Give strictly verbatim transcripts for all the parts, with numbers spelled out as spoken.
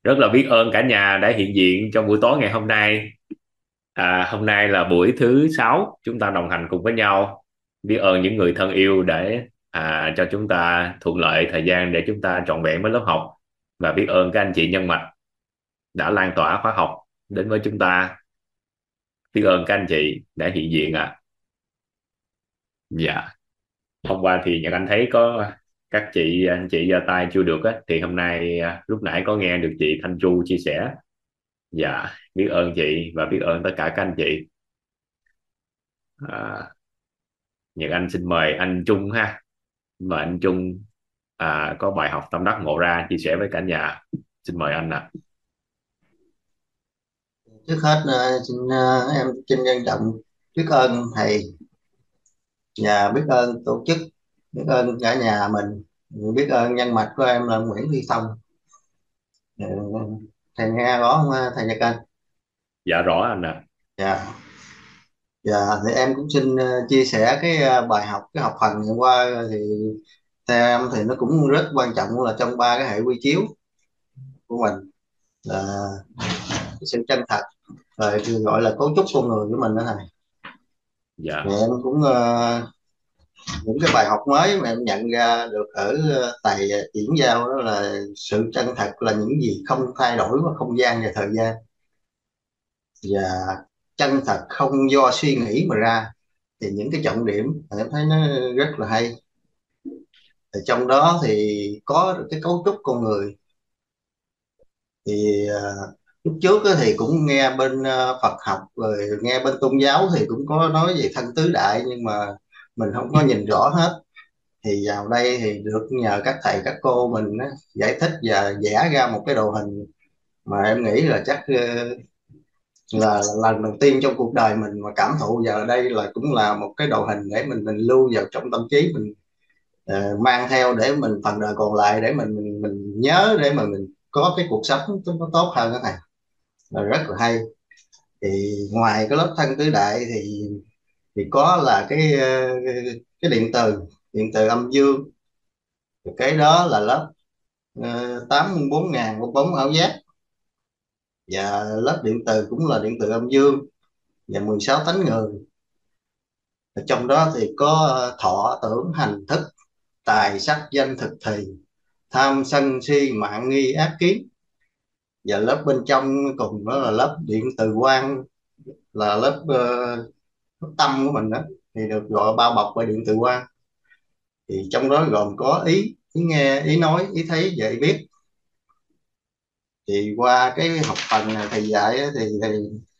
Rất là biết ơn cả nhà đã hiện diện trong buổi tối ngày hôm nay. À, hôm nay là buổi thứ sáu chúng ta đồng hành cùng với nhau. Biết ơn những người thân yêu để à, cho chúng ta thuận lợi thời gian để chúng ta trọn vẹn với lớp học, và biết ơn các anh chị nhân mạch đã lan tỏa khóa học đến với chúng ta. Biết ơn các anh chị đã hiện diện ạ. Dạ. Hôm qua thì Nhật Anh thấy có các chị anh chị giơ tay chưa được á, thì hôm nay à, lúc nãy có nghe được chị Thanh Chu chia sẻ. Dạ, biết ơn chị và biết ơn tất cả các anh chị. à, Nhật Anh xin mời anh Trung ha. Mời anh Trung à, có bài học tâm đắc ngộ ra chia sẻ với cả nhà. Xin mời anh ạ. Trước hết ờ, xin ờ, em xin trân trọng biết ơn thầy và biết ơn tổ chức, biết ơn cả nhà mình, biết ơn nhân mạch của em là Nguyễn Huy Thông. Ờ, thầy nghe rõ không ờ, thầy Nhật Anh? Dạ rõ anh ạ. Dạ. Dạ thì em cũng xin ờ, chia sẻ cái ờ, bài học, cái học phần hôm qua thì theo em thì nó cũng rất quan trọng, là trong ba cái hệ quy chiếu của mình là sự chân thật, rồi thì gọi là cấu trúc con người của mình đó thầy. Thì Dạ. em cũng ờ, những cái bài học mới mà em nhận ra được ở ờ, thầy chuyển giao đó là sự chân thật là những gì không thay đổi với không gian và thời gian, và chân thật không do suy nghĩ mà ra. Thì những cái trọng điểm em thấy nó rất là hay. Thì trong đó thì có được cái cấu trúc con người. Thì ờ, lúc trước á thì cũng nghe bên ờ, Phật học, rồi nghe bên tôn giáo thì cũng có nói về thân tứ đại, nhưng mà mình không có nhìn rõ hết. Thì vào đây thì được nhờ các thầy các cô mình á, giải thích và vẽ ra một cái đồ hình mà em nghĩ là chắc ờ, là lần đầu tiên trong cuộc đời mình mà cảm thụ. Giờ đây là cũng là một cái đồ hình để mình mình lưu vào trong tâm trí mình, ờ, mang theo để mình phần đời còn lại, để mình mình, mình nhớ, để mà mình có cái cuộc sống nó tốt hơn. Cái này là rất là hay. Thì ngoài cái lớp thân tứ đại thì thì có là cái ờ, cái điện từ, điện từ âm dương. Thì cái đó là lớp uh, tám mươi bốn ngàn bong bóng ảo giác. Và lớp điện từ cũng là điện từ âm dương, và mười sáu tánh người. Ở trong đó thì có ờ, thọ tưởng hành thức, tài sắc danh thực thì, tham sân si mạng nghi ác kiến. Và lớp bên trong cùng đó là lớp điện từ quang, là lớp uh, tâm của mình đó, thì được gọi bao bọc bởi điện từ quang. Thì trong đó gồm có ý ý nghe, ý nói, ý thấy và ý biết. Thì qua cái học phần này thầy dạy á, thì thì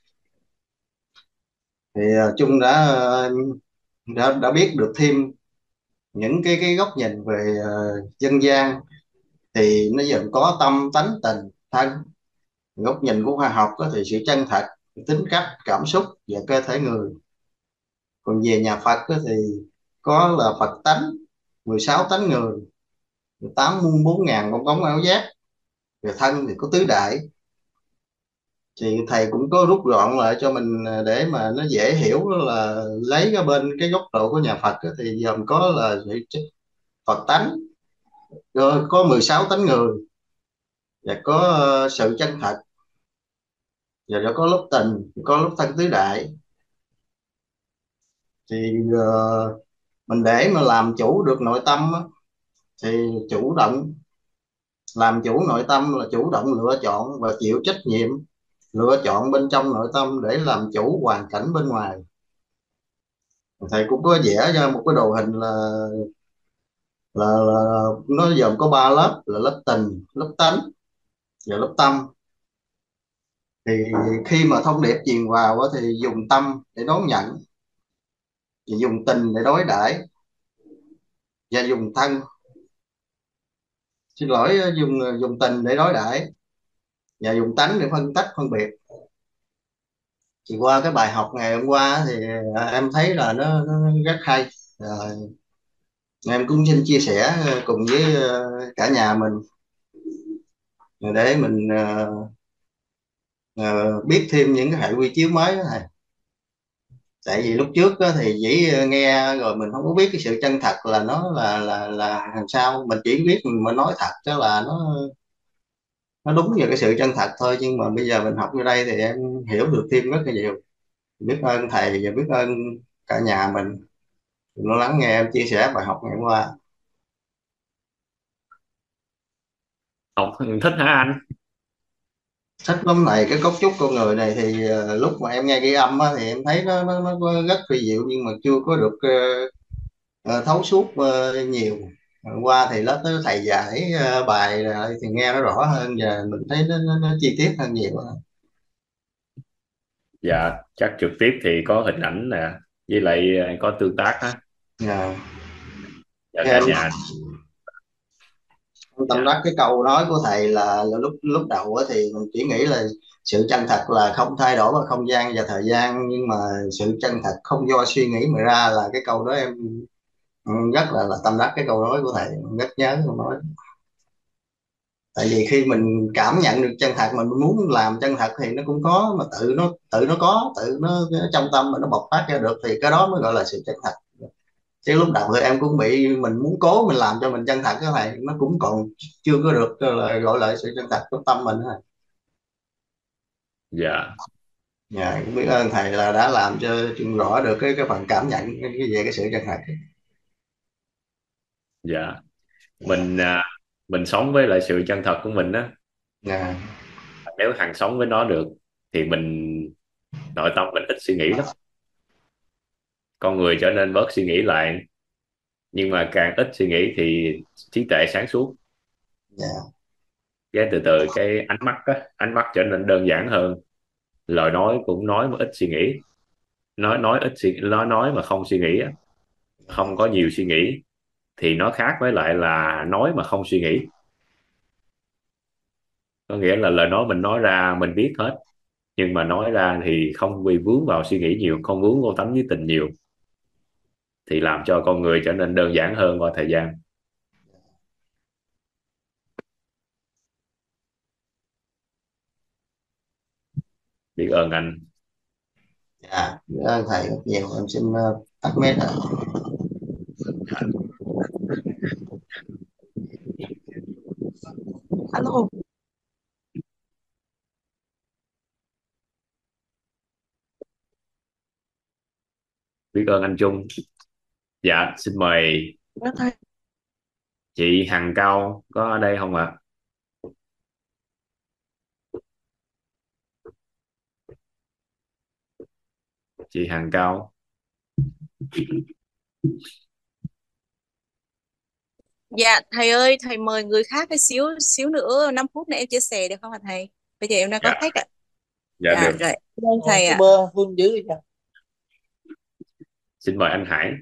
thì ờ, Trung đã ờ, đã đã biết được thêm những cái cái góc nhìn về ờ, dân gian. Thì nó dần có tâm tánh tình thân. Góc nhìn của khoa học có thì sự chân thật, tính cách, cảm xúc và cơ thể người. Còn về nhà Phật á thì có là Phật tánh, mười sáu tánh người, tám muôn bốn ngàn bong bóng ảo giác. Về thân thì có tứ đại. Thì thầy cũng có rút gọn lại cho mình à, để mà nó dễ hiểu, đó là lấy cái bên cái góc độ của nhà Phật á, thì gồm có là sự Phật tánh, rồi có mười sáu tánh người, và có ờ, sự chân thật, và rồi có lúc tình, có lúc thân tứ đại. Thì ờ, mình để mà làm chủ được nội tâm á, thì chủ động làm chủ nội tâm là chủ động lựa chọn và chịu trách nhiệm lựa chọn bên trong nội tâm để làm chủ hoàn cảnh bên ngoài. Thầy cũng có vẽ ra một cái đồ hình là là, là nó gồm có ba lớp, là lớp tình, lớp tánh và lớp tâm. Thì khi mà thông điệp truyền vào á, thì dùng tâm để đón nhận, và dùng tình để đối đãi, và dùng thân xin lỗi dùng dùng tình để đối đãi, và dùng tánh để phân tách phân biệt. Thì qua cái bài học ngày hôm qua thì à, em thấy là nó, nó rất hay. Rồi, em cũng xin chia sẻ ờ, cùng với ờ, cả nhà mình, để mình ờ, ờ, biết thêm những cái hệ quy chiếu mới đó thầy. Tại vì lúc trước á, thì chỉ nghe rồi mình không có biết cái sự chân thật là nó là là là làm sao. Mình chỉ biết mình mà nói thật cho là nó nó đúng về cái sự chân thật thôi, nhưng mà bây giờ mình học vô đây thì em hiểu được thêm rất là nhiều. Biết ơn thầy và biết ơn cả nhà mình nó lắng nghe em chia sẻ bài học ngày hôm qua. Học thích hả anh? Thích lắm này, cái cấu trúc con người này thì ờ, lúc mà em nghe ghi âm á, thì em thấy nó, nó, nó rất phi diệu, nhưng mà chưa có được ờ, ờ, thấu suốt ờ, nhiều. Hôm qua thì lớp đó thầy giải ờ, bài rồi thì nghe nó rõ hơn, và mình thấy nó, nó, nó chi tiết hơn nhiều. Dạ chắc trực tiếp thì có hình ảnh nè, với lại ờ, có tương tác á. Dạ. Dạ cả Em nhà. em tâm Dạ. đắc cái câu nói của thầy là, là lúc lúc đầu á thì mình chỉ nghĩ là sự chân thật là không thay đổi vào không gian và thời gian, nhưng mà sự chân thật không do suy nghĩ mà ra, là cái câu đó em ừ, rất là, là tâm đắc cái câu nói của thầy, rất nhớ câu nói. Tại vì khi mình cảm nhận được chân thật, mình muốn làm chân thật thì nó cũng có, mà tự nó tự nó có tự nó, nó trong tâm mà nó bộc phát ra được, thì cái đó mới gọi là sự chân thật. Chứ lúc đầu thì em cũng bị mình muốn cố mình làm cho mình chân thật, cái này nó cũng còn chưa có được là gọi là sự chân thật của tâm mình thôi. Dạ. Dạ, cũng biết ơn thầy là đã làm cho chúng rõ được cái cái phần cảm nhận cái về cái sự chân thật. Dạ. Mình à, mình sống với lại sự chân thật của mình á. Dạ. Nếu hàng sống với nó được thì mình, nội tâm mình ít suy nghĩ lắm, con người trở nên bớt suy nghĩ lại. Nhưng mà càng ít suy nghĩ thì trí tuệ sáng suốt. Dạ. Cái từ từ cái ánh mắt á, ánh mắt trở nên đơn giản hơn. Lời nói cũng nói mà ít suy nghĩ. Nói nói ít suy nói nói mà không suy nghĩ á, không có nhiều suy nghĩ, thì nó khác với lại là nói mà không suy nghĩ. Có nghĩa là lời nói mình nói ra mình biết hết, nhưng mà nói ra thì không bị vướng vào suy nghĩ nhiều, không vướng vô tánh với tình nhiều, thì làm cho con người trở nên đơn giản hơn qua thời gian. Biết ơn anh. Dạ, biết ơn thầy rất nhiều, em xin uh, tắt mét ạ. Alo. Biết ơn anh Trung. Dạ xin mời Dạ, thầy. chị Hằng Cao có ở đây không ạ? Chị Hằng Cao. Dạ thầy ơi, thầy mời người khác cái xíu xíu nữa, năm phút nữa em chia sẻ được không hả thầy? Bây giờ em đang có Dạ. khách ạ. Dạ Dạ được. rồi, vâng thầy Cái ạ. bơ Phương dữ vậy. Xin mời anh Hải.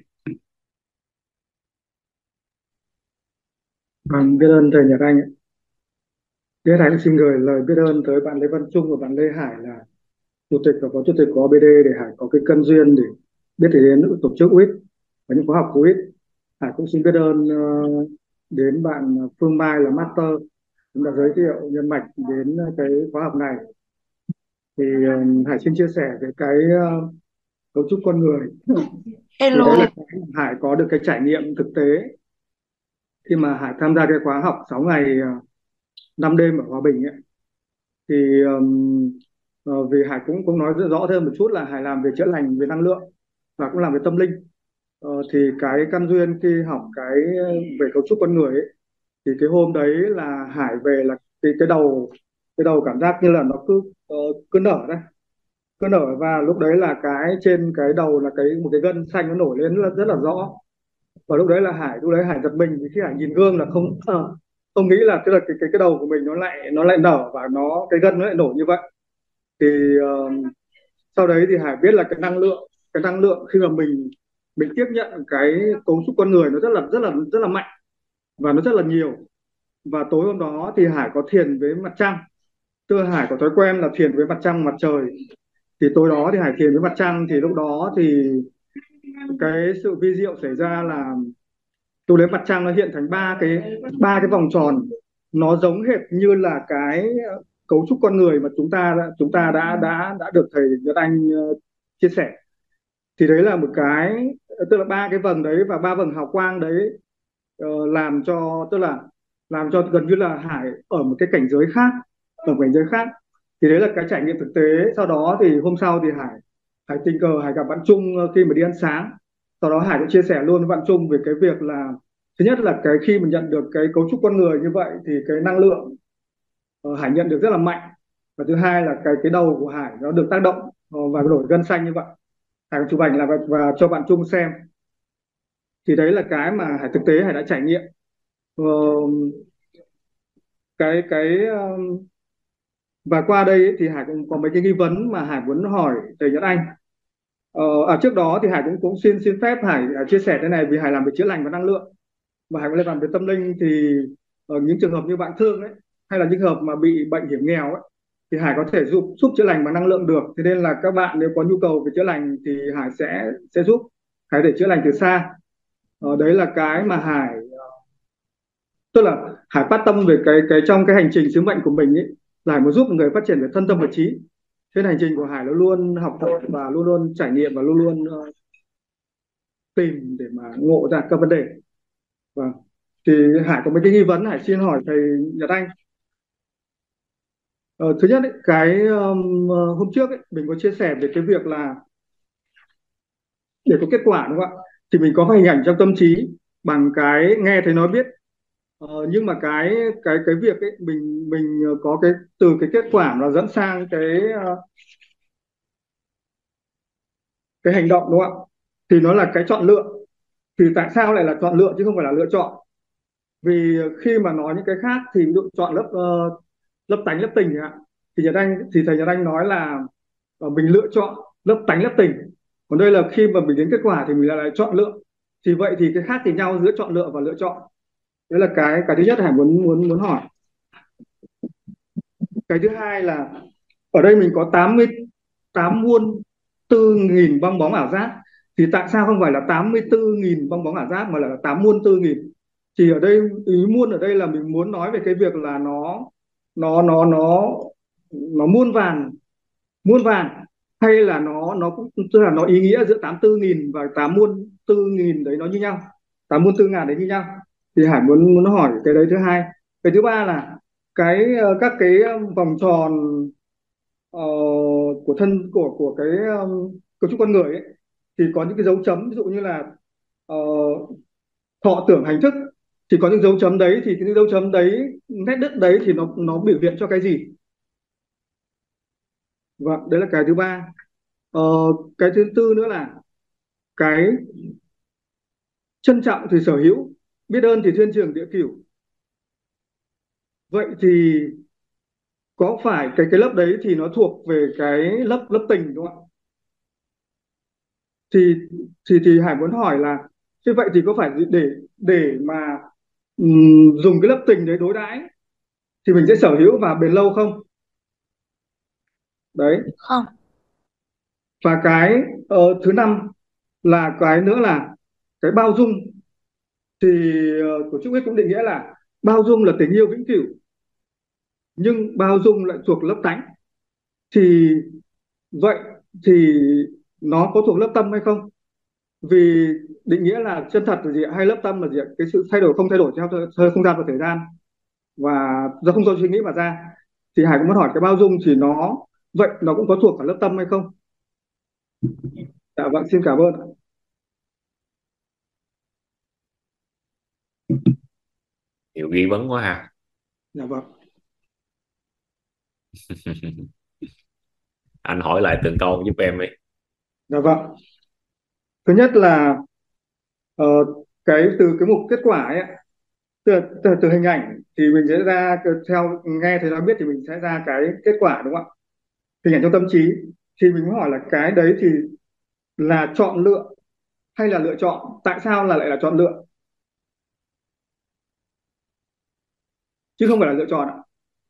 Vâng, biết ơn thầy Nhật Anh ạ. Biết Anh xin gửi lời biết ơn tới bạn Lê Văn Trung và bạn Lê Hải là chủ tịch và phó chủ tịch của o bê đê, để Hải có cái cân duyên để biết thì đến tổ chức u i tê và những khóa học của u i tê. Hải cũng xin biết ơn ờ, đến bạn Phương Mai là master cũng đã giới thiệu nhân mạch đến cái khóa học này. Thì ờ, Hải xin chia sẻ về cái ờ, cấu trúc con người. Thì đấy là Hello. cái mà Hải có được cái trải nghiệm thực tế khi mà Hải tham gia cái khóa học sáu ngày uh, năm đêm ở Hòa Bình ấy. Thì um, ờ, vì Hải cũng cũng nói rõ thêm một chút là Hải làm về chữa lành về năng lượng và cũng làm về tâm linh. Ờ, thì cái căn duyên khi học cái về cấu trúc con người ấy, thì cái hôm đấy là Hải về là cái cái đầu cái đầu cảm giác như là nó cứ ờ, cứ nở đấy, cứ nở, và lúc đấy là cái trên cái đầu là cái một cái gân xanh nó nổi lên rất là, rất là rõ. Và lúc đấy là Hải lúc đấy Hải giật mình vì khi Hải nhìn gương là không ờ, không nghĩ là tức là cái cái cái đầu của mình nó lại nó lại nở và nó cái gân nó lại nổi như vậy. Thì ờ, sau đấy thì Hải biết là cái năng lượng cái năng lượng khi mà mình mình tiếp nhận cái cấu trúc con người nó rất là rất là rất là mạnh và nó rất là nhiều. Và tối hôm đó thì Hải có thiền với mặt trăng, tức là Hải có thói quen là thiền với mặt trăng mặt trời. Thì tối đó thì Hải thiền với mặt trăng, thì lúc đó thì cái sự vi diệu xảy ra là tôi lấy mặt trăng nó hiện thành ba cái ba cái vòng tròn, nó giống hệt như là cái cấu trúc con người mà chúng ta đã, chúng ta đã đã đã được thầy Nhật Anh uh, chia sẻ. Thì đấy là một cái, tức là ba cái vầng đấy và ba vầng hào quang đấy uh, làm cho tức là làm cho gần như là Hải ở một cái cảnh giới khác. ở cảnh giới khác. Thì đấy là cái trải nghiệm thực tế. Sau đó thì hôm sau thì Hải Hải tình cờ Hải gặp bạn Trung ờ, khi mà đi ăn sáng. Sau đó Hải cũng chia sẻ luôn với bạn Trung về cái việc là thứ nhất là cái khi mình nhận được cái cấu trúc con người như vậy thì cái năng lượng ờ, Hải nhận được rất là mạnh. Và thứ hai là cái cái đầu của Hải nó được tác động ờ, và đổi gân xanh như vậy. Hải chụp ảnh là và, và cho bạn Trung xem. Thì đấy là cái mà Hải thực tế Hải đã trải nghiệm. Ờ, cái cái ờ, và qua đây ấy, thì Hải cũng có mấy cái nghi vấn mà Hải muốn hỏi thầy Nhật Anh. Ờ, ở trước đó thì Hải cũng cũng xin xin phép Hải, Hải chia sẻ thế này, vì Hải làm về chữa lành và năng lượng và Hải cũng làm về tâm linh. Thì ở những trường hợp như bạn Thương ấy, hay là những trường hợp mà bị bệnh hiểm nghèo ấy, thì Hải có thể giúp giúp chữa lành bằng năng lượng được. Thế nên là các bạn nếu có nhu cầu về chữa lành thì Hải sẽ sẽ giúp Hải để chữa lành từ xa. Ờ, đấy là cái mà Hải, tức là Hải phát tâm về cái cái trong cái hành trình sứ mệnh của mình ấy, là Hải muốn giúp người phát triển về thân tâm và trí. Trên hành trình của Hải nó luôn học tập và luôn luôn trải nghiệm và luôn luôn ờ, tìm để mà ngộ ra các vấn đề. Vâng. Thì Hải có mấy cái nghi vấn Hải xin hỏi thầy Nhật Anh. Ờ, thứ nhất ấy, cái um, ờ, hôm trước ấy, mình có chia sẻ về cái việc là để có kết quả đúng không ạ, thì mình có hình ảnh trong tâm trí bằng cái nghe thấy nói biết. Ờ, nhưng mà cái cái cái việc ấy mình mình có cái từ cái kết quả nó dẫn sang cái ờ, cái hành động đúng không ạ, thì nó là cái chọn lựa. Thì tại sao lại là chọn lựa chứ không phải là lựa chọn? Vì khi mà nói những cái khác thì ví dụ chọn lớp ờ, lớp tánh lớp tình chẳng hạn, thì Nhật Anh thì thầy Nhật Anh nói là ờ, mình lựa chọn lớp tánh lớp tình. Còn đây là khi mà mình đến kết quả thì mình lại, lại chọn lựa. Thì vậy thì cái khác thì nhau giữa chọn lựa và lựa chọn. Đấy là cái cái thứ nhất Hải muốn muốn muốn hỏi. Cái thứ hai là ở đây mình có tám mươi tám muôn tư nghìn bong bóng ảo giác, thì tại sao không phải là tám mươi tư nghìn bong bóng ảo giác mà là tám muôn tư nghìn? Thì ở đây ý muôn ở đây là mình muốn nói về cái việc là nó nó nó nó nó muôn vàn, muôn vàn, hay là nó nó cũng tức là nó ý nghĩa giữa tám mươi tư nghìn và tám muôn tư nghìn đấy nó như nhau, tám muôn tư ngàn đấy như nhau. Thì Hải muốn muốn hỏi cái đấy thứ hai. Cái thứ ba là cái ờ, các cái ờ, vòng tròn ờ, của thân của của cái um, cấu trúc con người ấy, thì có những cái dấu chấm, ví dụ như là ờ, thọ tưởng hành thức, thì có những dấu chấm đấy, thì cái dấu chấm đấy, nét đứt đấy thì nó nó biểu hiện cho cái gì? Vâng, đấy là cái thứ ba. Ờ, cái thứ tư nữa là cái trân trọng thì sở hữu, biết ơn thì thiên trường địa cửu. Vậy thì có phải cái cái lớp đấy thì nó thuộc về cái lớp lớp tình đúng không ạ? thì thì thì Hải muốn hỏi là thế vậy thì có phải để để mà ừm, dùng cái lớp tình đấy đối đãi thì mình sẽ sở hữu và bền lâu không? Đấy. Không. Và cái ờ, thứ năm là cái nữa là cái bao dung. Thì uh, tổ chức ấy cũng định nghĩa là bao dung là tình yêu vĩnh cửu, nhưng bao dung lại thuộc lớp tánh. Thì vậy thì nó có thuộc lớp tâm hay không? Vì định nghĩa là chân thật là gì ạ? Hay lớp tâm là gì ạ? Cái sự thay đổi không thay đổi theo thời không gian và thời gian, và do không do suy nghĩ mà ra. Thì Hải cũng muốn hỏi cái bao dung thì nó vậy nó cũng có thuộc cả lớp tâm hay không? Dạ vâng, xin cảm ơn ạ. Nhiều nghi vấn quá ha. Dạ vâng. Anh hỏi lại từng câu giúp em đi. Dạ vâng. Thứ nhất là ờ, cái từ cái mục kết quả ấy ạ, từ, từ, từ hình ảnh thì mình sẽ ra theo nghe thấy nó biết thì mình sẽ ra cái kết quả đúng không ạ? Hình ảnh trong tâm trí. Thì mình muốn hỏi là cái đấy thì là chọn lựa hay là lựa chọn? Tại sao là lại là chọn lựa chứ không phải là lựa chọn ạ?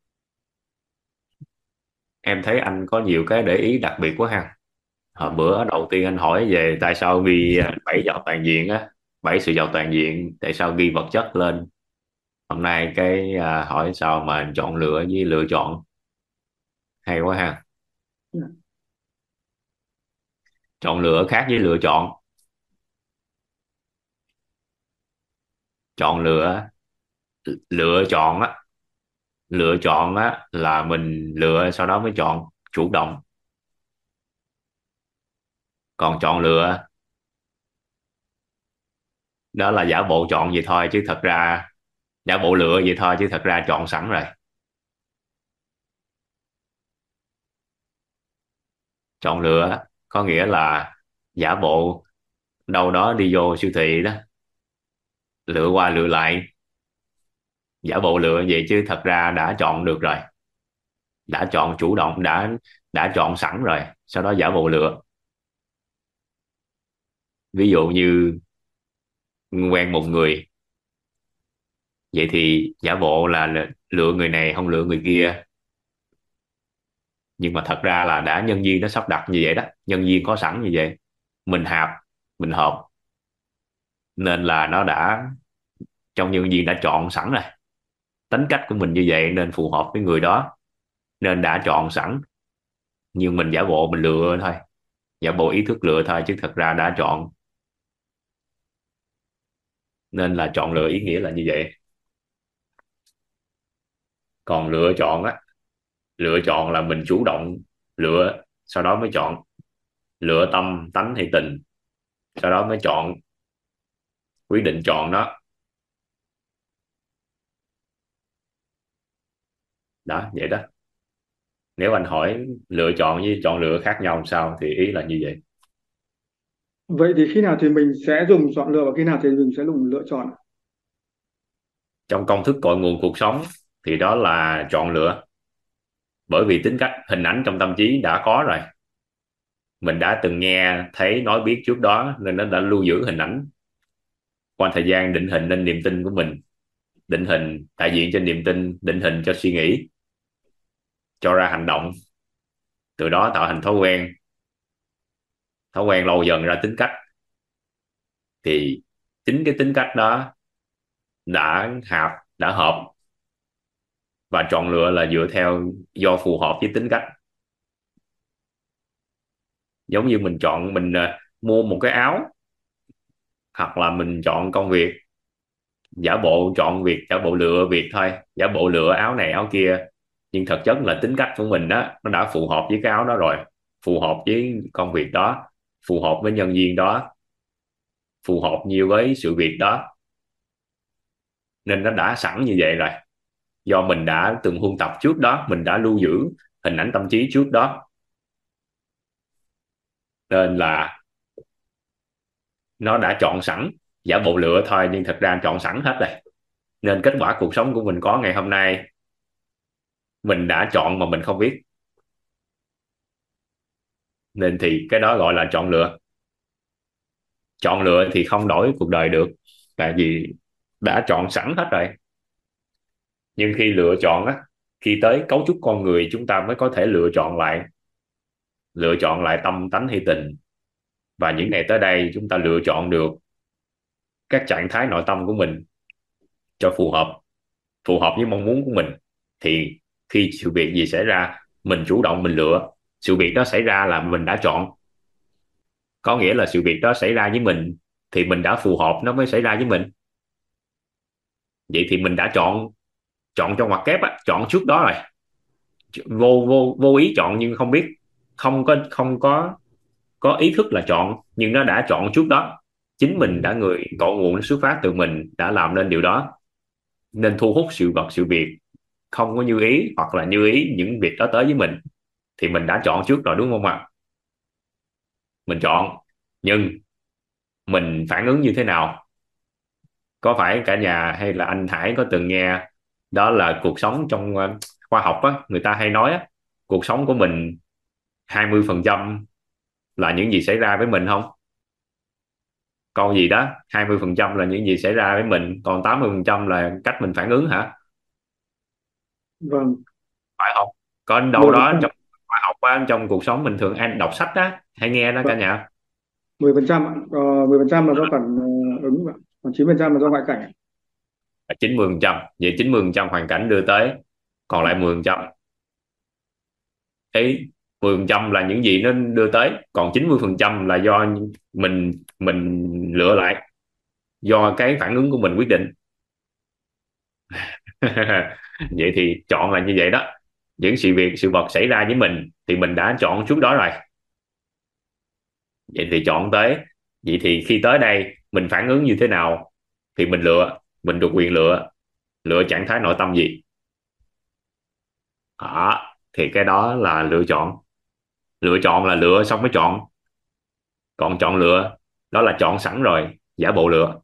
Em thấy anh có nhiều cái để ý đặc biệt quá ha. Hồi bữa đầu tiên anh hỏi về tại sao ghi à, bảy giàu toàn diện á, bảy sự giàu toàn diện, tại sao ghi vật chất lên. Hôm nay cái à, hỏi sao mà chọn lựa với lựa chọn, hay quá ha. Dạ. Chọn lựa khác với lựa chọn. Chọn lựa, lựa chọn á Lựa chọn á là mình lựa sau đó mới chọn, chủ động. Còn chọn lựa đó là giả bộ chọn vậy thôi, chứ thật ra giả bộ lựa vậy thôi chứ thật ra chọn sẵn rồi. Chọn lựa có nghĩa là giả bộ đâu đó đi vô siêu thị đó, lựa qua lựa lại, giả bộ lựa vậy chứ thật ra đã chọn được rồi, đã chọn chủ động, đã đã chọn sẵn rồi, sau đó giả bộ lựa. Ví dụ như quen một người, vậy thì giả bộ là lựa người này không lựa người kia, nhưng mà thật ra là đã nhân viên nó sắp đặt như vậy đó, nhân viên có sẵn như vậy, mình hạp, mình hợp, nên là nó đã, trong nhân viên đã chọn sẵn rồi, tính cách của mình như vậy nên phù hợp với người đó, nên đã chọn sẵn, nhưng mình giả bộ mình lựa thôi, giả bộ ý thức lựa thôi chứ thật ra đã chọn. Nên là chọn lựa ý nghĩa là như vậy. Còn lựa chọn á, lựa chọn là mình chủ động lựa sau đó mới chọn, lựa tâm tánh hay tình sau đó mới chọn, quyết định chọn đó. Đó vậy đó, nếu anh hỏi lựa chọn với chọn lựa khác nhau làm sao thì ý là như vậy. Vậy thì khi nào thì mình sẽ dùng chọn lựa và khi nào thì mình sẽ dùng lựa chọn? Trong công thức cội nguồn cuộc sống thì đó là chọn lựa, bởi vì tính cách hình ảnh trong tâm trí đã có rồi, mình đã từng nghe thấy nói biết trước đó nên nó đã lưu giữ hình ảnh qua thời gian, định hình nên niềm tin của mình, định hình đại diện cho niềm tin, định hình cho suy nghĩ, cho ra hành động, từ đó tạo thành thói quen, thói quen lâu dần ra tính cách. Thì chính cái tính cách đó đã hợp, đã hợp, và chọn lựa là dựa theo do phù hợp với tính cách. Giống như mình chọn mình uh, mua một cái áo, hoặc là mình chọn công việc, giả bộ chọn việc, giả bộ lựa việc thôi, giả bộ lựa áo này áo kia, nhưng thực chất là tính cách của mình đó nó đã phù hợp với cái áo đó rồi, phù hợp với công việc đó, phù hợp với nhân viên đó, phù hợp nhiều với sự việc đó, nên nó đã sẵn như vậy rồi, do mình đã từng huân tập trước đó, mình đã lưu giữ hình ảnh tâm trí trước đó, nên là nó đã chọn sẵn, giả bộ lựa thôi nhưng thật ra chọn sẵn hết rồi. Nên kết quả cuộc sống của mình có ngày hôm nay mình đã chọn mà mình không biết, nên thì cái đó gọi là chọn lựa. Chọn lựa thì không đổi cuộc đời được, tại vì đã chọn sẵn hết rồi. Nhưng khi lựa chọn á, khi tới cấu trúc con người chúng ta mới có thể lựa chọn lại, lựa chọn lại tâm tánh hay tình. Và những ngày tới đây chúng ta lựa chọn được các trạng thái nội tâm của mình cho phù hợp, phù hợp với mong muốn của mình, thì khi sự việc gì xảy ra mình chủ động mình lựa, sự việc đó xảy ra là mình đã chọn, có nghĩa là sự việc đó xảy ra với mình thì mình đã phù hợp nó mới xảy ra với mình. Vậy thì mình đã chọn, chọn trong ngoặc kép á, chọn trước đó rồi, vô vô vô ý chọn nhưng không biết, không có không có có ý thức là chọn, nhưng nó đã chọn trước đó, chính mình đã, người cội nguồn nó xuất phát từ mình đã làm nên điều đó, nên thu hút sự vật sự việc không có như ý hoặc là như ý những việc đó tới với mình thì mình đã chọn trước rồi, đúng không ạ? Mình chọn, nhưng mình phản ứng như thế nào? Có phải cả nhà hay là anh Hải có từng nghe đó là cuộc sống trong uh, khoa học á, người ta hay nói á, cuộc sống của mình hai mươi phần trăm là những gì xảy ra với mình không? Câu gì đó hai mươi phần trăm là những gì xảy ra với mình, còn tám mươi phần trăm là cách mình phản ứng hả? Vâng. Phải không? Có đâu đó mười phần trăm. trong khoa học á, trong cuộc sống bình thường anh đọc sách á hay nghe đó cả Vâng, nhà. mười phần trăm ạ. Ờ, mười phần trăm là do phản ờ, ứng ạ. Còn chín phần trăm là do ngoại cảnh ạ. Chín mươi phần trăm, vậy chín mươi phần trăm hoàn cảnh đưa tới, còn lại mười phần trăm ấy, mười phần trăm là những gì nó đưa tới, còn chín mươi phần trăm là do mình mình lựa lại, do cái phản ứng của mình quyết định. Vậy thì chọn là như vậy đó. Những sự việc sự vật xảy ra với mình thì mình đã chọn trước đó rồi. Vậy thì chọn tới. Vậy thì khi tới đây mình phản ứng như thế nào thì mình lựa, mình được quyền lựa. Lựa trạng thái nội tâm gì đó, thì cái đó là lựa chọn. Lựa chọn là lựa xong mới chọn. Còn chọn lựa đó là chọn sẵn rồi, giả bộ lựa.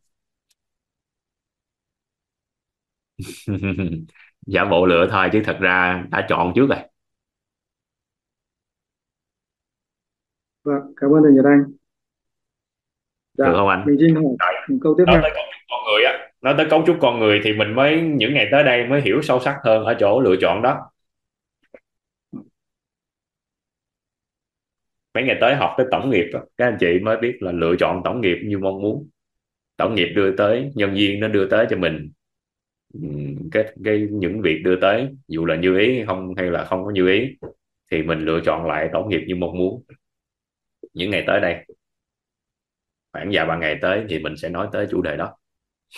Giả bộ lựa thôi chứ thật ra đã chọn trước rồi. Vâng, cảm ơn thầy Nhật Anh. Được Dạ, không anh? mình xin hỏi một câu tiếp Nói theo. tới cấu trúc con người á, nói tới cấu trúc con người thì mình mới những ngày tới đây mới hiểu sâu sắc hơn ở chỗ lựa chọn đó. Mấy ngày tới học tới tổng nghiệp á, các anh chị mới biết là lựa chọn tổng nghiệp như mong muốn. Tổng nghiệp đưa tới, nhân viên nó đưa tới cho mình ừm, cái cái những việc đưa tới, dù là như ý không hay là không có như ý, thì mình lựa chọn lại tổng nghiệp như mong muốn. Những ngày tới đây, khoảng vài ba ngày tới thì mình sẽ nói tới chủ đề đó.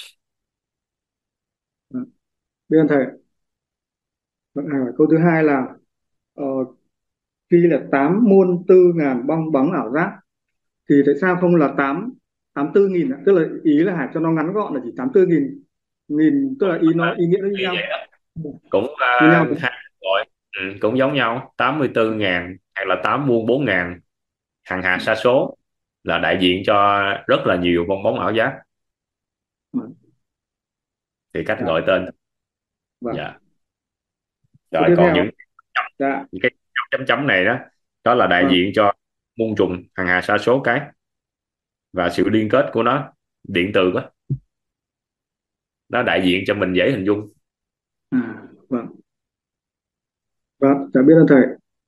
Vâng, biết ơn thầy. Vâng, à, câu thứ hai là ờ, khi là tám muôn tư ngàn bong bóng ảo giác thì tại sao không là tám tám tư nghìn ạ? Tức là ý là Hải cho nó ngắn gọn là chỉ tám tư nghìn nghìn, tức là ý nó ý nghĩa nó như Như vậy nhau. đó. Cũng Như nhau uh, thôi. hai gọi ừ, cũng giống nhau, tám mươi tư ngàn hay là tám muôn bốn ngàn, hàng hà sa số là đại diện cho rất là nhiều bong bóng ảo giác, Vâng, thì cách dạ, gọi tên. vâng. Dạ. Câu Rồi tiếp còn theo. những Dạ, những cái chấm chấm này đó, đó là đại vâng. diện cho muôn trùng hàng hà sa số cái và sự liên kết của nó, điện từ đó, nó đại diện cho mình dễ hình dung. À, vâng. Vâng, dạ biết ơn thầy.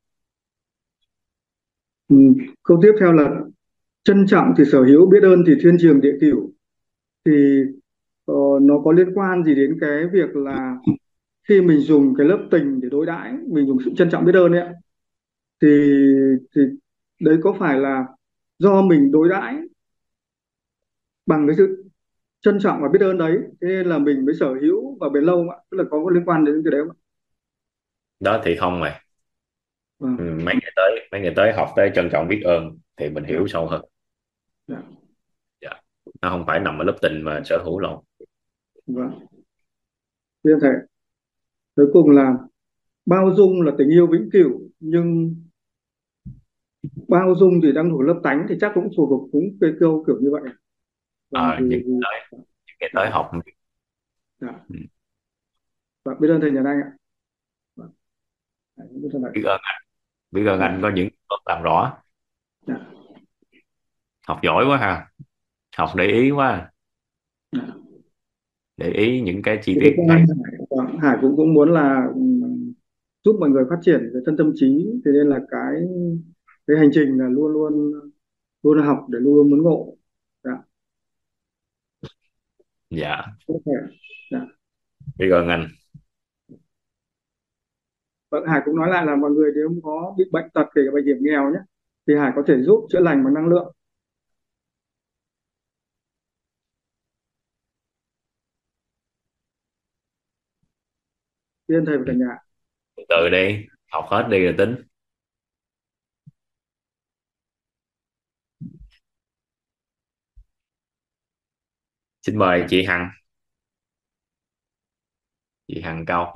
Ừ, câu tiếp theo là trân trọng thì sở hữu, biết ơn thì thiên trường địa cửu. Thì ờ, nó có liên quan gì đến cái việc là khi mình dùng cái lớp tình để đối đãi, mình dùng sự trân trọng biết ơn ấy ạ, thì thì đấy có phải là do mình đối đãi bằng cái sự trân trọng và biết ơn đấy, thế nên là mình mới sở hữu và bền lâu không ạ? Tức là có liên quan đến cái đấy không ạ? Đó thì không mày. Ừ, Vâng, mấy ngày tới mấy ngày tới học tới trân trọng biết ơn thì mình dạ, hiểu sâu hơn. dạ, Dạ. Nó không phải nằm ở lớp tình mà sở hữu đâu. vâng. Biết ơn thầy. Cuối cùng là bao dung là tình yêu vĩnh cửu, nhưng bao dung thì đang thuộc lớp tánh thì chắc cũng thuộc cũng cũng cái câu kiểu như vậy. Vâng, Ờ, vì, những vì tới những ngày dạ, tới học. dạ. Ừ, Vâng, biết ơn thầy Nhật Anh ạ. Vâng, dạ, biết ơn thầy. biết ơn anh, biết ơn Dạ, anh có những bước làm rõ. dạ, Học giỏi quá ha, học để ý quá, dạ. để ý những cái chi Thì thực tiết ra hay. Hải, vâng, Hải cũng cũng muốn là ừm, giúp mọi người phát triển về thân tâm trí, thế nên là cái cái hành trình là luôn luôn luôn học để luôn luôn muốn ngộ. Dạ, Dạ, có thể. Dạ. biết ơn anh. Vâng, Hải cũng nói lại là mọi người nếu có bị bệnh tật kể cả bệnh hiểm nghèo nhé, thì Hải có thể giúp chữa lành bằng năng lượng. Tiên thầy và cả nhà. Từ từ đi, học hết đi rồi tính. Xin mời chị Hằng. Chị Hằng Cao.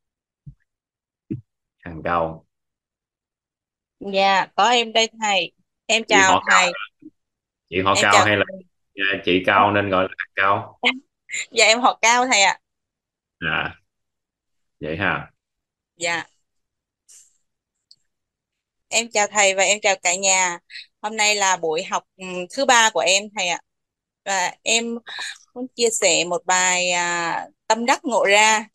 Hằng Cao. Dạ, có em đây thầy. Em Chị chào họ Cao. thầy. Chị họ Em Cao chào hay là thầy. à, chị Cao nên gọi là Hằng Cao? Dạ em họ Cao thầy ạ. À, vậy ha. Dạ, em chào thầy và em chào cả nhà. Hôm nay là buổi học ừm, thứ ba của em thầy ạ. Và em muốn chia sẻ một bài à, tâm đắc ngộ ra.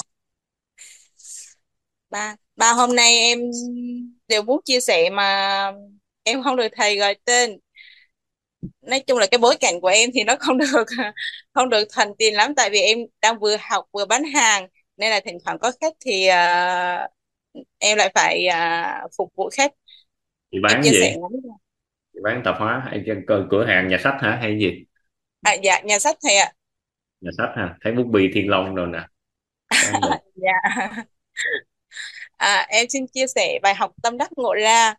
Ba, ba hôm nay em đều muốn chia sẻ mà em không được thầy gọi tên. Nói chung là cái bối cảnh của em thì nó không được không được thành tiền lắm, tại vì em đang vừa học vừa bán hàng, nên là thỉnh thoảng có khách thì à, em lại phải à, phục vụ khách. Chị Em bán chia sẻ gì? ngắn. Chị bán tạp hóa hay cửa cửa hàng nhà sách hả hay gì? À, dạ nhà sách thầy ạ. Nhà sách ha, thấy bút bi Thiên Long rồi nè. Khẳng định. Dạ. À, em xin chia sẻ bài học tâm đắc ngộ ra.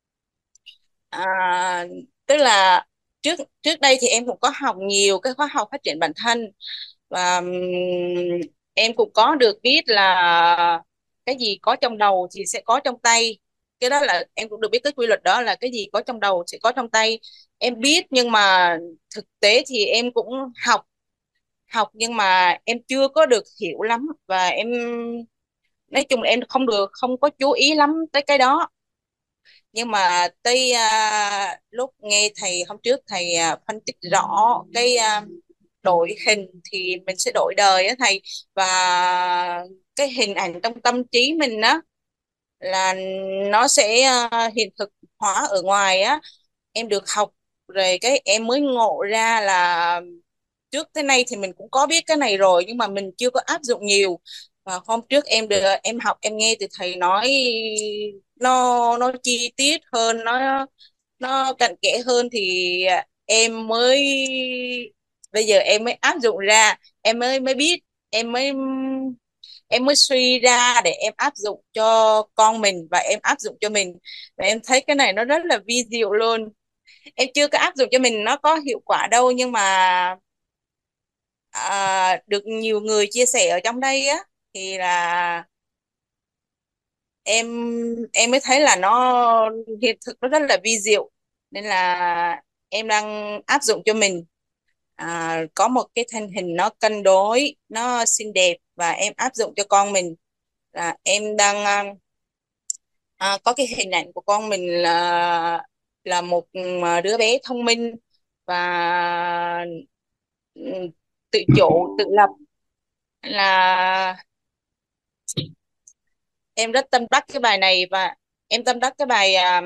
À, tức là trước trước đây thì em cũng có học nhiều cái khóa học phát triển bản thân, và ừm, em cũng có được biết là cái gì có trong đầu thì sẽ có trong tay. Cái đó là em cũng được biết cái quy luật đó, là cái gì có trong đầu sẽ có trong tay. Em biết, nhưng mà thực tế thì em cũng học học nhưng mà em chưa có được hiểu lắm, và em nói chung là em không được không có chú ý lắm tới cái đó. Nhưng mà tới à, lúc nghe thầy hôm trước thầy à, phân tích rõ cái à, đổi hình thì mình sẽ đổi đời á thầy. Và cái hình ảnh trong tâm trí mình á là nó sẽ à, hiện thực hóa ở ngoài á. Em được học rồi cái em mới ngộ ra là trước tới nay thì mình cũng có biết cái này rồi, nhưng mà mình chưa có áp dụng nhiều. Và hôm trước em được em học, em nghe từ thầy nói nó nó chi tiết hơn, nó nó cặn kẽ hơn, thì em mới bây giờ em mới áp dụng ra, em mới mới biết, em mới em mới suy ra để em áp dụng cho con mình và em áp dụng cho mình. Và em thấy cái này nó rất là vi diệu luôn. Em chưa có áp dụng cho mình nó có hiệu quả đâu, nhưng mà à, được nhiều người chia sẻ ở trong đây á, thì là em em mới thấy là nó hiện thực, nó rất là vi diệu. Nên là em đang áp dụng cho mình, à, có một cái thân hình nó cân đối, nó xinh đẹp, và em áp dụng cho con mình là em đang à, à, có cái hình ảnh của con mình là là một à, đứa bé thông minh và ừ, tự chủ tự lập. Là em rất tâm đắc cái bài này, và em tâm đắc cái bài à,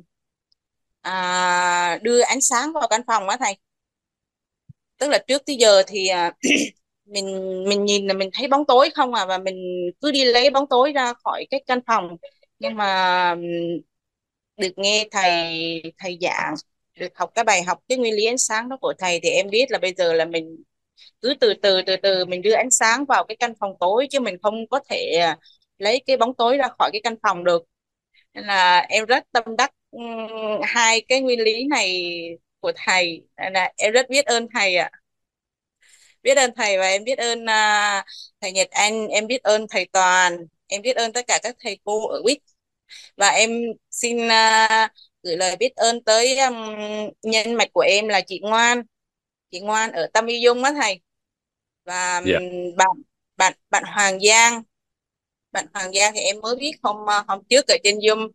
à, đưa ánh sáng vào căn phòng á thầy. Tức là trước tới giờ thì à, mình mình nhìn là mình thấy bóng tối không à, và mình cứ đi lấy bóng tối ra khỏi cái căn phòng. Nhưng mà ừm, được nghe thầy thầy giảng, được học cái bài học cái nguyên lý ánh sáng đó của thầy, thì em biết là bây giờ là mình cứ từ từ từ từ mình đưa ánh sáng vào cái căn phòng tối, chứ mình không có thể à, lấy cái bóng tối ra khỏi cái căn phòng được. Nên là em rất tâm đắc ừm, hai cái nguyên lý này của thầy. Nên là em rất biết ơn thầy ạ. Biết ơn thầy, và em biết ơn à, thầy Nhật Anh, em biết ơn thầy Toàn, em biết ơn tất cả các thầy cô ở quýt. Và em xin à, gửi lời biết ơn tới um, nhân mạch của em là chị Ngoan, chị Ngoan ở Tâm Y Dung á thầy. Và um, Dạ. bạn bạn bạn Hoàng Giang, bạn Hoàng Giang thì em mới biết hôm à, hôm trước ở trên Zoom.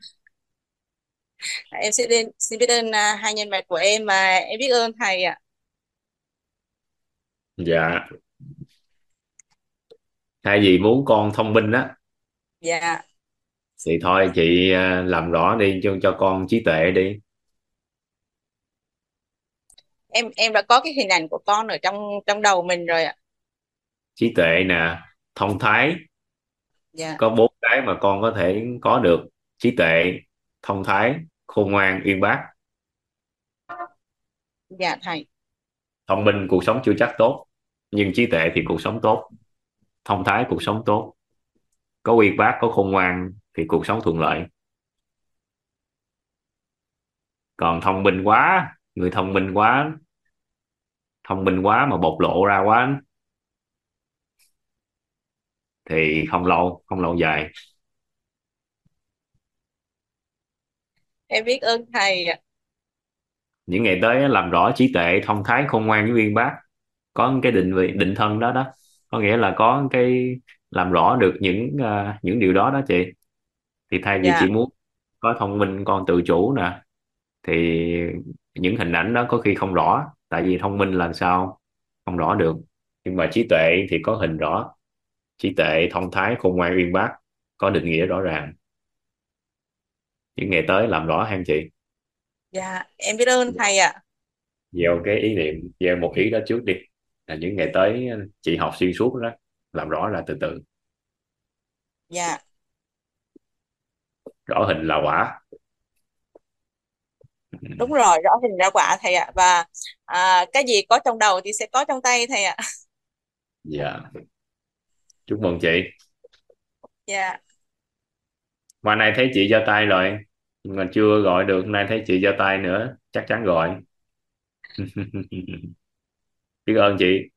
Em sẽ xin, xin biết ơn à, hai nhân mạch của em, và em biết ơn thầy ạ. Dạ. Thay vì muốn con thông minh á Dạ. thì thôi chị à, làm rõ đi cho cho con trí tuệ đi. em em đã có cái hình ảnh của con ở trong trong đầu mình rồi ạ. Trí tuệ nè, thông thái, Dạ. có bốn cái mà con có thể có được: trí tuệ, thông thái, khôn ngoan, uyên bác. Dạ thầy. Thông minh cuộc sống chưa chắc tốt, nhưng trí tuệ thì cuộc sống tốt, thông thái cuộc sống tốt, có uyên bác, có khôn ngoan thì cuộc sống thuận lợi. Còn thông minh quá, người thông minh quá, thông minh quá mà bộc lộ ra quá thì không lâu không lâu dài. Em biết ơn thầy ạ. Những ngày tới á, làm rõ trí tuệ, thông thái, khôn ngoan với uyên bác, có cái định vị định thân đó đó, có nghĩa là có cái làm rõ được những à, những điều đó đó chị. Thì thay vì Dạ. chị muốn có thông minh con tự chủ nè, thì những hình ảnh đó có khi không rõ, tại vì thông minh là sao không rõ được, nhưng mà trí tuệ thì có hình rõ. Trí tuệ, thông thái, khôn ngoan, uyên bác có định nghĩa rõ ràng. Những ngày tới làm rõ ham chị. Dạ em biết ơn thầy ạ. Gieo cái ý niệm, gieo một ý đó trước đi, là những ngày tới chị học xuyên suốt đó, làm rõ ra từ từ. Dạ. Rõ hình là quả. Đúng rồi, rõ hình ra quả thầy ạ. Và à, cái gì có trong đầu thì sẽ có trong tay thầy ạ. Dạ. Chúc mừng chị. Dạ. Mà nay thấy chị giơ tay rồi, nhưng mà chưa gọi được, nay thấy chị giơ tay nữa chắc chắn gọi. Biết ơn chị.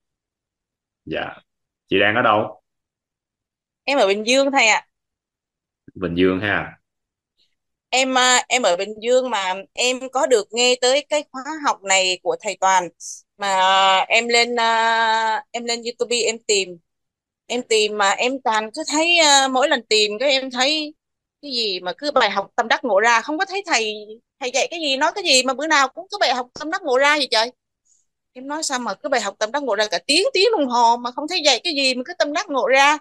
Dạ. Chị đang ở đâu? Em ở Bình Dương thầy ạ. Bình Dương ha. Em à, em ở Bình Dương mà em có được nghe tới cái khóa học này của thầy Toàn, mà em lên à, em lên YouTube em tìm, em tìm mà em toàn cứ thấy à, mỗi lần tìm cái em thấy cái gì mà cứ bài học tâm đắc ngộ ra, không có thấy thầy thầy dạy cái gì nói cái gì mà bữa nào cũng có bài học tâm đắc ngộ ra gì trời. Em nói sao mà cứ bài học tâm đắc ngộ ra cả tiếng tiếng đồng hồ mà không thấy dạy cái gì mà cứ tâm đắc ngộ ra.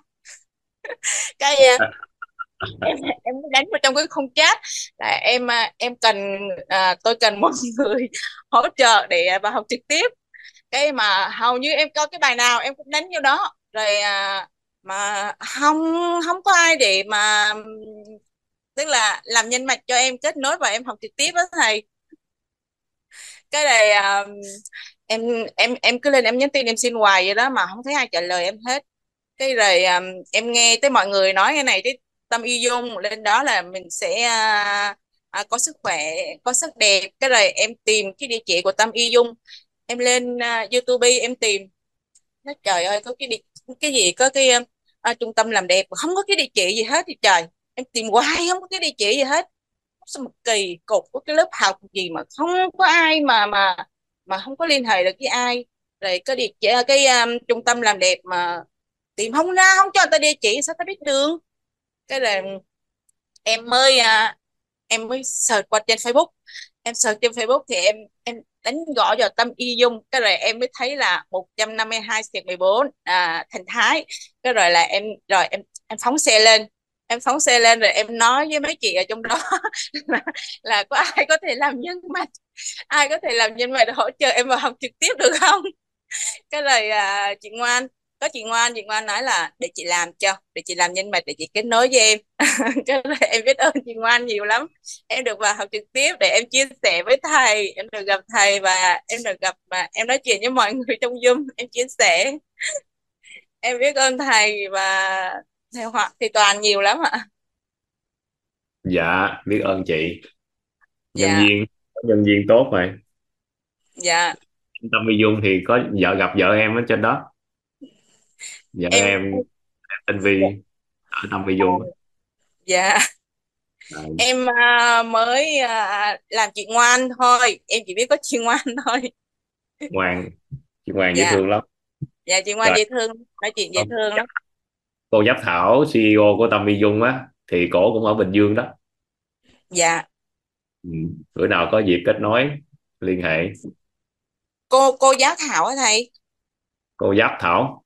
Cái à, em em mới đánh vào trong cái khung chat là em à, em cần à, tôi cần một người hỗ trợ để à, vào học trực tiếp. Cái mà hầu như em có cái bài nào em cũng đánh vô đó rồi, à, mà không không có ai để mà tức là làm nhân mạch cho em kết nối và em học trực tiếp đó thầy. Cái này à, em em em cứ lên em nhắn tin em xin hoài vậy đó mà không thấy ai trả lời em hết. Cái rồi à, em nghe tới mọi người nói cái này cái Tâm Y Dung lên đó là mình sẽ à, à, có sức khỏe, có sắc đẹp. Cái rồi em tìm cái địa chỉ của Tâm Y Dung, em lên à, YouTube em tìm, nói trời ơi có cái địa, cái gì có cái à, trung tâm làm đẹp mà không có cái địa chỉ gì hết thì trời. Em tìm hoài không có cái địa chỉ gì hết. Sao mà kỳ cục, có cái lớp học gì mà không có ai mà mà mà không có liên hệ được với ai. Rồi cái địa chỉ cái um, trung tâm làm đẹp mà tìm không ra, không cho người ta địa chỉ sao ta biết đường. Cái là em mới à, em mới search qua trên Facebook. Em search trên Facebook thì em em đánh gõ vào Tâm Y Dung, cái rồi em mới thấy là một trăm năm mươi hai xẹt mười bốn à, Thành Thái. Cái rồi là em rồi em em phóng xe lên, em phóng xe lên rồi em nói với mấy chị ở trong đó là, là có ai có thể làm nhân mạch, ai có thể làm nhân mạch để hỗ trợ em vào học trực tiếp được không. Cái rồi à, chị Ngoan, có chị Ngoan, chị Ngoan nói là để chị làm cho, để chị làm nhân mạch để chị kết nối với em. Cái rồi em biết ơn chị Ngoan nhiều lắm, em được vào học trực tiếp để em chia sẻ với thầy, em được gặp thầy và em được gặp mà em nói chuyện với mọi người trong Zoom em chia sẻ. Em biết ơn thầy và thầy Hoặc thì Toàn nhiều lắm ạ. Dạ biết ơn chị. Nhân Dạ. viên, có nhân viên tốt rồi. Dạ. Tâm Vi Dung thì có vợ, gặp vợ em ở trên đó. Vợ Em. em tên Vi ở Tâm Vi Dung. Dạ. À, Em à, mới à, làm chị Ngoan thôi, em chỉ biết có chị Ngoan thôi. ngoan, chị ngoan dễ Dạ. thương lắm. Dạ chị Ngoan Rồi dễ thương, nói chuyện dễ thương lắm. cô Giáp Thảo xê e ô của Tâm Vi Dung á, thì cổ cũng ở Bình Dương đó. Dạ. Ừ. Bữa nào có dịp kết nối liên hệ. cô cô giáo Thảo hả thầy? Cô Giáp Thảo,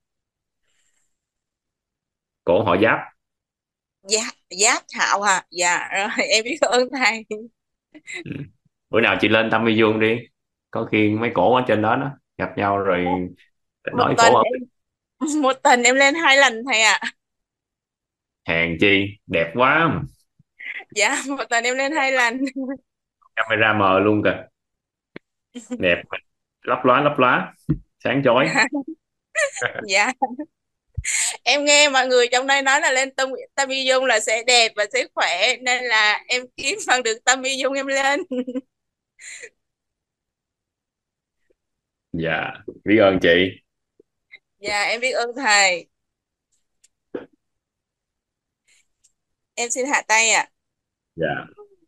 cổ họ Giáp. Dạ. Giáp Thảo hả? Dạ rồi em biết ơn thầy. Ừ. Bữa nào chị lên Tâm Vi Dung đi, có khi mấy cổ ở trên đó đó gặp nhau rồi kết một nối. tuần Cổ ở em một tuần em lên hai lần thầy ạ. Hèn chi đẹp quá mà. Dạ một tuần em lên hai lần. Camera mờ luôn kìa, đẹp, lấp lóa lấp lóa, sáng chói. Dạ. Dạ. Em nghe mọi người trong đây nói là lên tâm tâm y dung là sẽ đẹp và sẽ khỏe nên là em kiếm bằng được tâm y dung em lên. Dạ biết ơn chị. Dạ em biết ơn thầy. Em xin hạ tay ạ. Dạ.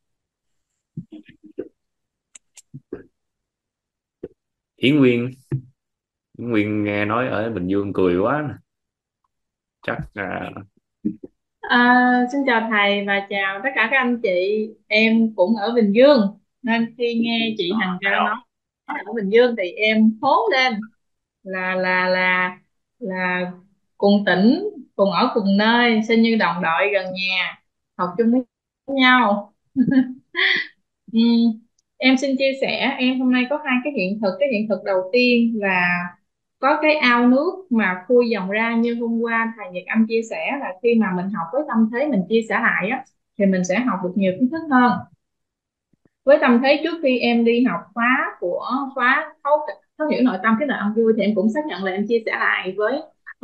Yến Nguyên, Yến Nguyên nghe nói ở Bình Dương cười quá nè. Chắc à, À, xin chào thầy và chào tất cả các anh chị. Em cũng ở Bình Dương nên khi nghe chị Hằng phải Ca nói không? ở Bình Dương thì em hốt lên là là là là cùng tỉnh, cùng ở cùng nơi, sinh như đồng đội gần nhà, học chung với nhau. Ừm, em xin chia sẻ em hôm nay có hai cái hiện thực. Cái hiện thực đầu tiên là có cái ao nước mà khui dòng ra như hôm qua thầy Nhật Anh chia sẻ, là khi mà mình học với tâm thế mình chia sẻ lại á thì mình sẽ học được nhiều kiến thức hơn. Với tâm thế trước khi em đi học khóa của khóa thấu thấu hiểu nội tâm cái lời âm vui thì em cũng xác nhận là em chia sẻ lại với với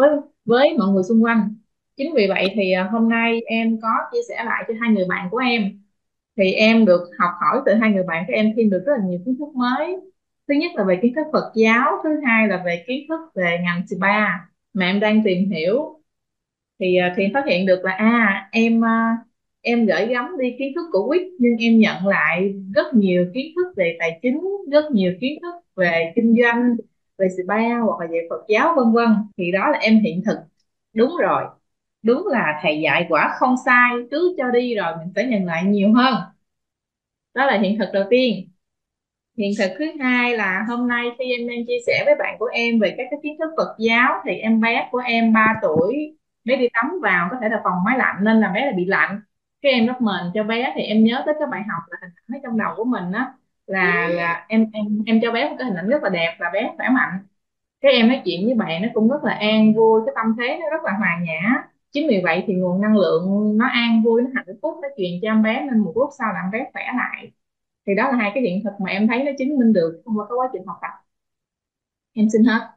với mọi người xung quanh. Chính vì vậy thì à, hôm nay em có chia sẻ lại cho hai người bạn của em, thì em được học hỏi từ hai người bạn của em thêm được rất là nhiều kiến thức mới. Thứ nhất là về kiến thức Phật giáo, thứ hai là về kiến thức về ngành spa mà em đang tìm hiểu. Thì à, thì phát hiện được là à em à, em gửi gắm đi kiến thức của quýt, nhưng em nhận lại rất nhiều kiến thức về tài chính, rất nhiều kiến thức về kinh doanh, về spa hoặc là về Phật giáo vân vân. Thì đó là em hiện thực. Đúng rồi, đúng là thầy dạy quả không sai, cứ cho đi rồi mình sẽ nhận lại nhiều hơn. Đó là hiện thực đầu tiên. Hiện thực thứ hai là hôm nay khi em đang chia sẻ với bạn của em về các cái kiến thức Phật giáo, thì em bé của em ba tuổi, bé đi tắm vào có thể là phòng máy lạnh nên là bé là bị lạnh. Cái em rất mền cho bé, thì em nhớ tới cái bài học là hình ảnh ở trong đầu của mình á, là là em em em cho bé một cái hình ảnh rất là đẹp là bé khỏe mạnh. Cái em nói chuyện với bạn nó cũng rất là an vui, cái tâm thế nó rất là hòa nhã. Chính vì vậy thì nguồn năng lượng nó an vui, nó hạnh phúc, nó truyền cho em bé, nên một lúc sau là em bé khỏe lại. Thì đó là hai cái hiện thực mà em thấy nó chứng minh được thông qua cái quá trình học tập. Em xin hết.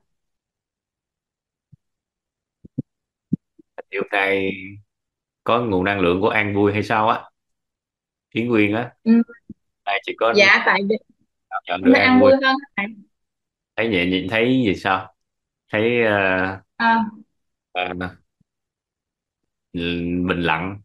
Thì hôm nay có nguồn năng lượng của an vui hay sao á, Yến Nguyên á, Ừ. này chỉ có Dạ tại vì cảm nhận em được thấy an an vui, vui hơn thầy. thấy nhẹ nhàng, thấy gì sao, thấy uh, À, bình lặng.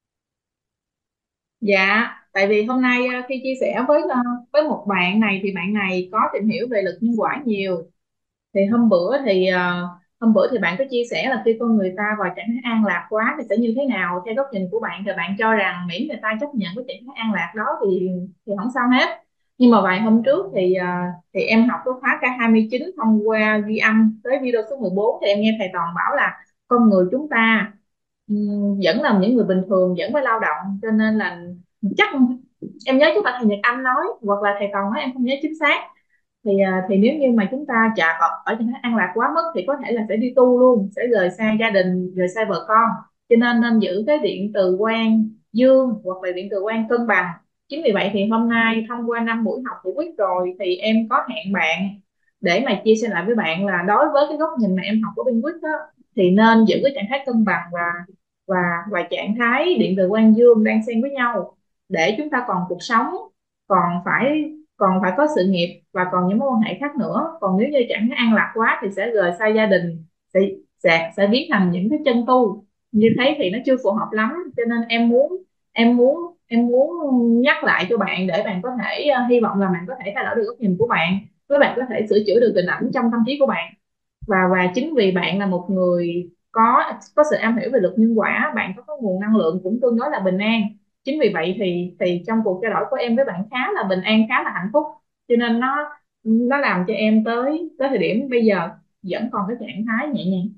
dạ tại vì hôm nay ờ, khi chia sẻ với ờ, với một bạn này, thì bạn này có tìm hiểu về lực nhân quả nhiều. Thì hôm bữa thì ờ, hôm bữa thì bạn có chia sẻ là khi con người ta vào trạng thái an lạc quá thì sẽ như thế nào. Theo góc nhìn của bạn thì bạn cho rằng miễn người ta chấp nhận cái trạng thái an lạc đó thì thì không sao hết. Nhưng mà vài hôm trước thì ờ, thì em học cái khóa k hai mươi chín thông qua ghi âm tới video số mười bốn, thì em nghe thầy Toàn bảo là con người chúng ta ừm, vẫn là những người bình thường, vẫn phải lao động, cho nên là chắc em nhớ chắc là thầy Nhật Anh nói hoặc là thầy Toàn nói, em không nhớ chính xác. Thì à, thì nếu như mà chúng ta chạm ở, ở trạng thái an lạc quá mức thì có thể là sẽ đi tu luôn, sẽ rời xa gia đình, rời xa vợ con. Cho nên nên giữ cái điện từ quan dương hoặc là điện từ quan cân bằng. Chính vì vậy thì hôm nay thông qua năm buổi học của Quyết rồi, thì em có hẹn bạn để mà chia sẻ lại với bạn là đối với cái góc nhìn mà em học của bên Quyết đó, thì nên giữ cái trạng thái cân bằng và và và trạng thái điện từ quan dương đang xen với nhau, để chúng ta còn cuộc sống, còn phải còn phải có sự nghiệp và còn những mối quan hệ khác nữa. Còn nếu như chẳng an lạc quá thì sẽ rời xa gia đình, sẽ sẽ sẽ biến thành những cái chân tu. Như thế thì nó chưa phù hợp lắm, cho nên em muốn em muốn em muốn nhắc lại cho bạn để bạn có thể ờ, hy vọng là bạn có thể thay đổi được góc nhìn của bạn, với bạn có thể sửa chữa được hình ảnh trong tâm trí của bạn. Và và chính vì bạn là một người có có sự am hiểu về luật nhân quả, bạn có cái nguồn năng lượng cũng tương đối là bình an. Chính vì vậy thì thì trong cuộc trao đổi của em với bạn khá là bình an, khá là hạnh phúc. Cho nên nó nó làm cho em tới tới thời điểm bây giờ vẫn còn cái trạng thái nhẹ nhàng.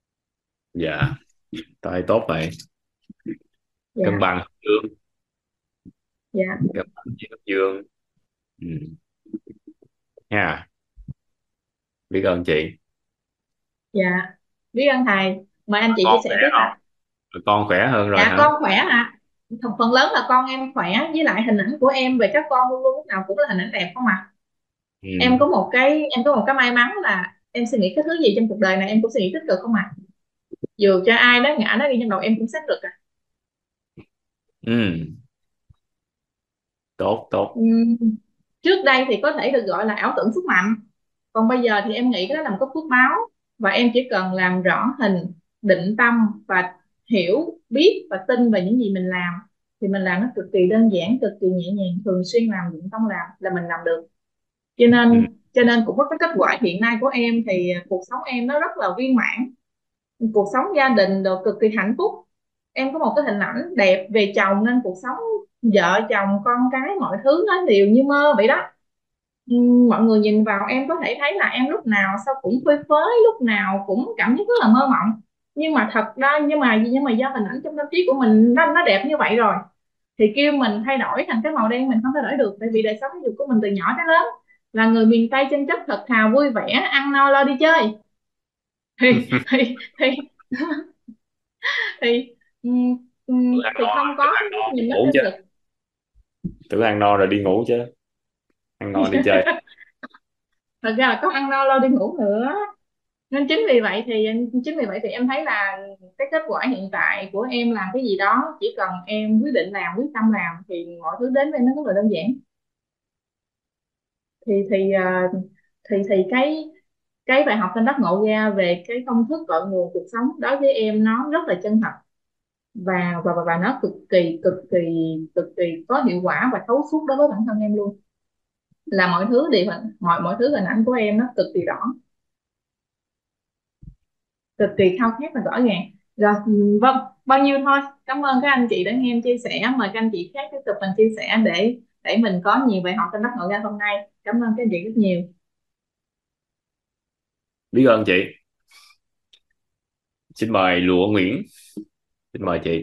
Dạ, tay tốt vậy. Cân Dạ. bằng hợp dương, Dạ. cân bằng với hợp dương. Ừ. Ha, biết ơn chị. Dạ, biết ơn thầy. Mời anh chị chia Con khỏe sẻ tiếp không? ạ. Con khỏe hơn rồi Dạ hả? con khỏe ạ. Phần phần lớn là con em khỏe, với lại hình ảnh của em về các con luôn luôn lúc nào cũng là hình ảnh đẹp không ạ. em Ừ. có một cái em có một cái may mắn là em suy nghĩ cái thứ gì trong cuộc đời này em cũng suy nghĩ tích cực không ạ. Dù cho ai đó ngã nó đi trong đầu em cũng xác được ạ. Ừ. Tốt tốt. Ừm, Trước đây thì có thể được gọi là ảo tưởng sức mạnh, còn bây giờ thì em nghĩ cái đó là một cái phước báo. Và em chỉ cần làm rõ hình, định tâm và hiểu biết và tin về những gì mình làm, thì mình làm nó cực kỳ đơn giản, cực kỳ nhẹ nhàng, thường xuyên làm, dụng tâm làm là mình làm được. cho Ừ. nên cho nên cũng có cái kết quả hiện nay của em thì cuộc sống em nó rất là viên mãn, cuộc sống gia đình đều cực kỳ hạnh phúc. Em có một cái hình ảnh đẹp về chồng nên cuộc sống vợ chồng con cái mọi thứ nó đều như mơ vậy đó. Ừm, mọi người nhìn vào em có thể thấy là em lúc nào sao cũng phơi phới, lúc nào cũng cảm giác rất là mơ mộng. Nhưng mà thật ra nhưng mà nhưng mà do hình ảnh trong tâm trí của mình nó nó đẹp như vậy rồi, thì kêu mình thay đổi thành cái màu đen mình không thay đổi được. Tại vì đời sống giáo dục của mình từ nhỏ tới lớn là người miền Tây chân chất, thật thà, vui vẻ, ăn no lo đi chơi. Thì thì thì ừm, ừm, Tưởng ăn thì no, không tưởng có ăn cái no góc đi nhìn nó ngủ tiêu chứ. cực. Tưởng ăn no rồi đi ngủ chứ. Ăn no đi chơi. Thật ra là có ăn no lo đi ngủ nữa. Nên chính vì vậy thì chính vì vậy thì em thấy là cái kết quả hiện tại của em làm cái gì đó, chỉ cần em quyết định làm, quyết tâm làm thì mọi thứ đến với em nó rất là đơn giản. Thì thì à, thì thì cái cái bài học tâm đắc ngộ ra về cái công thức cội nguồn cuộc sống đối với em nó rất là chân thật, và và và, và nó cực kỳ cực kỳ cực kỳ có hiệu quả và thấu suốt đối với bản thân em luôn. Là mọi thứ đều mọi mọi thứ hình ảnh của em nó cực kỳ rõ, cực kỳ khao khát và rõ ràng. Rồi, ừ, vâng, bao nhiêu thôi. Cảm ơn các anh chị đã nghe em chia sẻ. Mời các anh chị khác tiếp tục mình chia sẻ để để mình có nhiều bài học tâm đắc ngộ ra hôm nay. Cảm ơn các anh chị rất nhiều. Biết ơn chị. Xin mời Lụa Nguyễn. Xin mời chị.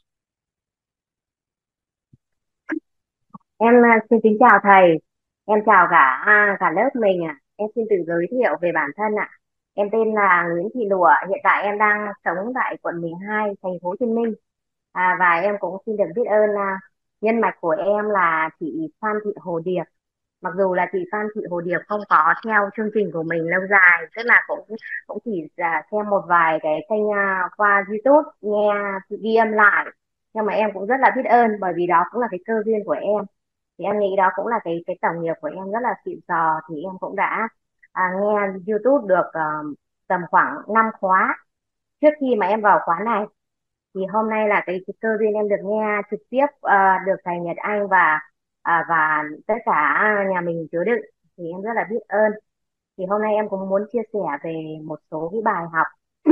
Em à, xin kính chào thầy, em chào cả à, cả lớp mình ạ. Em xin tự giới thiệu về bản thân ạ. Em tên là Nguyễn Thị Lụa, hiện tại em đang sống tại quận mười hai, thành phố Hồ Chí Minh. À, và em cũng xin được biết ơn à, nhân mạch của em là chị Phan Thị Hồ Điệp. Mặc dù là chị Phan Thị Hồ Điệp không có theo chương trình của mình lâu dài, tức là cũng cũng chỉ là xem một vài cái kênh à, qua YouTube, nghe ghi âm lại, nhưng mà em cũng rất là biết ơn bởi vì đó cũng là cái cơ duyên của em. Thì em nghĩ đó cũng là cái cái tổng nghiệp của em rất là xịn sò. Thì em cũng đã à, nghe YouTube được à, tầm khoảng năm khóa trước khi mà em vào khóa này. Thì hôm nay là cái, cái cơ duyên em được nghe trực tiếp à, được thầy Nhật Anh và à, và tất cả nhà mình chứa đựng, thì em rất là biết ơn. Thì hôm nay em cũng muốn chia sẻ về một số cái bài học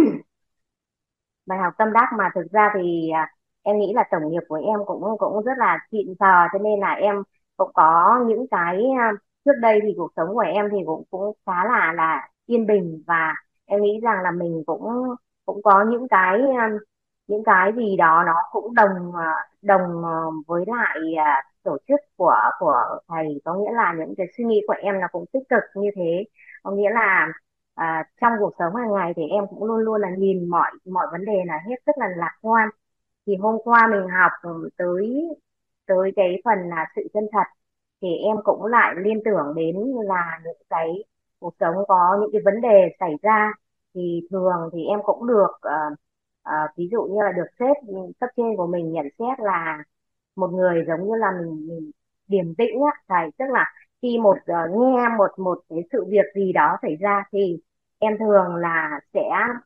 bài học tâm đắc mà thực ra thì à, em nghĩ là tổng nghiệp của em cũng cũng rất là xịn sò, cho nên là em cũng có những cái à, trước đây thì cuộc sống của em thì cũng cũng khá là là yên bình, và em nghĩ rằng là mình cũng cũng có những cái à, những cái gì đó nó cũng đồng à, đồng à, với lại à, tổ chức của của thầy, có nghĩa là những cái suy nghĩ của em nó cũng tích cực như thế. Có nghĩa là à, trong cuộc sống hàng ngày thì em cũng luôn luôn là nhìn mọi mọi vấn đề là hết sức là lạc quan. Thì hôm qua mình học ừ, tới tới cái phần là sự chân thật, thì em cũng lại liên tưởng đến là những cái cuộc sống có những cái vấn đề xảy ra, thì thường thì em cũng được ờ, ờ, ví dụ như là được sếp cấp trên của mình nhận xét là một người giống như là mình, mình điềm tĩnh á thầy, tức là khi một ờ, nghe một một cái sự việc gì đó xảy ra thì em thường là sẽ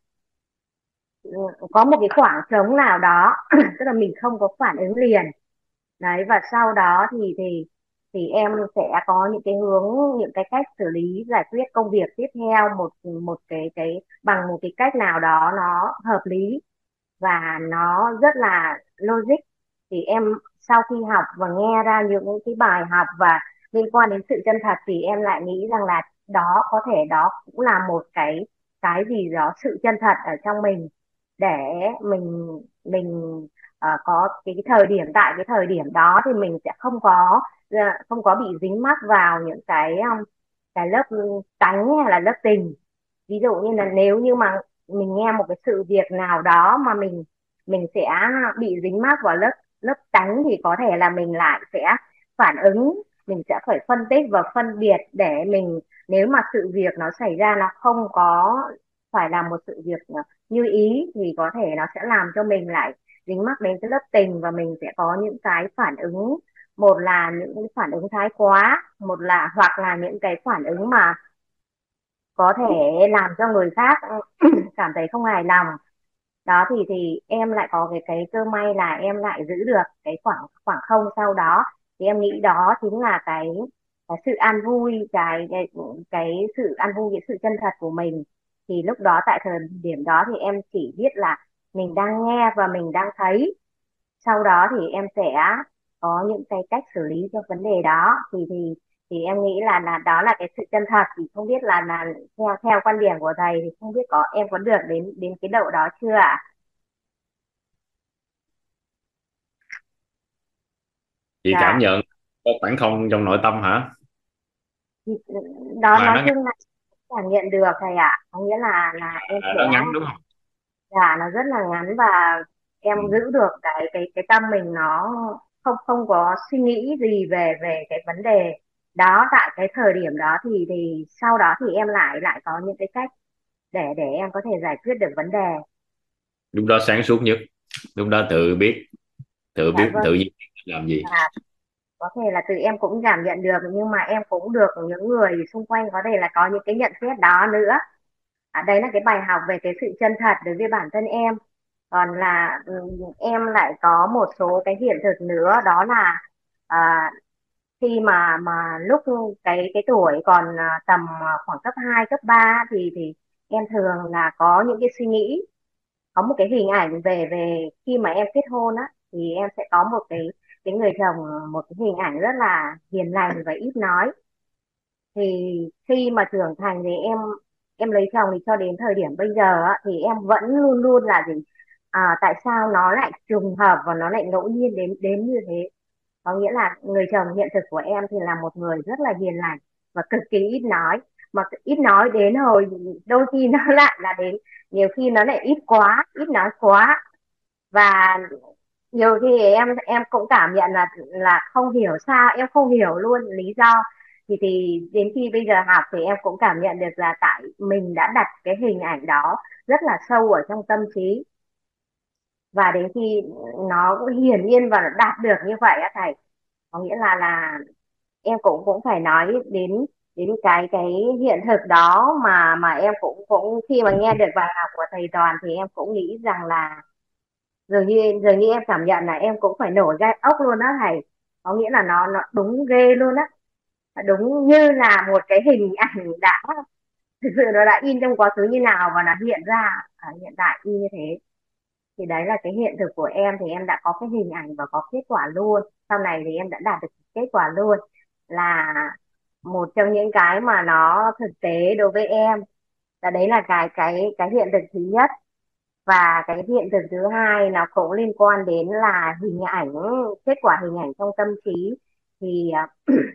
ừ, có một cái khoảng trống nào đó tức là mình không có phản ứng liền đấy, và sau đó thì thì thì em sẽ có những cái hướng, những cái cách xử lý giải quyết công việc tiếp theo một một cái cái bằng một cái cách nào đó nó hợp lý và nó rất là logic. Thì em sau khi học và nghe ra những cái bài học và liên quan đến sự chân thật thì em lại nghĩ rằng là đó có thể đó cũng là một cái cái gì đó sự chân thật ở trong mình, để mình mình ờ, có cái, cái thời điểm tại cái thời điểm đó thì mình sẽ không có ờ, không có bị dính mắc vào những cái um, cái lớp tánh hay là lớp tình. Ví dụ như là nếu như mà mình nghe một cái sự việc nào đó mà mình mình sẽ bị dính mắc vào lớp lớp tánh thì có thể là mình lại sẽ phản ứng, mình sẽ phải phân tích và phân biệt để mình, nếu mà sự việc nó xảy ra nó không có phải là một sự việc như ý thì có thể nó sẽ làm cho mình lại dính mắc đến cái lớp tình, và mình sẽ có những cái phản ứng, một là những cái phản ứng thái quá, một là hoặc là những cái phản ứng mà có thể làm cho người khác cảm thấy không hài lòng. Đó thì thì em lại có cái cái cơ may là em lại giữ được cái khoảng khoảng không sau đó. Thì em nghĩ đó chính là cái cái sự an vui, cái cái, cái sự an vui, cái sự chân thật của mình. Thì lúc đó tại thời điểm đó thì em chỉ biết là mình đang nghe và mình đang thấy, sau đó thì em sẽ có những cái cách xử lý cho vấn đề đó. Thì thì thì em nghĩ là là đó là cái sự chân thật. Thì không biết là là theo theo quan điểm của thầy thì không biết có em có được đến đến cái độ đó chưa ạ? Chị cảm Dạ. nhận có khoảng không trong nội tâm hả? Thì, đó Mà nói nó ngắn, chung là cảm nhận được thầy ạ, có nghĩa là là em à, sẽ, nó ngắn đúng không? dạ nó rất là ngắn, và em Ừ. giữ được cái cái cái tâm mình nó không không có suy nghĩ gì về về cái vấn đề đó tại cái thời điểm đó. Thì thì sau đó thì em lại lại có những cái cách để để em có thể giải quyết được vấn đề. Lúc đó sáng suốt nhất, lúc đó tự biết, tự Dạ biết vâng. tự nhiên làm gì. Và có thể là từ em cũng cảm nhận được, nhưng mà em cũng được những người xung quanh có thể là có những cái nhận xét đó nữa. À, đấy là cái bài học về cái sự chân thật đối với bản thân em. Còn là ừ, em lại có một số cái hiện thực nữa, đó là à, khi mà mà lúc cái cái tuổi còn à, tầm à, khoảng cấp hai cấp ba thì thì em thường là có những cái suy nghĩ, có một cái hình ảnh về về khi mà em kết hôn á, thì em sẽ có một cái cái người chồng, một cái hình ảnh rất là hiền lành và ít nói. Thì khi mà trưởng thành thì em em lấy chồng thì cho đến thời điểm bây giờ á, thì em vẫn luôn luôn là gì, à, tại sao nó lại trùng hợp và nó lại ngẫu nhiên đến đến như thế. Có nghĩa là người chồng hiện thực của em thì là một người rất là hiền lành và cực kỳ ít nói, mà ít nói đến hồi đôi khi nó lại là đến, nhiều khi nó lại ít quá, ít nói quá. Và nhiều khi em em cũng cảm nhận là là không hiểu sao, em không hiểu luôn lý do. Thì thì đến khi bây giờ học thì em cũng cảm nhận được là tại mình đã đặt cái hình ảnh đó rất là sâu ở trong tâm trí, và đến khi nó cũng hiển nhiên và nó đạt được như vậy á thầy, có nghĩa là là em cũng cũng phải nói đến đến cái cái hiện thực đó, mà mà em cũng cũng khi mà nghe được bài học của thầy Toàn thì em cũng nghĩ rằng là dường như dường như em cảm nhận là em cũng phải nổi gai ốc luôn đó thầy. Có nghĩa là nó nó đúng ghê luôn á, đúng như là một cái hình ảnh đã thực sự nó đã in trong quá khứ như nào và nó hiện ra ở hiện tại y như thế. Thì đấy là cái hiện thực của em, thì em đã có cái hình ảnh và có kết quả luôn. Sau này thì em đã đạt được kết quả luôn, là một trong những cái mà nó thực tế đối với em. Và đấy là cái cái cái hiện thực thứ nhất. Và cái hiện thực thứ hai nó cũng liên quan đến là hình ảnh, kết quả hình ảnh trong tâm trí. Thì à,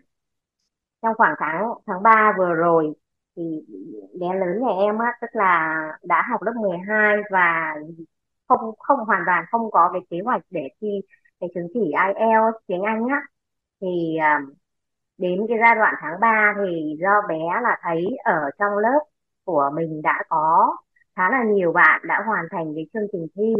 trong khoảng tháng tháng ba vừa rồi thì bé lớn nhà em á, tức là đã học lớp mười hai và không không hoàn toàn không có cái kế hoạch để thi cái chứng chỉ ai eo tiếng Anh á. Thì à, đến cái giai đoạn tháng ba thì do bé là thấy ở trong lớp của mình đã có khá là nhiều bạn đã hoàn thành cái chương trình thi,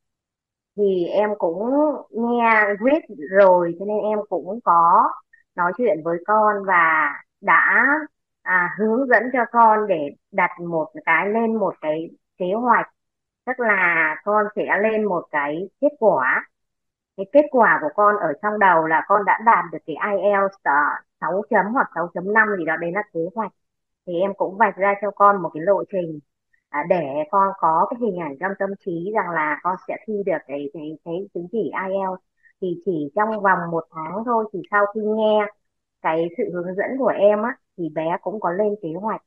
thì em cũng nghe viết rồi, cho nên em cũng có nói chuyện với con và đã à, hướng dẫn cho con để đặt một cái lên một cái kế hoạch. Tức là con sẽ lên một cái kết quả, cái kết quả của con ở trong đầu là con đã đạt được cái ai eo sáu chấm hoặc sáu chấm năm gì đó, đấy là kế hoạch. Thì em cũng vạch ra cho con một cái lộ trình, à, để con có cái hình ảnh trong tâm trí rằng là con sẽ thi được cái cái cái chứng chỉ ai eo. Thì chỉ trong vòng một tháng thôi, thì sau khi nghe cái sự hướng dẫn của em á, thì bé cũng có lên kế hoạch.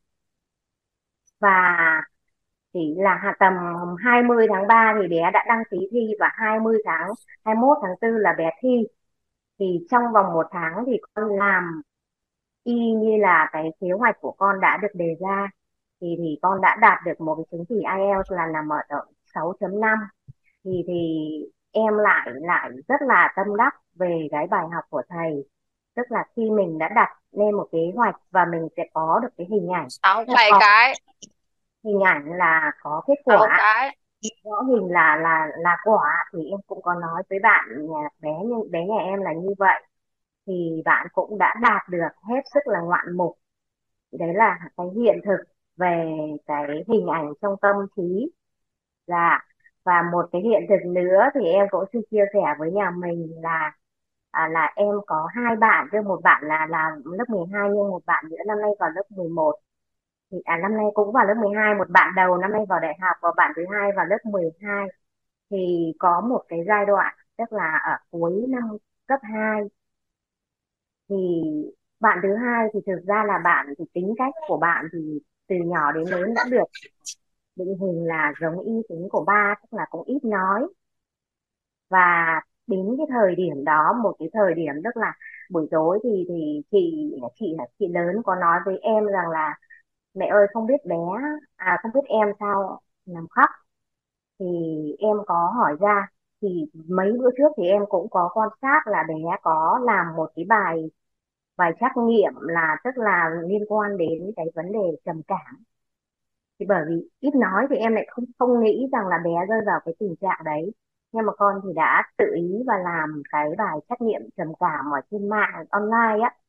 Và chỉ là hạ- tầm hai mươi tháng ba thì bé đã đăng ký thi, và hai mươi tháng hai mươi mốt tháng tư là bé thi. Thì trong vòng một tháng thì con làm y như là cái kế hoạch của con đã được đề ra. Thì thì con đã đạt được một cái chứng chỉ ai eo là nằm ở độ sáu chấm năm. Thì thì em lại lại rất là tâm đắc về cái bài học của thầy. Tức là khi mình đã đặt lên một kế hoạch và mình sẽ có được cái hình ảnh, sáu tức là bảy có cái hình ảnh là có kết sáu quả, cái rõ hình là là là quả. Thì em cũng có nói với bạn nhà bé như bé nhà em là như vậy, thì bạn cũng đã đạt được hết sức là ngoạn mục. Đấy là cái hiện thực về cái hình ảnh trong tâm trí. Dạ. Và một cái hiện thực nữa thì em cũng xin chia sẻ với nhà mình là à, là em có hai bạn, chứ một bạn là là lớp mười hai, nhưng một bạn nữa năm nay vào lớp mười một. Thì à năm nay cũng vào lớp mười hai, một bạn đầu năm nay vào đại học và bạn thứ hai vào lớp mười hai. Thì có một cái giai đoạn, tức là ở cuối năm cấp hai, thì bạn thứ hai thì thực ra là bạn thì tính cách của bạn thì từ nhỏ đến lớn đã được định hình là giống y tính của ba, tức là cũng ít nói. Và đến cái thời điểm đó, một cái thời điểm tức là buổi tối thì thì chị chị chị lớn có nói với em rằng là mẹ ơi, không biết bé, à không biết em sao nằm khóc. Thì em có hỏi ra, thì mấy bữa trước thì em cũng có quan sát là bé có làm một cái bài bài trắc nghiệm, là tức là liên quan đến cái vấn đề trầm cảm. Thì bởi vì ít nói thì em lại không không nghĩ rằng là bé rơi vào cái tình trạng đấy, nhưng mà con thì đã tự ý và làm cái bài trắc nghiệm trầm cảm ở trên mạng online á.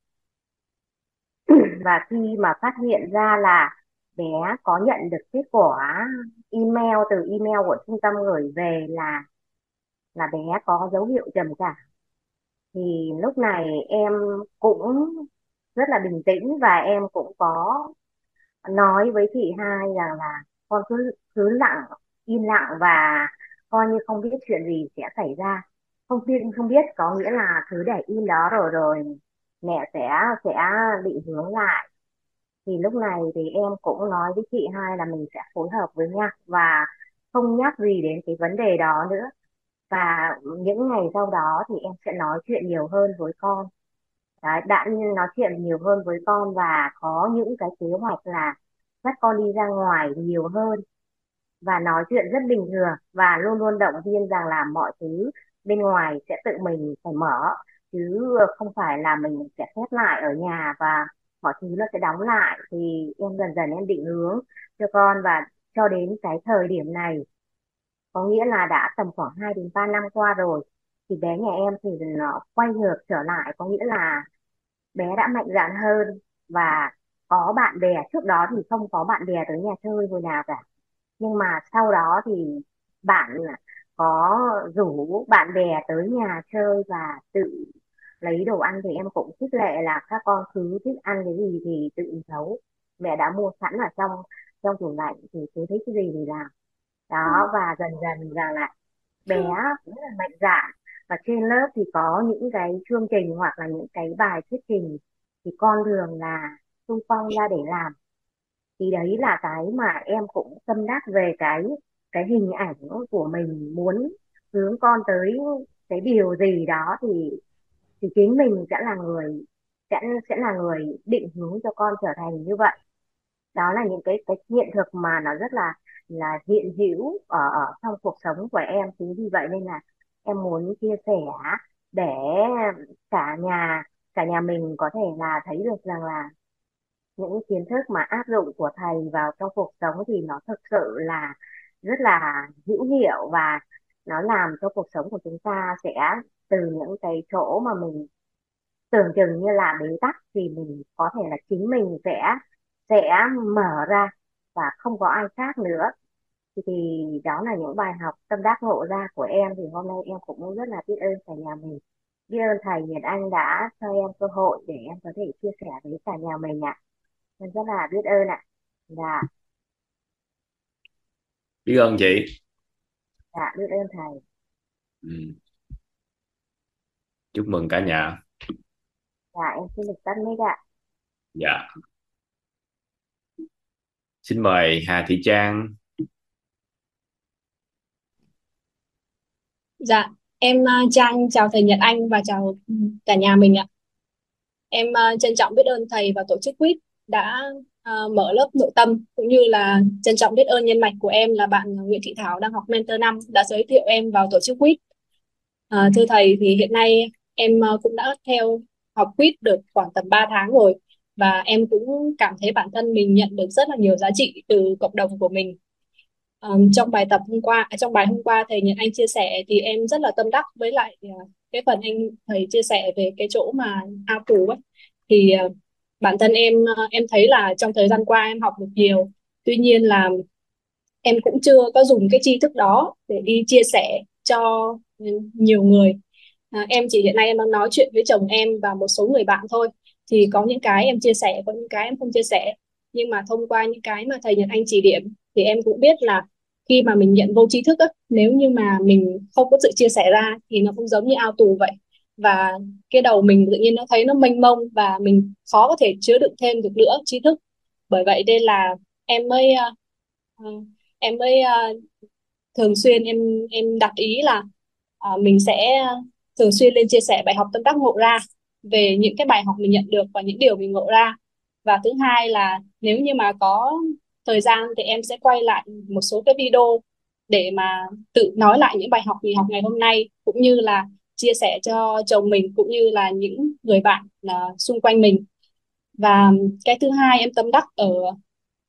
Và khi mà phát hiện ra là bé có nhận được kết quả email từ email của trung tâm gửi về là là bé có dấu hiệu trầm cảm, thì lúc này em cũng rất là bình tĩnh và em cũng có nói với chị hai rằng là con cứ cứ lặng im lặng và coi như không biết chuyện gì sẽ xảy ra. Không biết không biết có nghĩa là cứ để im đó, rồi rồi mẹ sẽ sẽ định hướng lại. Thì lúc này thì em cũng nói với chị hai là mình sẽ phối hợp với nhau và không nhắc gì đến cái vấn đề đó nữa. Và những ngày sau đó thì em sẽ nói chuyện nhiều hơn với con. Đấy, đã nói chuyện nhiều hơn với con và có những cái kế hoạch là dắt con đi ra ngoài nhiều hơn và nói chuyện rất bình thường và luôn luôn động viên rằng là mọi thứ bên ngoài sẽ tự mình phải mở, chứ không phải là mình sẽ khép lại ở nhà và mọi thứ nó sẽ đóng lại. Thì em dần dần em định hướng cho con, và cho đến cái thời điểm này, có nghĩa là đã tầm khoảng hai đến ba năm qua rồi, thì bé nhà em thì nó quay ngược trở lại, có nghĩa là bé đã mạnh dạn hơn và có bạn bè. Trước đó thì không có bạn bè tới nhà chơi hồi nào cả, nhưng mà sau đó thì bạn có rủ bạn bè tới nhà chơi và tự lấy đồ ăn. Thì em cũng khích lệ là các con cứ thích ăn cái gì thì tự nấu, mẹ đã mua sẵn ở trong trong tủ lạnh, thì cứ thích cái gì thì làm đó. Và dần dần rằng là bé cũng rất là mạnh dạn, và trên lớp thì có những cái chương trình hoặc là những cái bài thuyết trình thì con thường là xung phong ra để làm. Thì đấy là cái mà em cũng tâm đắc về cái cái hình ảnh của mình, muốn hướng con tới cái điều gì đó thì thì chính mình sẽ là người sẽ sẽ là người định hướng cho con trở thành như vậy. Đó là những cái cái hiện thực mà nó rất là là hiện hữu ở, ở trong cuộc sống của em. Chính vì vậy nên là em muốn chia sẻ để cả nhà cả nhà mình có thể là thấy được rằng là những kiến thức mà áp dụng của thầy vào trong cuộc sống thì nó thực sự là rất là hữu hiệu, và nó làm cho cuộc sống của chúng ta sẽ từ những cái chỗ mà mình tưởng chừng như là bế tắc thì mình có thể là chính mình sẽ sẽ mở ra và không có ai khác nữa. Thì, thì đó là những bài học tâm đắc ngộ ra của em. Thì hôm nay em cũng rất là biết ơn cả nhà mình, biết ơn thầy Nhật Anh đã cho em cơ hội để em có thể chia sẻ với cả nhà mình ạ. Em rất là biết ơn ạ. Dạ. Biết ơn chị. Dạ, biết ơn thầy. Ừ. Chúc mừng cả nhà. Dạ, em xin được tắt mic ạ. Dạ. Xin mời Hà Thị Trang. Dạ, em uh, Trang chào thầy Nhật Anh và chào cả nhà mình ạ. Em uh, trân trọng biết ơn thầy và tổ chức quýt đã uh, mở lớp nội tâm, cũng như là trân trọng biết ơn nhân mạch của em là bạn Nguyễn Thị Thảo đang học mentor năm đã giới thiệu em vào tổ chức quýt. Uh, thưa thầy, thì hiện nay em uh, cũng đã theo học quýt được khoảng tầm ba tháng rồi, và em cũng cảm thấy bản thân mình nhận được rất là nhiều giá trị từ cộng đồng của mình. Um, trong bài tập hôm qua, à, trong bài hôm qua thầy Nhật Anh chia sẻ thì em rất là tâm đắc với lại uh, cái phần anh thầy chia sẻ về cái chỗ mà ao tù ấy. Thì uh, bản thân em uh, em thấy là trong thời gian qua em học được nhiều, tuy nhiên là em cũng chưa có dùng cái tri thức đó để đi chia sẻ cho nhiều người. À, em chỉ hiện nay em đang nói chuyện với chồng em và một số người bạn thôi, thì có những cái em chia sẻ, có những cái em không chia sẻ. Nhưng mà thông qua những cái mà thầy Nhật Anh chỉ điểm thì em cũng biết là khi mà mình nhận vô tri thức á, nếu như mà mình không có sự chia sẻ ra thì nó cũng giống như ao tù vậy, và cái đầu mình tự nhiên nó thấy nó mênh mông và mình khó có thể chứa đựng thêm được nữa tri thức. Bởi vậy nên là em mới uh, em mới uh, thường xuyên em em đặt ý là uh, mình sẽ thường xuyên lên chia sẻ bài học tâm đắc ngộ ra về những cái bài học mình nhận được và những điều mình ngộ ra. Và thứ hai là nếu như mà có thời gian thì em sẽ quay lại một số cái video để mà tự nói lại những bài học mình học ngày hôm nay, cũng như là chia sẻ cho chồng mình cũng như là những người bạn uh, xung quanh mình. Và cái thứ hai em tâm đắc ở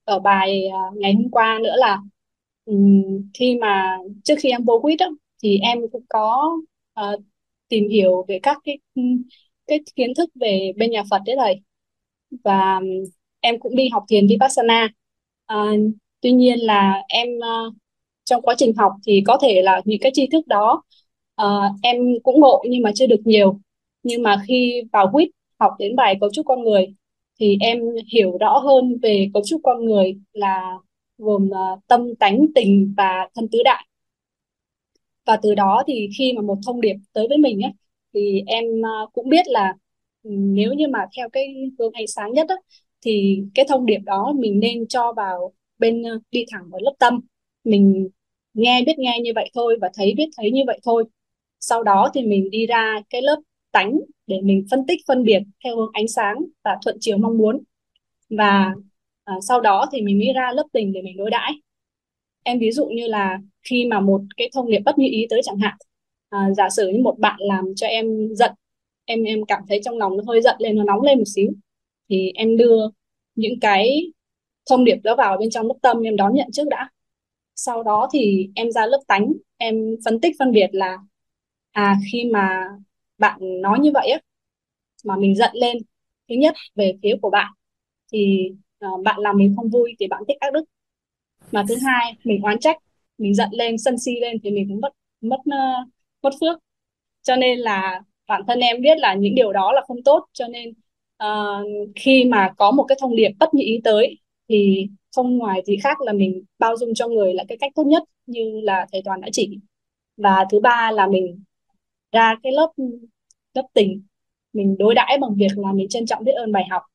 ở bài à, ngày hôm qua nữa là ừm, khi mà trước khi em vô quýt á, thì em cũng có ờ, tìm hiểu về các cái cái kiến thức về bên nhà Phật đấy thầy, và ừm, em cũng đi học thiền Vipassana. Ờ, Tuy nhiên là em ờ, trong quá trình học thì có thể là những cái tri thức đó ờ, em cũng ngộ nhưng mà chưa được nhiều. Nhưng mà khi vào quýt học đến bài cấu trúc con người thì em hiểu rõ hơn về cấu trúc con người là gồm ờ, tâm, tánh, tình và thân tứ đại. Và từ đó thì khi mà một thông điệp tới với mình ấy, thì em ờ, cũng biết là ừ, nếu như mà theo cái hướng ánh sáng nhất á, thì cái thông điệp đó mình nên cho vào bên ờ, đi thẳng vào lớp tâm. Mình nghe biết nghe như vậy thôi và thấy biết thấy như vậy thôi. Sau đó thì mình đi ra cái lớp tánh để mình phân tích phân biệt theo hướng ánh sáng và thuận chiều mong muốn. Và à, sau đó thì mình mới ra lớp tình để mình đối đãi. Em ví dụ như là khi mà một cái thông điệp bất như ý tới chẳng hạn, à, giả sử như một bạn làm cho em giận, em em cảm thấy trong lòng nó hơi giận lên, nó nóng lên một xíu, thì em đưa những cái thông điệp đó vào bên trong lớp tâm, em đón nhận trước đã. Sau đó thì em ra lớp tánh, em phân tích phân biệt là à khi mà bạn nói như vậy á, mà mình giận lên, thứ nhất về phía của bạn thì à, bạn làm mình không vui thì bạn tích ác đức, mà thứ hai mình oán trách, mình giận lên sân si lên thì mình cũng mất mất uh, mất phước. Cho nên là bản thân em biết là những điều đó là không tốt, cho nên ờ, khi mà có một cái thông điệp bất như ý tới thì không ngoài gì khác là mình bao dung cho người là cái cách tốt nhất như là thầy Toàn đã chỉ. Và thứ ba là mình ra cái lớp lớp tình, mình đối đãi bằng việc là mình trân trọng biết ơn bài học.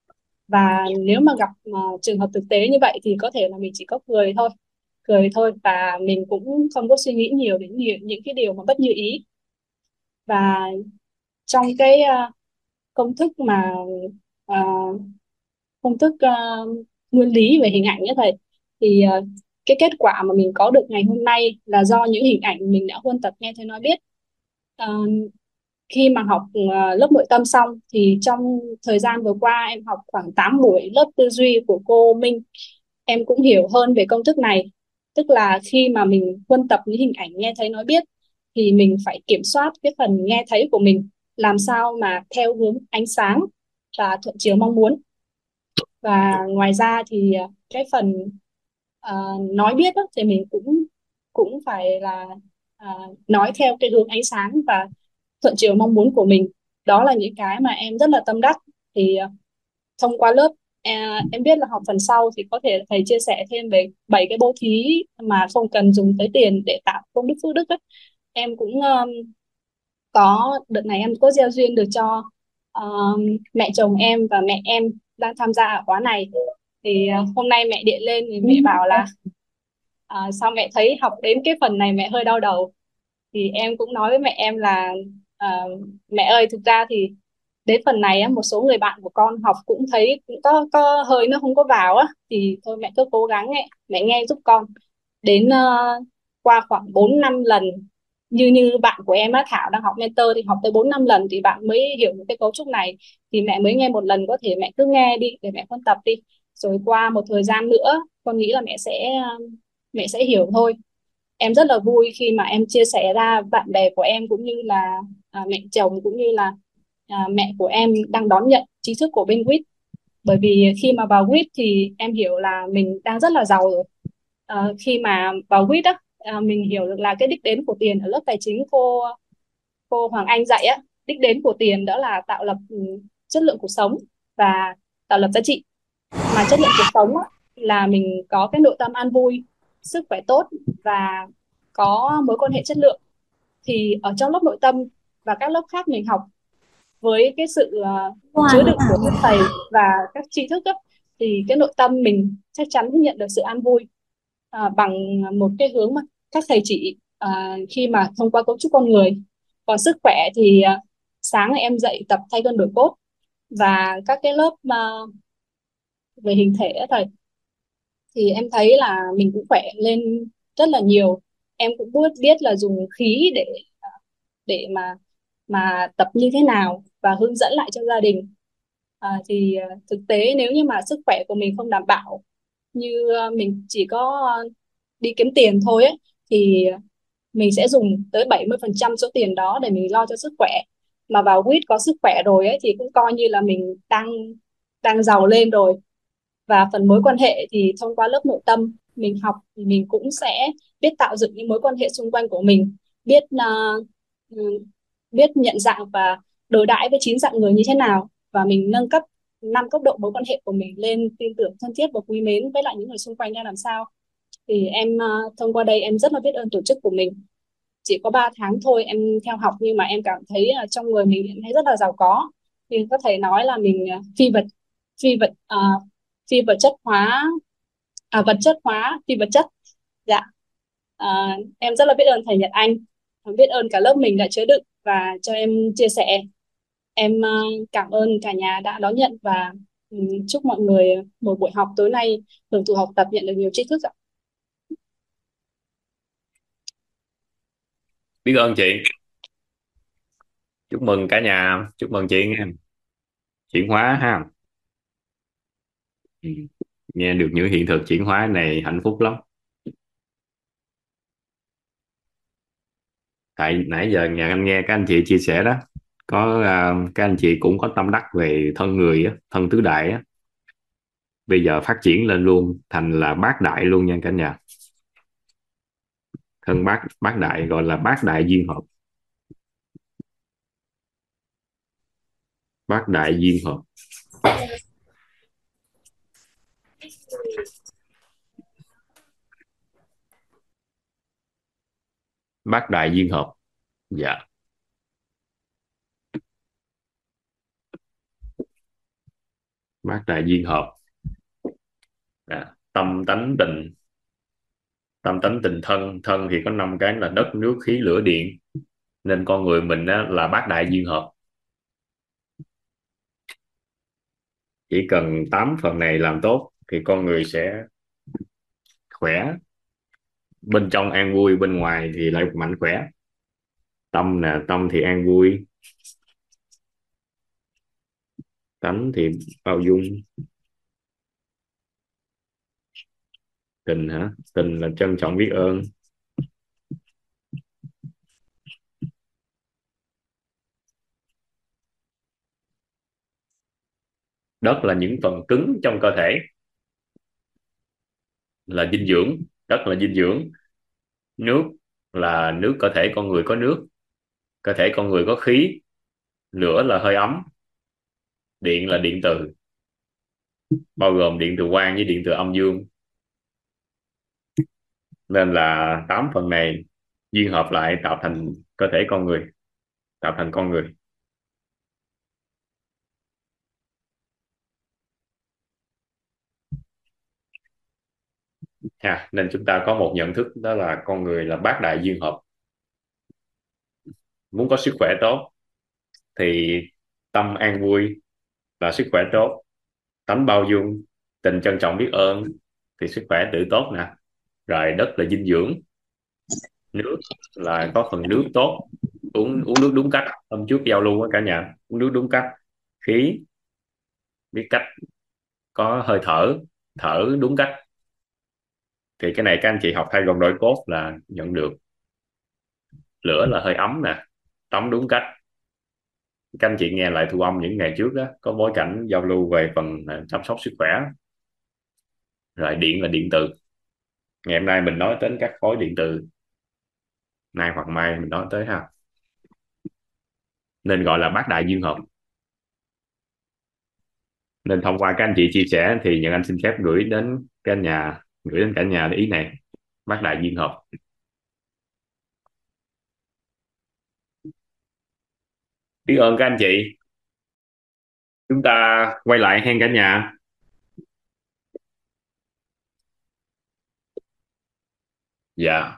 Và nếu mà gặp ờ, trường hợp thực tế như vậy thì có thể là mình chỉ có cười thôi, cười thôi, và mình cũng không có suy nghĩ nhiều đến nhiều, những cái điều mà bất như ý. Và trong cái ờ, công thức mà ờ, công thức ờ, nguyên lý về hình ảnh ấy thầy, thì ờ, cái kết quả mà mình có được ngày hôm nay là do những hình ảnh mình đã huân tập nghe thấy nói biết. Ờ, Khi mà học ờ, lớp nội tâm xong thì trong thời gian vừa qua em học khoảng tám buổi lớp tư duy của cô Minh, em cũng hiểu hơn về công thức này. Tức là khi mà mình huân tập những hình ảnh nghe thấy nói biết thì mình phải kiểm soát cái phần nghe thấy của mình làm sao mà theo hướng ánh sáng và thuận chiều mong muốn. Và ngoài ra thì ờ, cái phần ờ, nói biết á, thì mình cũng cũng phải là ờ, nói theo cái hướng ánh sáng và thuận chiều mong muốn của mình. Đó là những cái mà em rất là tâm đắc. Thì ờ, thông qua lớp à, em biết là học phần sau thì có thể thầy chia sẻ thêm về bảy cái bố thí mà không cần dùng tới tiền để tạo công đức phước đức ấy. Em cũng um, có đợt này em có gieo duyên được cho um, mẹ chồng em và mẹ em đang tham gia ở khóa này. Thì uh, hôm nay mẹ điện lên thì mẹ bảo là à, sao mẹ thấy học đến cái phần này mẹ hơi đau đầu. Thì em cũng nói với mẹ em là à, mẹ ơi, thực ra thì đến phần này á, một số người bạn của con học cũng thấy cũng có có hơi nó không có vào á, thì thôi mẹ cứ cố gắng ấy, mẹ nghe giúp con. Đến ờ, qua khoảng bốn năm lần, như như bạn của em á, Thảo đang học mentor thì học tới bốn năm lần thì bạn mới hiểu được cái cấu trúc này. Thì mẹ mới nghe một lần, có thể mẹ cứ nghe đi để mẹ phân tập đi, rồi qua một thời gian nữa con nghĩ là mẹ sẽ mẹ sẽ hiểu thôi. Em rất là vui khi mà em chia sẻ ra bạn bè của em cũng như là à, mẹ chồng cũng như là à, mẹ của em đang đón nhận tri thức của bên quýt. Bởi vì khi mà vào quýt thì em hiểu là mình đang rất là giàu rồi. Ờ, khi mà vào quýt á, à, mình hiểu được là cái đích đến của tiền ở lớp tài chính cô cô Hoàng Anh dạy á, đích đến của tiền đó là tạo lập ừ, chất lượng cuộc sống và tạo lập giá trị. Mà chất lượng cuộc sống á, là mình có cái nội tâm an vui, sức khỏe tốt và có mối quan hệ chất lượng. Thì ở trong lớp nội tâm và các lớp khác mình học với cái sự uh, chứa đựng của các thầy và các tri thức á, thì cái nội tâm mình chắc chắn nhận được sự an vui à, bằng một cái hướng mà các thầy chỉ à, khi mà thông qua cấu trúc con người. Còn sức khỏe thì à, sáng này em dạy tập thay gân đổi cốt và các cái lớp à, về hình thể á thầy, thì em thấy là mình cũng khỏe lên rất là nhiều. Em cũng biết biết là dùng khí để để mà mà tập như thế nào và hướng dẫn lại cho gia đình. À, thì à, thực tế nếu như mà sức khỏe của mình không đảm bảo như ờ, mình chỉ có ờ, đi kiếm tiền thôi ấy, thì mình sẽ dùng tới bảy mươi phần trăm số tiền đó để mình lo cho sức khỏe. Mà vào quýt có sức khỏe rồi ấy thì cũng coi như là mình đang đang giàu lên rồi. Và phần mối quan hệ thì thông qua lớp nội tâm mình học thì mình cũng sẽ biết tạo dựng những mối quan hệ xung quanh của mình, biết uh, biết nhận dạng và đối đãi với chín dạng người như thế nào, và mình nâng cấp năm cấp độ mối quan hệ của mình lên tin tưởng, thân thiết và quý mến với lại những người xung quanh ra làm sao. Thì em uh, thông qua đây em rất là biết ơn tổ chức của mình. Chỉ có ba tháng thôi em theo học nhưng mà em cảm thấy uh, trong người mình em thấy rất là giàu có. Thì có thể nói là mình uh, phi vật phi vật uh, phi vật chất hóa à, vật chất hóa phi vật chất. Dạ. À, em rất là biết ơn thầy Nhật Anh, biết ơn cả lớp mình đã chứa đựng và cho em chia sẻ. Em uh, cảm ơn cả nhà đã đón nhận và um, chúc mọi người một buổi học tối nay hưởng thụ học tập, nhận được nhiều tri thức ạ. Biết ơn chị. Chúc mừng cả nhà, chúc mừng chị nghe. Chuyển hóa ha. Ừ. Nghe được những hiện thực chuyển hóa này hạnh phúc lắm. Tại nãy giờ nhà anh nghe các anh chị chia sẻ đó, có uh, các anh chị cũng có tâm đắc về thân người á, thân tứ đại á. Bây giờ phát triển lên luôn thành là bát đại luôn nha cả nhà. Thân bát bát đại gọi là bát đại duyên hợp. Bát đại duyên hợp. Bát đại duyên hợp. Dạ. Bát đại duyên hợp. Dạ. Tâm tánh tình. Tâm tánh tình thân. Thân thì có năm cái là đất nước khí lửa điện, nên con người mình á, là bát đại duyên hợp. Chỉ cần tám phần này làm tốt thì con người sẽ khỏe, bên trong an vui, bên ngoài thì lại mạnh khỏe. Tâm nè, tâm thì an vui, tánh thì bao dung. Tình hả? Tình là trân trọng biết ơn. Đất là những phần cứng trong cơ thể, là dinh dưỡng. Đất là dinh dưỡng. Nước là nước, cơ thể con người có nước, cơ thể con người có khí. Lửa là hơi ấm. Điện là điện từ, bao gồm điện từ quang với điện từ âm dương. Nên là tám phần này duyên hợp lại tạo thành cơ thể con người, tạo thành con người. Ha, nên chúng ta có một nhận thức đó là con người là bát đại duyên hợp. Muốn có sức khỏe tốt thì tâm an vui là sức khỏe tốt. Tánh bao dung, tình trân trọng biết ơn thì sức khỏe tự tốt nè. Rồi đất là dinh dưỡng. Nước là có phần nước tốt, uống uống nước đúng cách. Hôm trước giao lưu với cả nhà, uống nước đúng cách. Khí, biết cách, có hơi thở, thở đúng cách. Thì cái này các anh chị học thay gồm đổi cốt là nhận được. Lửa là hơi ấm nè, tắm đúng cách. Các anh chị nghe lại thu âm những ngày trước đó, có bối cảnh giao lưu về phần chăm sóc sức khỏe. Rồi điện là điện từ. Ngày hôm nay mình nói đến các khối điện từ, nay hoặc mai mình nói tới ha. Nên gọi là bát đại duyên hợp. Nên thông qua các anh chị chia sẻ thì Nhật Anh xin phép gửi đến cả nhà, gửi đến cả nhà ý này, bát đại duyên hợp. Biết ơn các anh chị. Chúng ta quay lại hen cả nhà. Dạ.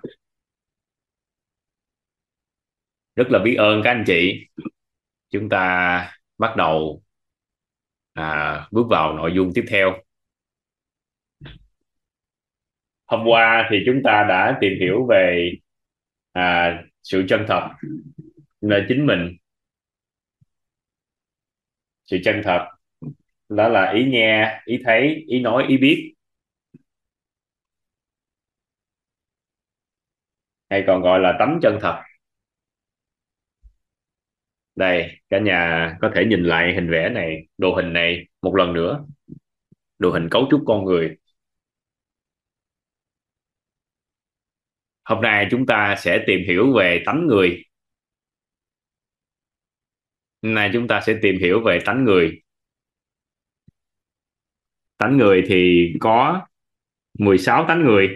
Rất là biết ơn các anh chị. Chúng ta bắt đầu à, bước vào nội dung tiếp theo. Hôm qua thì chúng ta đã tìm hiểu về à, sự chân thật nơi chính mình. Sự chân thật đó là ý nghe, ý thấy, ý nói, ý biết. hay còn gọi là tánh chân thật. Đây, cả nhà có thể nhìn lại hình vẽ này, đồ hình này một lần nữa, đồ hình cấu trúc con người. Hôm nay chúng ta sẽ tìm hiểu về tánh người. Hôm nay chúng ta sẽ tìm hiểu về tánh người. Tánh người thì có mười sáu tánh người.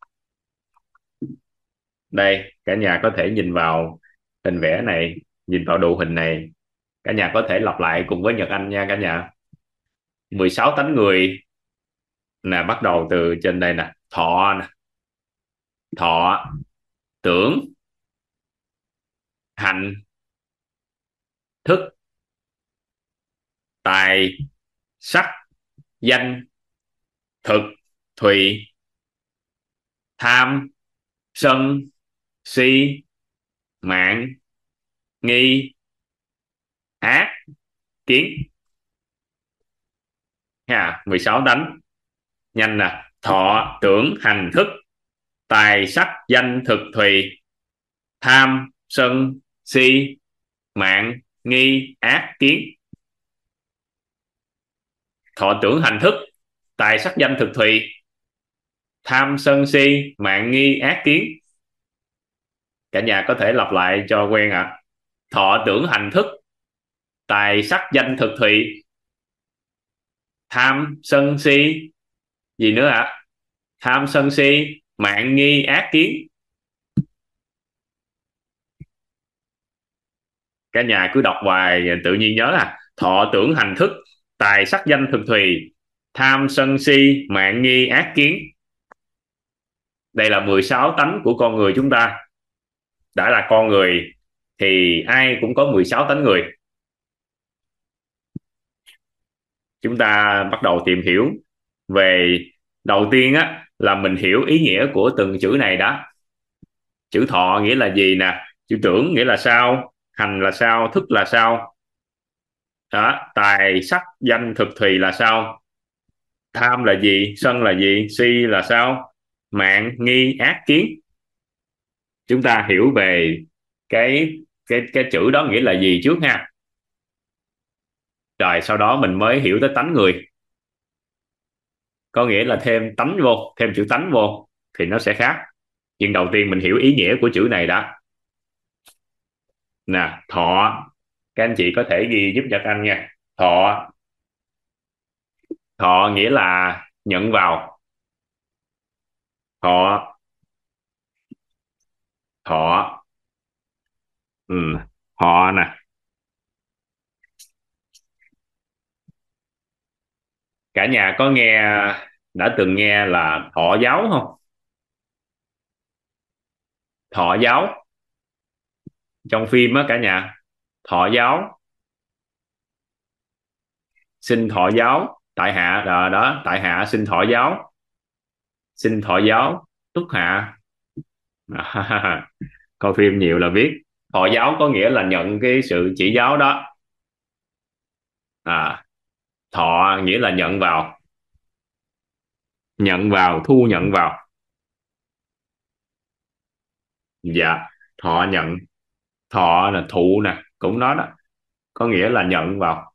Đây, cả nhà có thể nhìn vào hình vẽ này, nhìn vào đồ hình này. Cả nhà có thể lặp lại cùng với Nhật Anh nha cả nhà. mười sáu tánh người là bắt đầu từ trên đây nè. Thọ nè. Thọ, tưởng, hành, thức, tài, sắc, danh, thực, thùy, tham, sân, si, mạng, nghi, ác, kiến. Ha, mười sáu tánh. Nhanh nè. Thọ, tưởng, hành, thức, tài, sắc, danh, thực, thùy, tham, sân, si, mạng, nghi, ác, kiến. Thọ, tưởng, hành, thức, tài, sắc, danh, thực, thùy, tham, sân, si, mạng, nghi, ác, kiến. Cả nhà có thể lặp lại cho quen ạ. À. Thọ, tưởng, hành, thức, tài, sắc, danh, thực, thùy, tham, sân, si, gì nữa ạ? À? Tham, sân, si, mạng, nghi, ác, kiến. Cả nhà cứ đọc hoài tự nhiên nhớ à. Thọ, tưởng, hành, thức, tài, sắc, danh, thực, thùy, tham, sân, si, mạng, nghi, ác, kiến. Đây là mười sáu tánh của con người chúng ta. Đã là con người thì ai cũng có mười sáu tánh người. Chúng ta bắt đầu tìm hiểu về, đầu tiên á là mình hiểu ý nghĩa của từng chữ này đó. Chữ thọ nghĩa là gì nè? Chữ tưởng nghĩa là sao? Hành là sao? Thức là sao? Đó, tài, sắc, danh, thực, thùy là sao? Tham là gì? Sân là gì? Si là sao? Mạng, nghi, ác, kiến. Chúng ta hiểu về cái cái cái chữ đó nghĩa là gì trước ha. Rồi sau đó mình mới hiểu tới tánh người. Có nghĩa là thêm tánh vô, thêm chữ tánh vô thì nó sẽ khác. Nhưng đầu tiên mình hiểu ý nghĩa của chữ này đã. Nè, thọ, các anh chị có thể ghi giúp Nhật Anh nha. Thọ, thọ nghĩa là nhận vào. Thọ, thọ, ừ, họ nè. Cả nhà có nghe, đã từng nghe là thọ giáo không? Thọ giáo trong phim á cả nhà. Thọ giáo, xin thọ giáo, tại hạ đó, đó tại hạ xin thọ giáo, xin thọ giáo túc hạ. Coi phim nhiều là biết. Thọ giáo có nghĩa là nhận cái sự chỉ giáo đó. À, thọ nghĩa là nhận vào, nhận vào, thu nhận vào. Dạ, thọ nhận. Thọ là thụ nè, cũng đó đó, có nghĩa là nhận vào.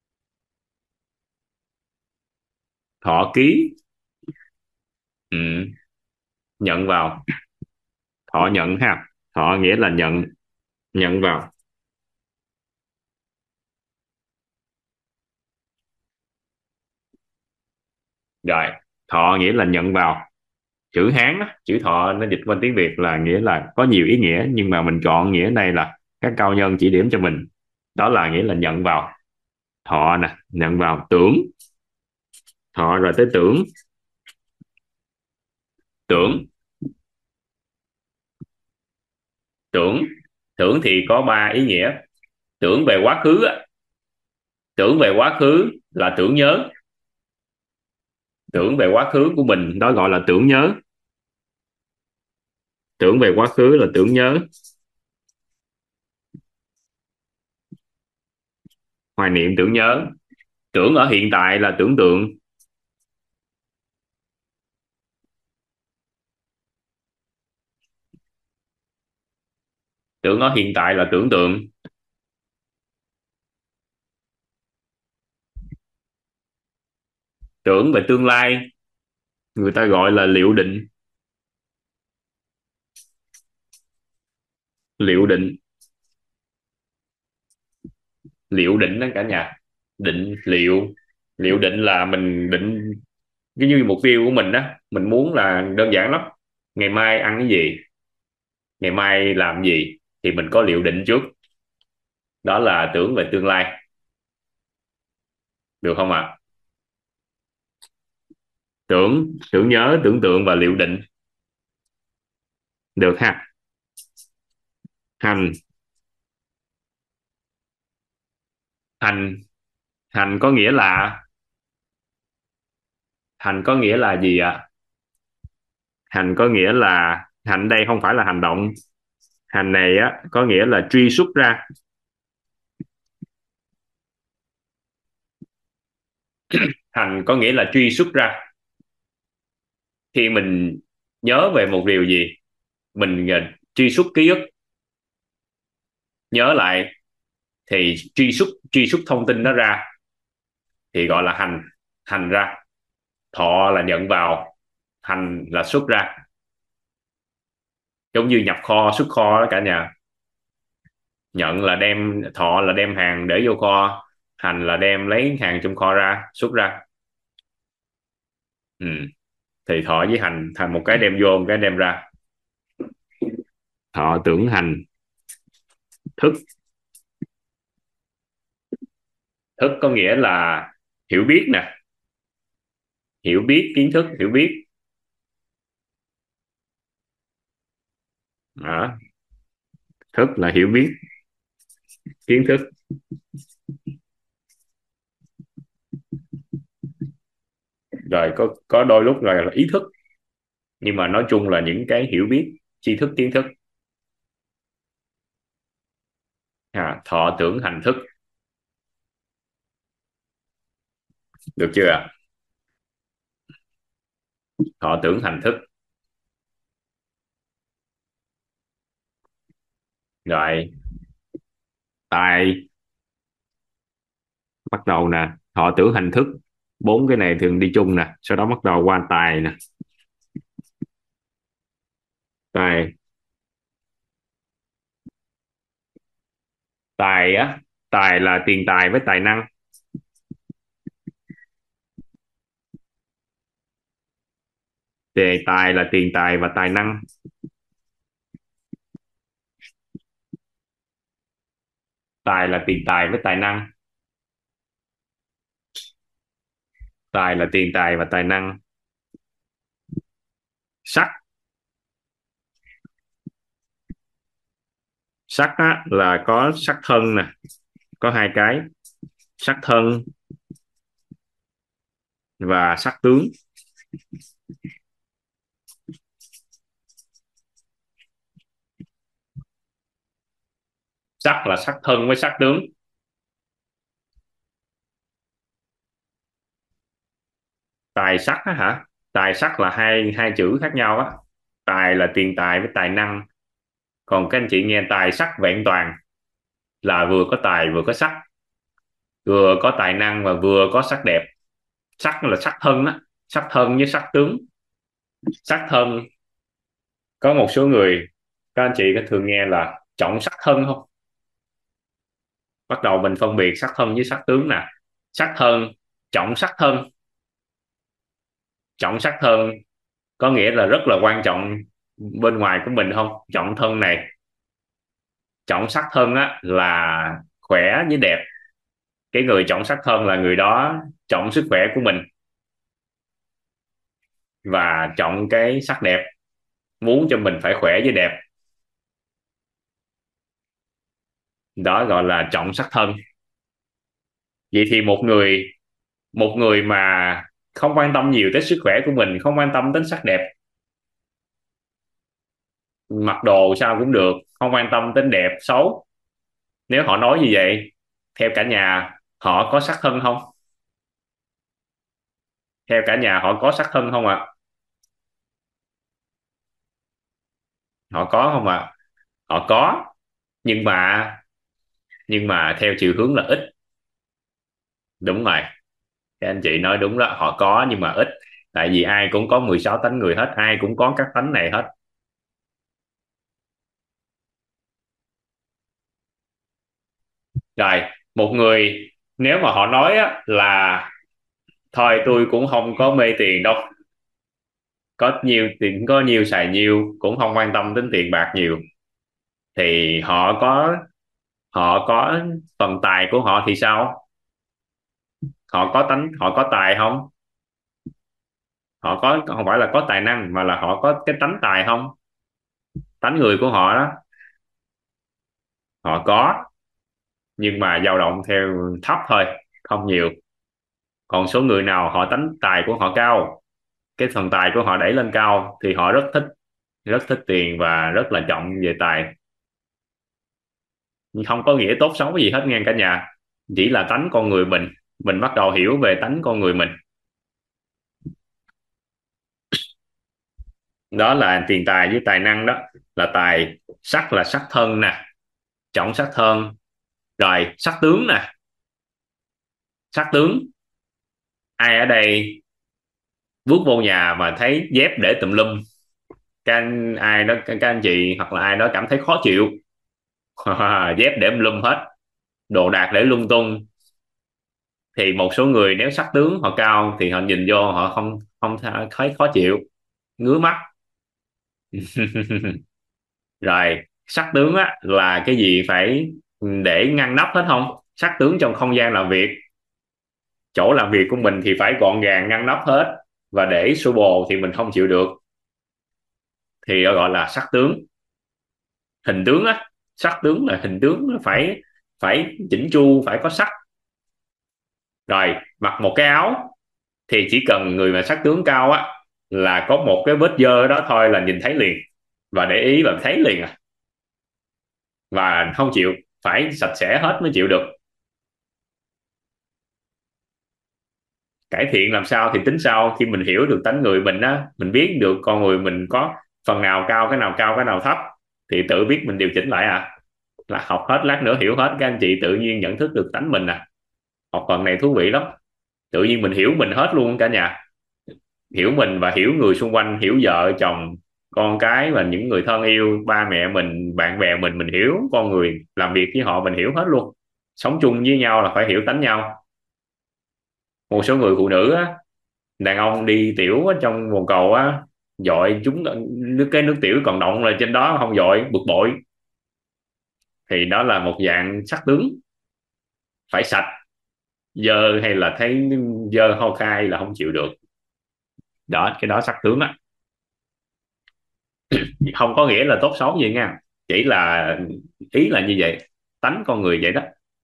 Thọ ký, ừ, nhận vào. Thọ nhận ha. Thọ nghĩa là nhận, nhận vào. Rồi, thọ nghĩa là nhận vào. Chữ Hán đó, chữ thọ nó dịch qua tiếng Việt là nghĩa là có nhiều ý nghĩa, nhưng mà mình chọn nghĩa này là các cao nhân chỉ điểm cho mình, đó là nghĩa là nhận vào. Thọ nè, nhận vào. Tưởng, thọ rồi tới tưởng. Tưởng, tưởng, tưởng thì có ba ý nghĩa. Tưởng về quá khứ á. Tưởng về quá khứ là tưởng nhớ. Tưởng về quá khứ của mình đó gọi là tưởng nhớ. Tưởng về quá khứ là tưởng nhớ. Hoài niệm, tưởng nhớ. Tưởng ở hiện tại là tưởng tượng. Tưởng ở hiện tại là tưởng tượng. Tưởng về tương lai người ta gọi là liệu định. Liệu định. Liệu định đó cả nhà. Định liệu. Liệu định là mình định, cái như mục tiêu của mình đó, mình muốn là đơn giản lắm. Ngày mai ăn cái gì, ngày mai làm gì, thì mình có liệu định trước. Đó là tưởng về tương lai. Được không ạ? À? Tưởng, tưởng nhớ, tưởng tượng và liệu định. Được ha. Hành. Hành. Hành có nghĩa là, hành có nghĩa là gì ạ? À? Hành có nghĩa là, hành đây không phải là hành động. Hành này á có nghĩa là truy xuất ra. Hành có nghĩa là truy xuất ra. Khi mình nhớ về một điều gì, mình truy xuất ký ức, nhớ lại, thì truy xuất truy xuất thông tin đó ra thì gọi là hành. Hành ra. Thọ là nhận vào, hành là xuất ra. Giống như nhập kho xuất kho đó cả nhà. Nhận là đem, thọ là đem hàng để vô kho, hành là đem lấy hàng trong kho ra, xuất ra. Ừ. Thì thọ với hành thành một cái đem vô, một cái đem ra. Thọ tưởng hành. Thức. Thức có nghĩa là hiểu biết nè. Hiểu biết, kiến thức, hiểu biết. Đó. Thức là hiểu biết, kiến thức. Rồi có có đôi lúc là, là ý thức, nhưng mà nói chung là những cái hiểu biết, tri thức, kiến thức. À, thọ tưởng hành thức. Được chưa ạ? Thọ tưởng hành thức. Rồi tài. Bắt đầu nè, thọ tưởng hành thức, bốn cái này thường đi chung nè, sau đó bắt đầu qua tài nè. Tài. Tài á, tài là tiền tài với tài năng. Đề tài là tiền tài và tài năng. Tài là tiền tài với tài năng. Tài là tiền tài và tài năng. Sắc. Sắc á, là có sắc thân nè, có hai cái, sắc thân và sắc tướng. Sắc là sắc thân với sắc tướng. Tài sắc á hả? Tài sắc là hai hai chữ khác nhau á. Tài là tiền tài với tài năng. Còn các anh chị nghe tài sắc vẹn toàn là vừa có tài vừa có sắc, vừa có tài năng và vừa có sắc đẹp. Sắc là sắc thân á, sắc thân với sắc tướng. Sắc thân, có một số người, các anh chị có thường nghe là trọng sắc thân không? Bắt đầu mình phân biệt sắc thân với sắc tướng nè. Sắc thân, trọng sắc thân. Trọng sắc thân có nghĩa là rất là quan trọng bên ngoài của mình không? Trọng thân này, trọng sắc thân á là khỏe với đẹp. Cái người trọng sắc thân là người đó trọng sức khỏe của mình và trọng cái sắc đẹp, muốn cho mình phải khỏe với đẹp. Đó gọi là trọng sắc thân. Vậy thì một người một người mà không quan tâm nhiều tới sức khỏe của mình, không quan tâm đến sắc đẹp, mặc đồ sao cũng được, không quan tâm đến đẹp xấu, nếu họ nói như vậy, theo cả nhà họ có sắc thân không? Theo cả nhà họ có sắc thân không ạ? À? Họ có không ạ? À? Họ có. nhưng mà nhưng mà theo chiều hướng là ít. Đúng rồi, các anh chị nói đúng đó, họ có nhưng mà ít. Tại vì ai cũng có mười sáu tánh người hết, ai cũng có các tánh này hết. Rồi, một người nếu mà họ nói á, là thôi tôi cũng không có mê tiền đâu, có nhiều tiền có nhiều xài nhiều, cũng không quan tâm đến tiền bạc nhiều, thì họ có họ có phần tài của họ thì sao? Họ có tánh, họ có tài không? Họ có, không phải là có tài năng mà là họ có cái tánh tài không? Tánh người của họ đó, họ có, nhưng mà dao động theo thấp thôi, không nhiều. Còn số người nào họ tánh tài của họ cao, cái phần tài của họ đẩy lên cao, thì họ rất thích, rất thích tiền và rất là trọng về tài. Nhưng không có nghĩa tốt xấu gì hết nghe cả nhà, chỉ là tánh con người mình mình bắt đầu hiểu về tánh con người mình. Đó là tiền tài với tài năng đó. Là tài, sắc là sắc thân nè, trọng sắc thân. Rồi sắc tướng nè, sắc tướng. Ai ở đây bước vô nhà mà thấy dép để tùm lum, các anh, ai đó, các anh chị hoặc là ai đó cảm thấy khó chịu. Dép để tùm lum hết, đồ đạc để lung tung, thì một số người nếu sắc tướng họ cao thì họ nhìn vô họ không không thấy khó chịu, ngứa mắt. Rồi sắc tướng á, là cái gì phải để ngăn nắp hết không? Sắc tướng trong không gian làm việc, chỗ làm việc của mình thì phải gọn gàng ngăn nắp hết, và để xô bồ thì mình không chịu được, thì gọi là sắc tướng. Hình tướng á, sắc tướng là hình tướng, nó phải phải chỉnh chu, phải có sắc. Rồi mặc một cái áo thì chỉ cần người mà sắc tướng cao á, là có một cái vết dơ đó thôi là nhìn thấy liền, và để ý là thấy liền à, và không chịu, phải sạch sẽ hết mới chịu được. Cải thiện làm sao thì tính sau, khi mình hiểu được tánh người mình á, mình biết được con người mình có phần nào cao, cái nào cao cái nào thấp, thì tự biết mình điều chỉnh lại à. Là học hết, lát nữa hiểu hết, các anh chị tự nhiên nhận thức được tánh mình à. Học phần này thú vị lắm, tự nhiên mình hiểu mình hết luôn cả nhà. Hiểu mình và hiểu người xung quanh, hiểu vợ chồng, con cái và những người thân yêu, ba mẹ mình, bạn bè mình mình hiểu con người, làm việc với họ mình hiểu hết luôn. Sống chung với nhau là phải hiểu tánh nhau. Một số người phụ nữ á, đàn ông đi tiểu ở trong bồn cầu á, dội chúng nước, cái nước tiểu còn động là trên đó không dội, bực bội, thì đó là một dạng sắc tướng. Phải sạch, dơ hay là thấy dơ ho khai là không chịu được. Đó, cái đó sắc tướng á. Không có nghĩa là tốt xấu gì nha, chỉ là ý là như vậy, tánh con người vậy đó.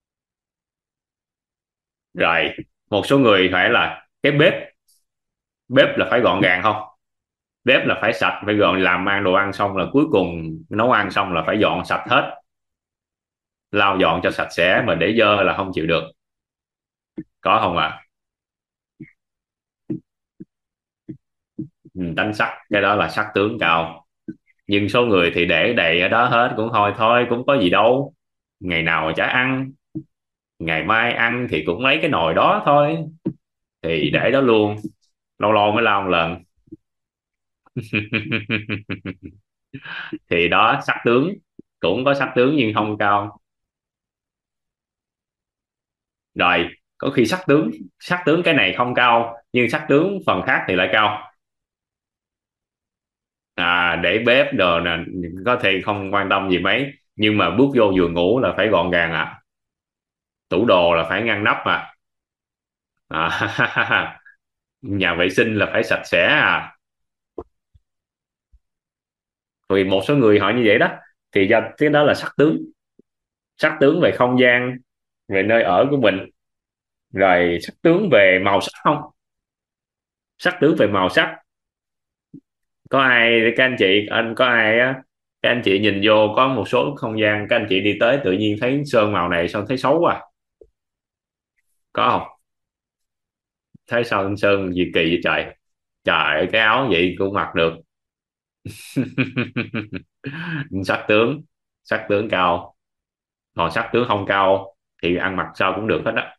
Rồi một số người phải là cái bếp, bếp là phải gọn gàng không? Bếp là phải sạch, phải gọn, làm ăn đồ ăn xong là cuối cùng nấu ăn xong là phải dọn sạch hết, lau dọn cho sạch sẽ, mà để dơ là không chịu được. Có không ạ? À? Ừ, tánh sắc, cái đó là sắc tướng cao. Nhưng số người thì để đầy ở đó hết, cũng thôi thôi cũng có gì đâu, ngày nào chả ăn, ngày mai ăn thì cũng lấy cái nồi đó thôi, thì để đó luôn, lâu lâu mới lau một lần. Thì đó, sắc tướng, cũng có sắc tướng nhưng không cao. Rồi có khi sắc tướng, sắc tướng cái này không cao nhưng sắc tướng phần khác thì lại cao. À, để bếp đồ nè, có thể không quan tâm gì mấy, nhưng mà bước vô giường ngủ là phải gọn gàng à, tủ đồ là phải ngăn nắp à, à nhà vệ sinh là phải sạch sẽ à. Vì một số người họ như vậy đó, thì do cái đó là sắc tướng. Sắc tướng về không gian, về nơi ở của mình. Rồi sắc tướng về màu sắc không? Sắc tướng về màu sắc, có ai, các anh chị, anh có ai á, các anh chị nhìn vô có một số không gian các anh chị đi tới tự nhiên thấy sơn màu này sao thấy xấu quá, có không? Thấy sao sơn gì kỳ vậy trời, trời cái áo vậy cũng mặc được. Sắc tướng, sắc tướng cao. Còn sắc tướng không cao thì ăn mặc sao cũng được hết á,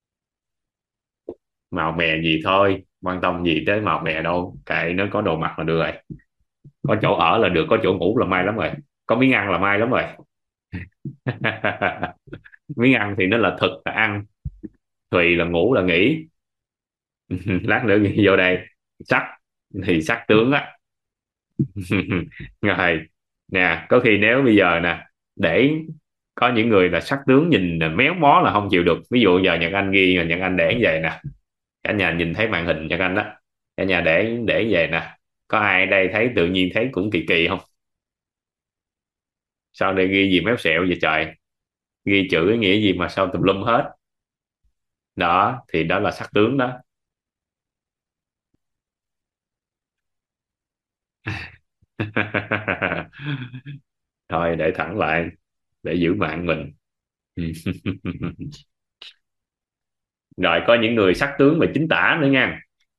màu mè gì thôi, quan tâm gì tới màu mè đâu, kệ nó có đồ mặc là được rồi, có chỗ ở là được, có chỗ ngủ là may lắm rồi, có miếng ăn là may lắm rồi. Miếng ăn thì nó là thực là ăn, Thùy là ngủ là nghỉ. Lát nữa ghi vô đây, sắc thì sắc tướng á. Rồi nè, có khi nếu bây giờ nè, để có những người là sắc tướng nhìn méo mó là không chịu được, ví dụ giờ Nhật Anh ghi là Nhật Anh để như vậy nè, cả nhà nhìn thấy màn hình Nhật Anh đó, cả nhà để để về nè, có ai đây thấy tự nhiên thấy cũng kỳ kỳ không? Sao đây ghi gì méo xẹo vậy trời, ghi chữ cái nghĩa gì mà sao tùm lum hết. Đó thì đó là sắc tướng đó. Thôi để thẳng lại để giữ mạng mình. Rồi có những người sắc tướng về chính tả nữa nha,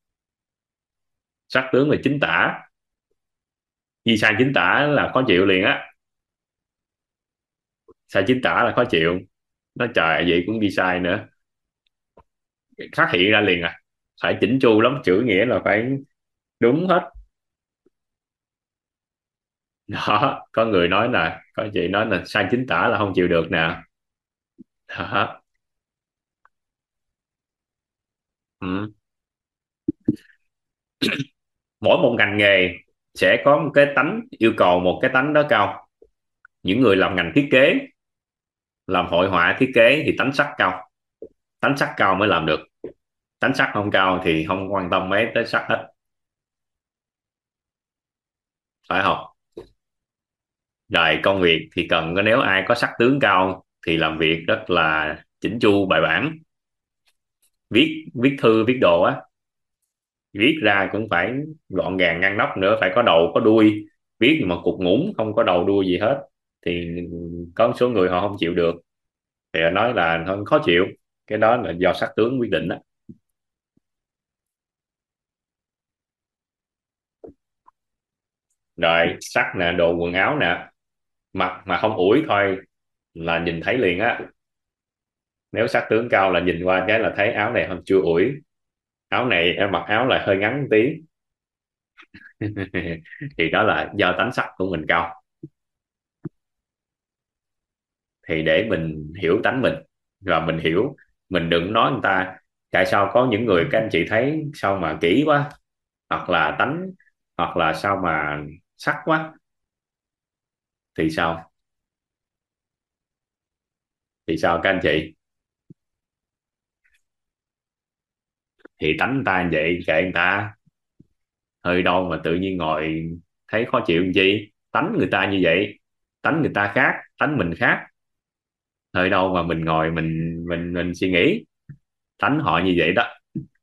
sắc tướng về chính tả, ghi sai chính tả là khó chịu liền á, sai chính tả là khó chịu, nó trời vậy cũng ghi sai nữa, phát hiện ra liền à, phải chỉnh chu lắm, chữ nghĩa là phải đúng hết. Đó có người nói là, có chị nói là sai chính tả là không chịu được nè. Đó. Ừ. Mỗi một ngành nghề sẽ có một cái tánh yêu cầu một cái tánh đó cao, những người làm ngành thiết kế, làm hội họa thiết kế thì tánh sắc cao, tánh sắc cao mới làm được, tánh sắc không cao thì không quan tâm mấy tới sắc hết, phải không? Rồi công việc thì cần có, nếu ai có sắc tướng cao thì làm việc rất là chỉnh chu bài bản, viết viết thư viết đồ á, viết ra cũng phải gọn gàng ngăn nắp nữa, phải có đầu có đuôi, viết mà cục ngủn không có đầu đuôi gì hết thì có một số người họ không chịu được, thì họ nói là thôi khó chịu, cái đó là do sắc tướng quyết định đó. Rồi sắc nè, đồ quần áo nè, mặc mà không ủi thôi là nhìn thấy liền á, nếu sắc tướng cao là nhìn qua cái là thấy áo này không chưa ủi, áo này em mặc áo lại hơi ngắn một tí. Thì đó là do tánh sắc của mình cao, thì để mình hiểu tánh mình và mình hiểu, mình đừng nói người ta, tại sao có những người các anh chị thấy sao mà kỹ quá, hoặc là tánh, hoặc là sao mà sắc quá, thì sao, thì sao các anh chị, thì tánh người ta như vậy kệ người ta, hơi đâu mà tự nhiên ngồi thấy khó chịu làm chi, tánh người ta như vậy, tánh người ta khác, tánh mình khác, hơi đâu mà mình ngồi mình mình mình suy nghĩ, tánh họ như vậy đó,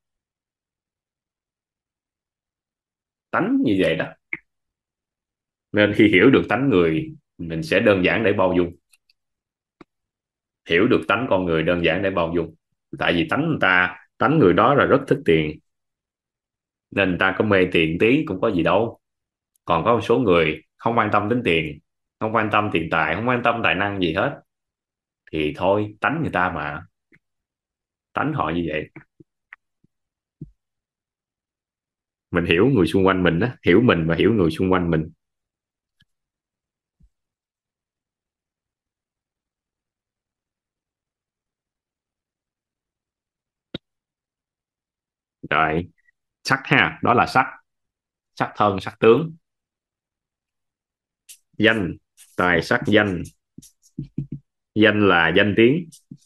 tánh như vậy đó, nên khi hiểu được tánh người mình sẽ đơn giản để bao dung, hiểu được tánh con người đơn giản để bao dung, tại vì tánh người ta, tánh người đó là rất thích tiền, nên người ta có mê tiền tí cũng có gì đâu, còn có một số người không quan tâm đến tiền, không quan tâm tiền tài, không quan tâm tài năng gì hết, thì thôi tánh người ta mà, tánh họ như vậy. Mình hiểu người xung quanh mình á, hiểu mình và hiểu người xung quanh mình. Rồi sắc ha, đó là sắc, sắc thân sắc tướng. Danh, tài sắc danh, danh là danh tiếng,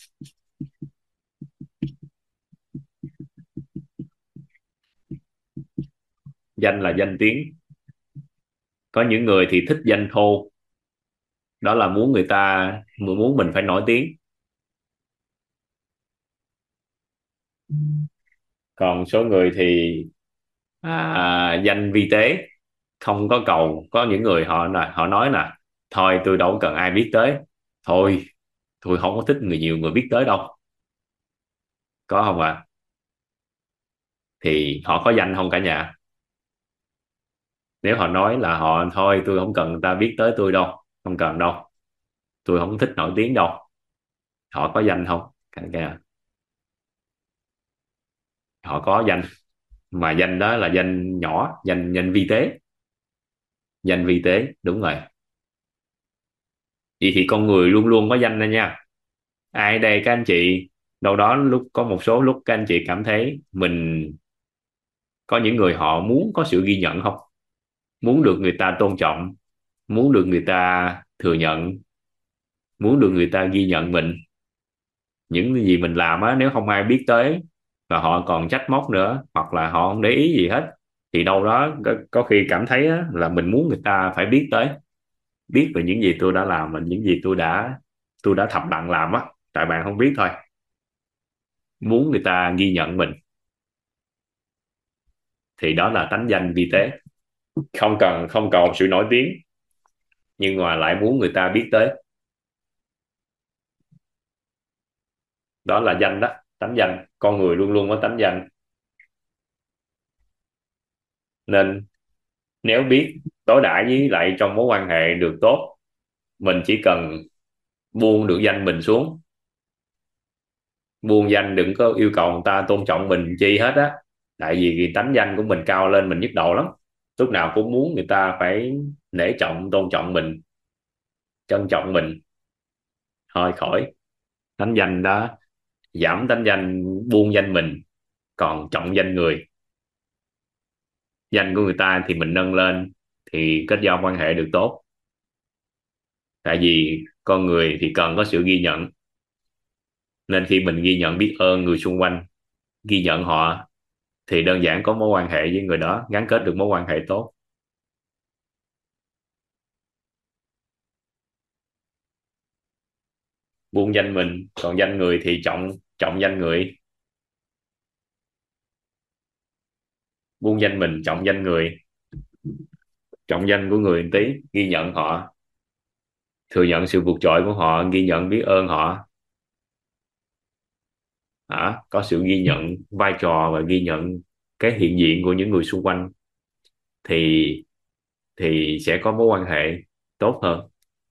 danh là danh tiếng. Có những người thì thích danh thô, đó là muốn người ta, muốn mình phải nổi tiếng. Còn số người thì à, danh vi tế, không có cầu. Có những người họ họ nói nè, thôi tôi đâu cần ai biết tới, thôi tôi không có thích người nhiều người biết tới đâu, có không ạ? À? Thì họ có danh không cả nhà? Nếu họ nói là họ thôi tôi không cần người ta biết tới tôi đâu, không cần đâu, tôi không thích nổi tiếng đâu, Họ có danh không? Cái, cái, họ có danh, mà danh đó là danh nhỏ, danh danh vi tế. Danh vi tế, đúng rồi. Vậy thì con người luôn luôn có danh đó nha. Ai đây các anh chị, đâu đó lúc có một số lúc các anh chị cảm thấy mình có những người họ muốn có sự ghi nhận không? Muốn được người ta tôn trọng, muốn được người ta thừa nhận, muốn được người ta ghi nhận mình. Những cái gì mình làm á, nếu không ai biết tới và họ còn trách móc nữa, hoặc là họ không để ý gì hết, thì đâu đó có, có khi cảm thấy á, là mình muốn người ta phải biết tới, biết về những gì tôi đã làm và những gì tôi đã tôi đã thầm lặng làm á, tại bạn không biết thôi. Muốn người ta ghi nhận mình, thì đó là tánh danh vi tế. Không cần không cầu sự nổi tiếng, nhưng mà lại muốn người ta biết tới. Đó là danh đó, tánh danh. Con người luôn luôn có tánh danh. Nên nếu biết đối đãi với lại trong mối quan hệ được tốt, mình chỉ cần buông được danh mình xuống. Buông danh, đừng có yêu cầu người ta tôn trọng mình chi hết á. Tại vì cái tánh danh của mình cao lên, mình nhức đầu lắm. Lúc nào cũng muốn người ta phải nể trọng, tôn trọng mình, trân trọng mình. Thôi khỏi. Tánh danh đó, giảm tánh danh, buông danh mình, còn trọng danh người. Danh của người ta thì mình nâng lên, thì kết giao quan hệ được tốt. Tại vì con người thì cần có sự ghi nhận, nên khi mình ghi nhận, biết ơn người xung quanh, ghi nhận họ, thì đơn giản có mối quan hệ với người đó, gắn kết được mối quan hệ tốt. Buông danh mình, còn danh người thì trọng trọng danh người. Buông danh mình, trọng danh người. Trọng danh của người một tí, ghi nhận họ, thừa nhận sự vượt trội của họ, ghi nhận, biết ơn họ. À, có sự ghi nhận vai trò và ghi nhận cái hiện diện của những người xung quanh, thì thì sẽ có mối quan hệ tốt hơn.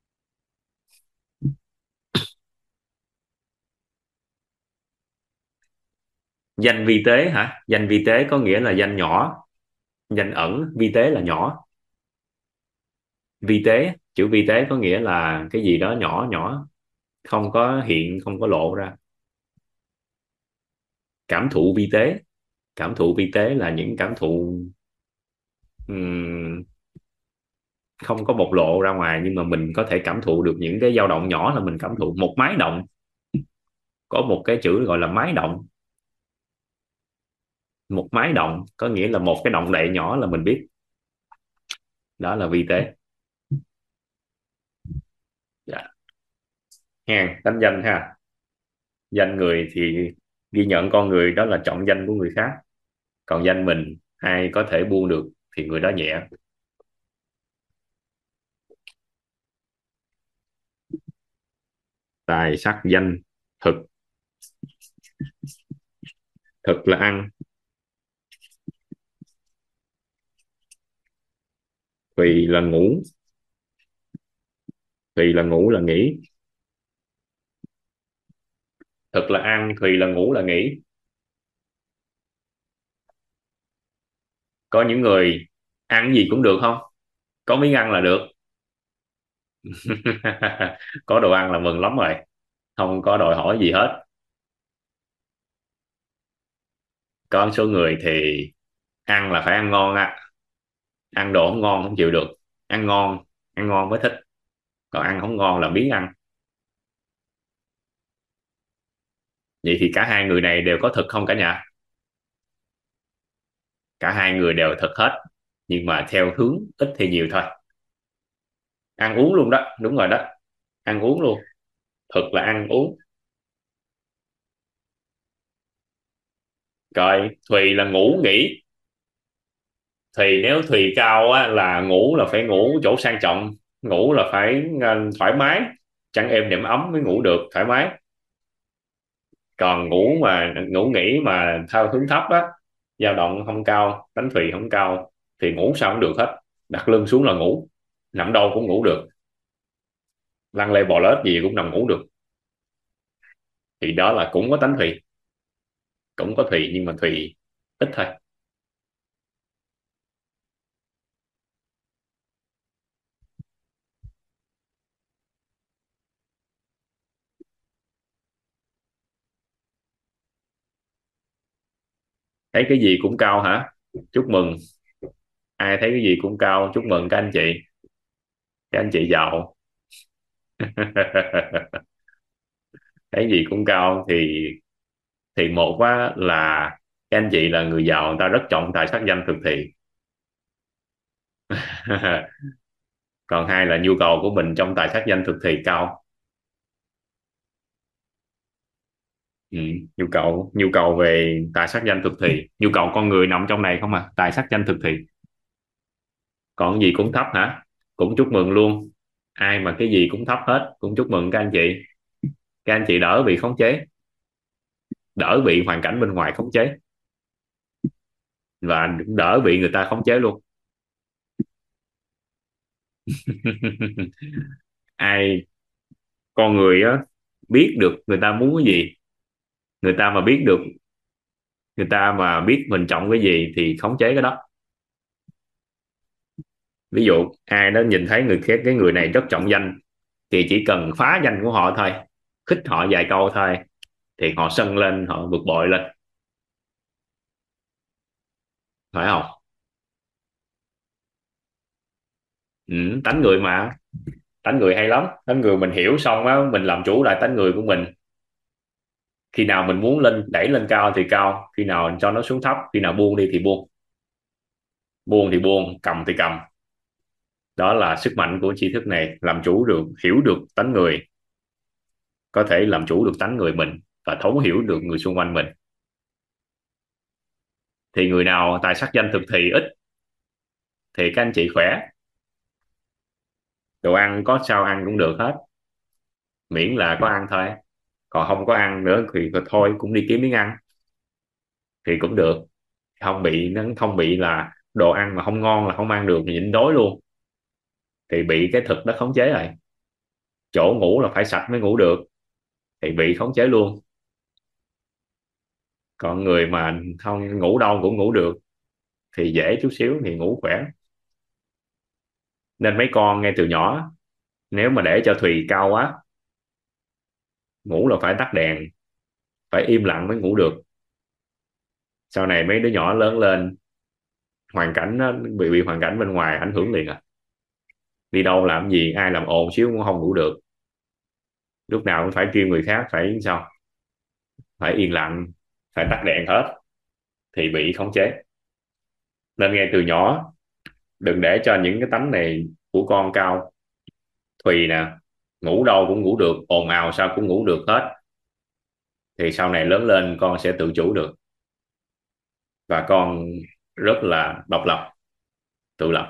Danh vi tế hả? Danh vi tế có nghĩa là danh nhỏ. Danh ẩn, vi tế là nhỏ. Vi tế, chữ vi tế có nghĩa là cái gì đó nhỏ nhỏ, không có hiện, không có lộ ra. Cảm thụ vi tế. Cảm thụ vi tế là những cảm thụ ừm, không có bộc lộ ra ngoài, nhưng mà mình có thể cảm thụ được những cái dao động nhỏ, là mình cảm thụ. Một mái động, có một cái chữ gọi là mái động. Một mái động có nghĩa là một cái động đậy nhỏ là mình biết. Đó là vi tế. Dạ. Ha, tánh danh ha. Danh người thì ghi nhận con người, đó là trọng danh của người khác. Còn danh mình, ai có thể buông được thì người đó nhẹ. Tài sắc danh thực. Thực là ăn, thùy là ngủ. Thùy là ngủ là nghỉ. Thực là ăn, thùy là ngủ là nghỉ. Có những người ăn gì cũng được không? Có miếng ăn là được. Có đồ ăn là mừng lắm rồi, không có đòi hỏi gì hết. Có một số người thì ăn là phải ăn ngon á. Ăn đồ không ngon không chịu được. Ăn ngon, ăn ngon mới thích. Còn ăn không ngon là biếng ăn. Vậy thì cả hai người này đều có thực không cả nhà? Cả hai người đều thực hết, nhưng mà theo hướng ít thì nhiều thôi. Ăn uống luôn đó, đúng rồi đó. Ăn uống luôn. Thực là ăn uống. Rồi thùy là ngủ nghỉ. Thì nếu thùy cao á, là ngủ là phải ngủ chỗ sang trọng. Ngủ là phải uh, thoải mái, chăn êm đệm ấm mới ngủ được thoải mái. Còn ngủ mà ngủ nghỉ mà theo hướng thấp á, dao động không cao, tánh thùy không cao, thì ngủ sao cũng được hết. Đặt lưng xuống là ngủ, nằm đâu cũng ngủ được, lăn lê bò lết gì cũng nằm ngủ được. thì đó là cũng có tánh Thùy, cũng có Thùy nhưng mà Thùy ít thôi. Thấy cái gì cũng cao hả? Chúc mừng. Ai thấy cái gì cũng cao chúc mừng các anh chị, các anh chị giàu. Thấy gì cũng cao thì thì một á, là các anh chị là người giàu, người ta rất trọng tài sắc danh thực thị. Còn hai là nhu cầu của mình trong tài sắc danh thực thì cao. Ừ, nhu cầu nhu cầu về tài sắc danh thực thì, nhu cầu con người nằm trong này không à, tài sắc danh thực thì. Còn gì cũng thấp hả? Cũng chúc mừng luôn. Ai mà cái gì cũng thấp hết cũng chúc mừng các anh chị. Các anh chị đỡ bị khống chế, đỡ bị hoàn cảnh bên ngoài khống chế, và đỡ bị người ta khống chế luôn. Ai, con người á, biết được người ta muốn cái gì, người ta mà biết được, người ta mà biết mình trọng cái gì thì khống chế cái đó. Ví dụ ai đó nhìn thấy người khác, cái người này rất trọng danh, thì chỉ cần phá danh của họ thôi, khích họ vài câu thôi, thì họ sân lên, họ bực bội lên, phải không? Ừ, tánh người mà, tánh người hay lắm. Tánh người mình hiểu xong á, mình làm chủ lại tánh người của mình. Khi nào mình muốn lên, đẩy lên cao thì cao, khi nào cho nó xuống thấp, khi nào buông đi thì buông, buông thì buông, cầm thì cầm. Đó là sức mạnh của tri thức này, làm chủ được, hiểu được tánh người, có thể làm chủ được tánh người mình và thấu hiểu được người xung quanh mình. Thì người nào tài sắc danh thực thì ít thì các anh chị khỏe, đồ ăn có sao ăn cũng được hết, miễn là có ăn thôi. Còn không có ăn nữa thì thôi cũng đi kiếm miếng ăn thì cũng được, không bị nó không bị là đồ ăn mà không ngon là không ăn được thì nhịn đói luôn, thì bị cái thực đó khống chế rồi. Chỗ ngủ là phải sạch mới ngủ được thì bị khống chế luôn. Còn người mà không ngủ đâu cũng ngủ được thì dễ chút xíu thì ngủ khỏe. Nên mấy con ngay từ nhỏ, nếu mà để cho Thùy cao quá, ngủ là phải tắt đèn, phải im lặng mới ngủ được. Sau này mấy đứa nhỏ lớn lên, hoàn cảnh nó bị bị hoàn cảnh bên ngoài ảnh hưởng liền à, đi đâu làm gì ai làm ồn xíu cũng không ngủ được, lúc nào cũng phải kêu người khác phải sao, phải yên lặng, phải tắt đèn hết thì bị khống chế. Nên ngay từ nhỏ đừng để cho những cái tánh này của con cao. Thùy nè, ngủ đâu cũng ngủ được, ồn ào sao cũng ngủ được hết, thì sau này lớn lên con sẽ tự chủ được, và con rất là độc lập, tự lập.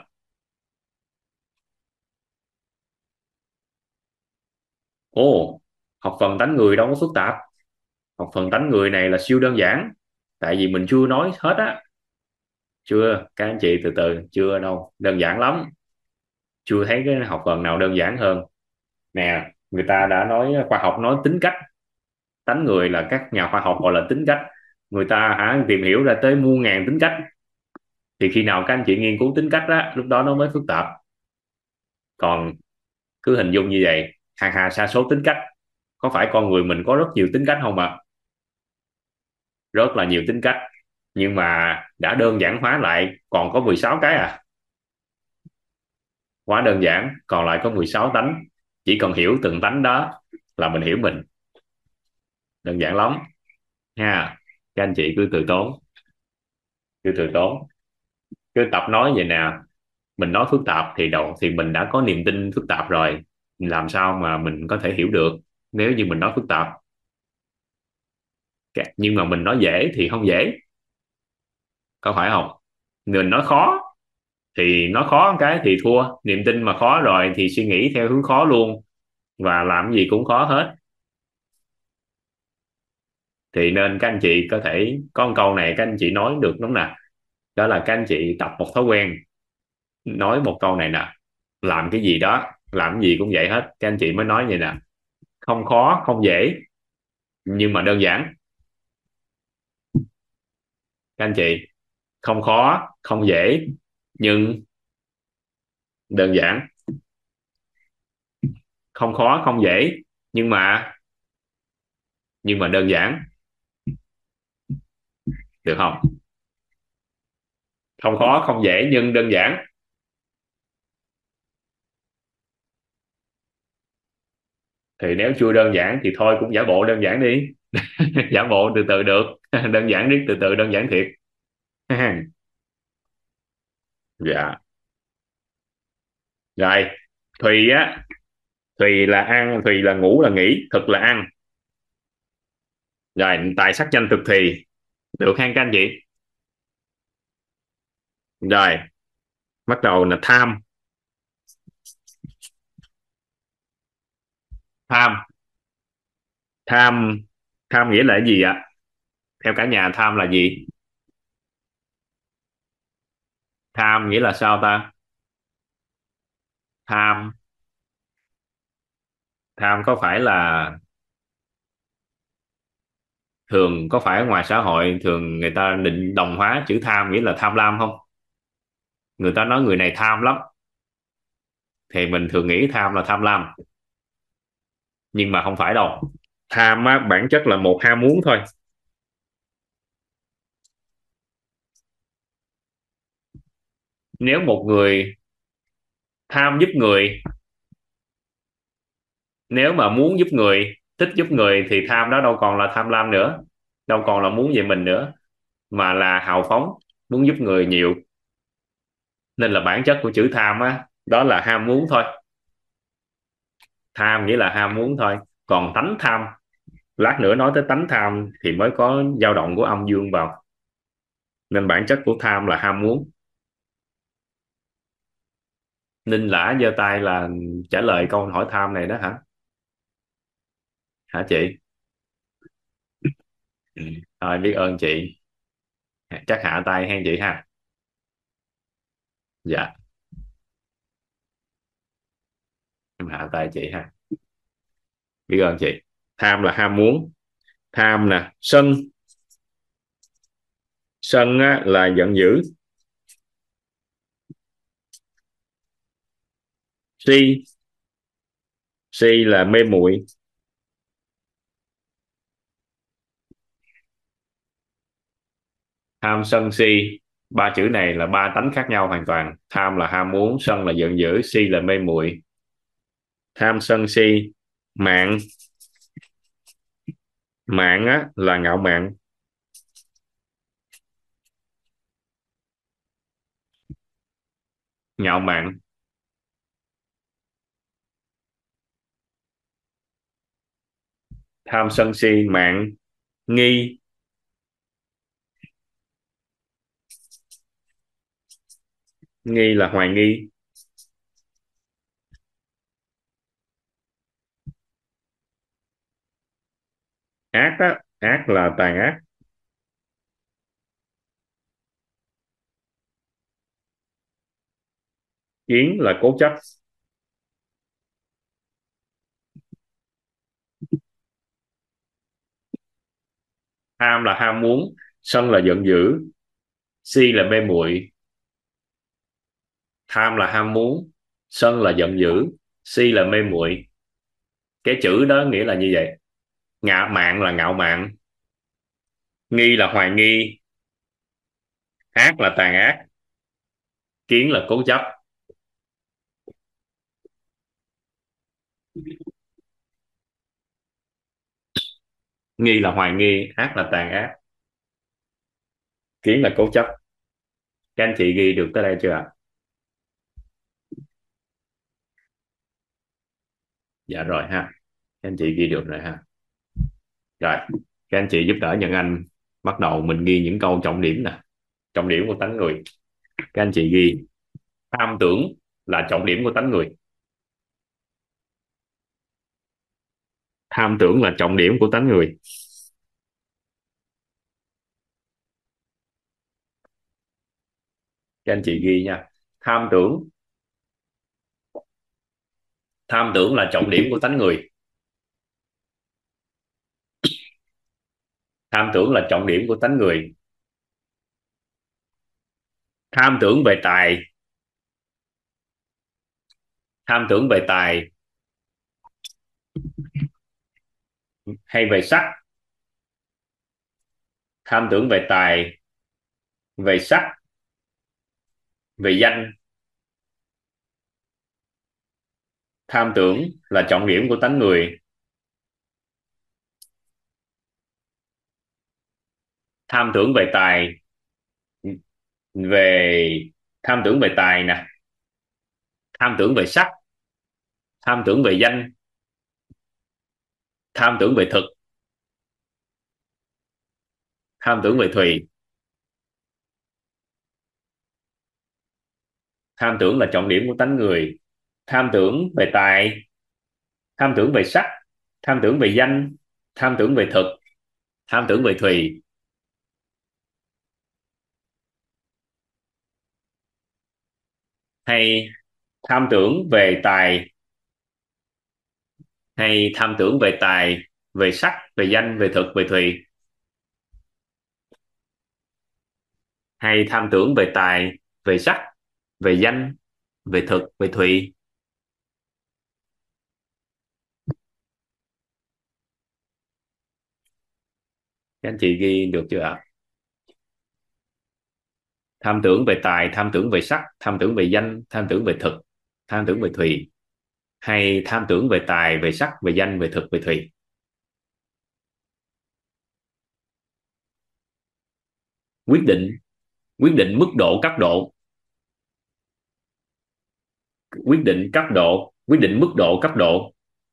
Ồ, học phần tánh người đâu có phức tạp, học phần tánh người này là siêu đơn giản, tại vì mình chưa nói hết á. Chưa, các anh chị từ từ, chưa đâu, đơn giản lắm. Chưa thấy cái học phần nào đơn giản hơn. Nè, người ta đã nói, khoa học nói tính cách, tánh người là các nhà khoa học gọi là tính cách. Người ta hả tìm hiểu ra tới muôn ngàn tính cách, thì khi nào các anh chị nghiên cứu tính cách á, lúc đó nó mới phức tạp. Còn cứ hình dung như vậy, hàng hà sa số tính cách, có phải con người mình có rất nhiều tính cách không ạ? Rất là nhiều tính cách, nhưng mà đã đơn giản hóa lại còn có mười sáu cái à. Quá đơn giản, còn lại có mười sáu tánh. Chỉ cần hiểu từng tánh đó là mình hiểu mình. Đơn giản lắm ha. Các anh chị cứ từ tốn, cứ từ tốn, cứ tập nói vậy nè. Mình nói phức tạp thì đầu thì mình đã có niềm tin phức tạp rồi, làm sao mà mình có thể hiểu được nếu như mình nói phức tạp. Nhưng mà mình nói dễ thì không dễ, có phải không? Mình nói khó thì nói khó cái thì thua, niềm tin mà khó rồi thì suy nghĩ theo hướng khó luôn, và làm gì cũng khó hết. Thì nên các anh chị có thể có một câu này các anh chị nói được đúng nè, đó là các anh chị tập một thói quen nói một câu này nè: làm cái gì đó, làm cái gì cũng vậy hết, các anh chị mới nói vậy nè: không khó không dễ, nhưng mà đơn giản. Các anh chị, không khó không dễ nhưng đơn giản. Không khó không dễ nhưng mà nhưng mà đơn giản, được không? Không khó không dễ nhưng đơn giản. Thì nếu chưa đơn giản thì thôi cũng giả bộ đơn giản đi. Giả bộ từ từ được. Đơn giản riết từ từ đơn giản thiệt. Dạ. Rồi, Thùy á, Thùy là ăn, Thùy là ngủ là nghỉ, thực là ăn. Rồi, tài sắc danh thực thì được ha các anh chị. Rồi, bắt đầu là tham. Tham, tham, tham nghĩa là cái gì ạ? Theo cả nhà tham là gì? Tham nghĩa là sao ta? Tham, tham có phải là, thường có phải ở ngoài xã hội thường người ta định đồng hóa chữ tham nghĩa là tham lam không? Người ta nói người này tham lắm thì mình thường nghĩ tham là tham lam, nhưng mà không phải đâu. Tham á, bản chất là một ham muốn thôi. Nếu một người tham giúp người, nếu mà muốn giúp người, thích giúp người thì tham đó đâu còn là tham lam nữa, đâu còn là muốn về mình nữa, mà là hào phóng, muốn giúp người nhiều. Nên là bản chất của chữ tham á, đó là ham muốn thôi. Tham nghĩa là ham muốn thôi. Còn tánh tham, lát nữa nói tới tánh tham thì mới có dao động của âm dương vào. Nên bản chất của tham là ham muốn. Ninh Lã giơ tay là trả lời câu hỏi tham này đó hả? Hả chị? Ừ. Rồi, biết ơn chị. Chắc hạ tay hen chị ha. Dạ, em hạ tay chị ha. Biết ơn chị. Tham là ham muốn. Tham nè, sân. Sân á, là giận dữ. Si, si là mê muội. Tham sân si, ba chữ này là ba tánh khác nhau hoàn toàn. Tham là ham muốn, sân là giận dữ, si là mê muội. Tham sân si. Mạn, mạn á, là ngạo mạn. Ngạo mạn. Tham sân si mạn. Nghi, nghi là hoài nghi. Ác á, ác là tàn ác. Kiến là cố chấp. Tham là ham muốn, sân là giận dữ, si là mê muội. Tham là ham muốn, sân là giận dữ, si là mê muội. Cái chữ đó nghĩa là như vậy. Ngạo mạn là ngạo mạn, nghi là hoài nghi, ác là tàn ác, kiến là cố chấp. Nghi là hoài nghi, ác là tàn ác, kiến là cố chấp. Các anh chị ghi được tới đây chưa ạ? Dạ rồi ha, các anh chị ghi được rồi ha. Rồi, các anh chị giúp đỡ Nhân Anh. Bắt đầu mình ghi những câu trọng điểm nè. Trọng điểm của tánh người. Các anh chị ghi tham tưởng là trọng điểm của tánh người. Tham tưởng là trọng điểm của tánh người. Các anh chị ghi nha. Tham tưởng, tham tưởng là trọng điểm của tánh người. Tham tưởng là trọng điểm của tánh người. Tham tưởng về tài. Tham tưởng về tài hay về sắc? Tham tưởng về tài, về sắc, về danh. Tham tưởng là trọng điểm của tánh người. Tham tưởng về tài, về tham tưởng về tài nè, tham tưởng về sắc, tham tưởng về danh, tham tưởng về thực, tham tưởng về thùy. Tham tưởng là trọng điểm của tánh người. Tham tưởng về tài, tham tưởng về sắc, tham tưởng về danh, tham tưởng về thực, tham tưởng về thùy. Hay tham tưởng về tài, hay tham tưởng về tài, về sắc, về danh, về thực, về thùy. Hay tham tưởng về tài, về sắc, về danh, về thực, về thùy. Các anh chị ghi được chưa ạ? Tham tưởng về tài, tham tưởng về sắc, tham tưởng về danh, tham tưởng về thực, tham tưởng về thùy. Hay tham tưởng về tài, về sắc, về danh, về thực, về thùy. Quyết định, quyết định mức độ cấp độ. Quyết định cấp độ, quyết định mức độ cấp độ.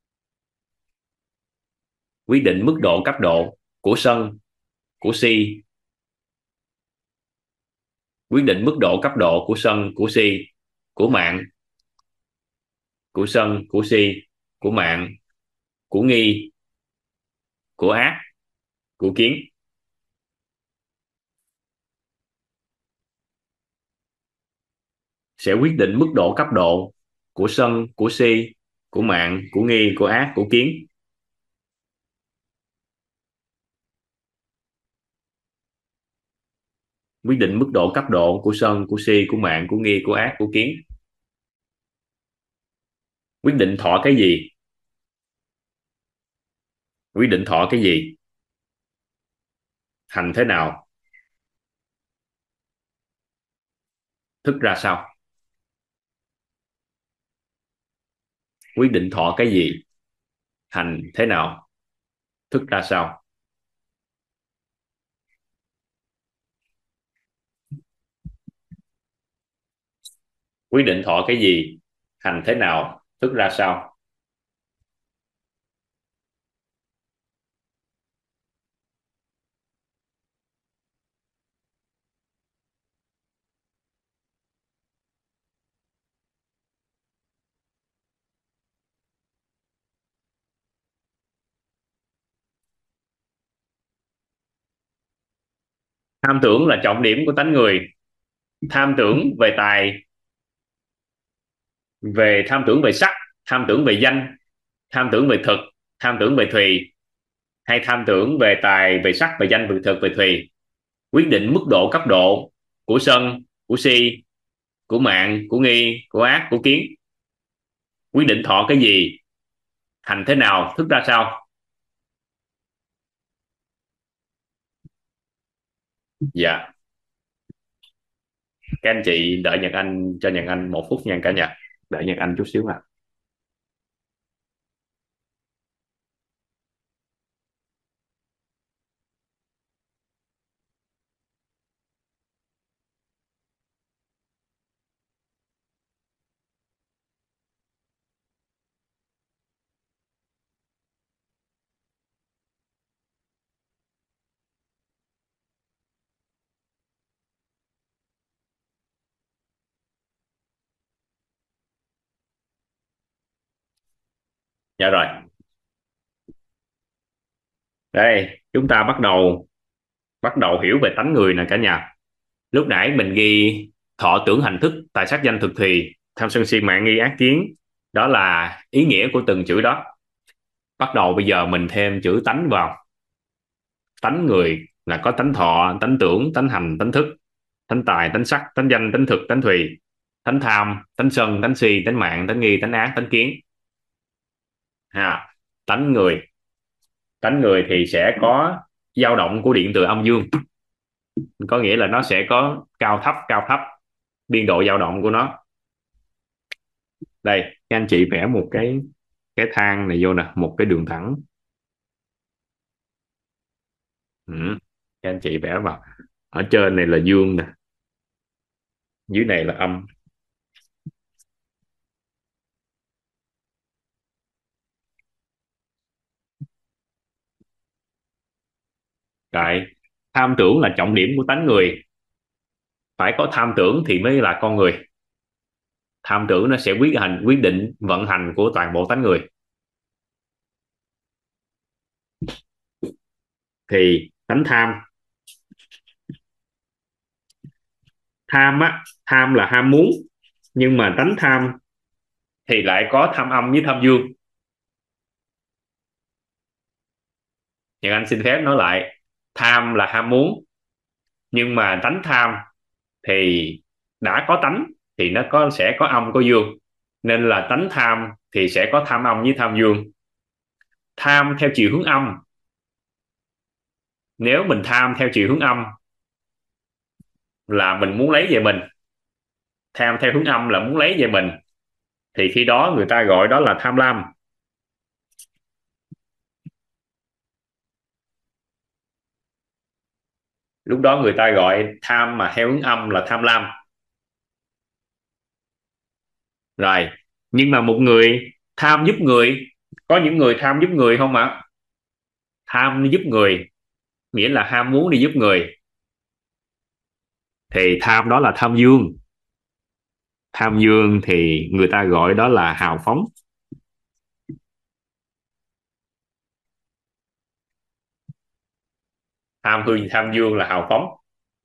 Quyết định mức độ cấp độ của sân, của si. Quyết định mức độ cấp độ của sân, của si, của mạng. Của sân, của si, của mạng, của nghi, của ác, của kiến. Sẽ quyết định mức độ cấp độ của sân, của si, của mạng, của nghi, của ác, của kiến. Quyết định mức độ cấp độ của sân, của si, của mạng, của nghi, của ác, của kiến. Quyết định thọ cái gì? Quyết định thọ cái gì? Hành thế nào? Thức ra sao? Quyết định thọ cái gì? Hành thế nào? Thức ra sao? Quyết định thọ cái gì? Hành thế nào? Thức ra sao? Tham tưởng là trọng điểm của tánh người. Tham tưởng về tài, về tham tưởng về sắc, tham tưởng về danh, tham tưởng về thực, tham tưởng về thùy. Hay tham tưởng về tài, về sắc, về danh, về thực, về thùy. Quyết định mức độ cấp độ của sân, của si, của mạng, của nghi, của ác, của kiến. Quyết định thọ cái gì? Hành thế nào? Thức ra sao? Dạ. Các anh chị đợi Nhật Anh, cho Nhật Anh một phút nha cả nhà. Đợi Nhật Anh chút xíu ạ. Dạ rồi. Đây, chúng ta bắt đầu bắt đầu hiểu về tánh người nè cả nhà. Lúc nãy mình ghi thọ tưởng hành thức, tài sắc danh thực thùy, tham sân si mạng nghi ác kiến. Đó là ý nghĩa của từng chữ đó. Bắt đầu bây giờ mình thêm chữ tánh vào. Tánh người là có tánh thọ, tánh tưởng, tánh hành, tánh thức, tánh tài, tánh sắc, tánh danh, tánh thực, tánh thùy, tánh tham, tánh sân, tánh si, tánh mạng, tánh nghi, tánh ác, tánh kiến. Ha, tánh người. Tánh người thì sẽ có dao động của điện từ âm dương, có nghĩa là nó sẽ có cao thấp, cao thấp, biên độ dao động của nó. Đây, các anh chị vẽ một cái cái thang này vô nè, một cái đường thẳng. Ừ. Các anh chị vẽ vào, ở trên này là dương nè, dưới này là âm. Rồi, tham tưởng là trọng điểm của tánh người. Phải có tham tưởng thì mới là con người. Tham tưởng nó sẽ quyết hành quyết định vận hành của toàn bộ tánh người. Thì tánh tham, tham á, tham là ham muốn, nhưng mà tánh tham thì lại có tham âm với tham dương. Nhưng anh xin phép nói lại, tham là ham muốn, nhưng mà tánh tham thì đã có tánh thì nó có sẽ có âm có dương, nên là tánh tham thì sẽ có tham âm với tham dương. Tham theo chiều hướng âm, nếu mình tham theo chiều hướng âm là mình muốn lấy về mình, tham theo hướng âm là muốn lấy về mình, thì khi đó người ta gọi đó là tham lam. Lúc đó người ta gọi tham mà theo hướng âm là tham lam. Rồi, nhưng mà một người tham giúp người, có những người tham giúp người không ạ? Tham giúp người nghĩa là ham muốn đi giúp người, thì tham đó là tham dương. Tham dương thì người ta gọi đó là hào phóng. Tham hư tham dương là hào phóng.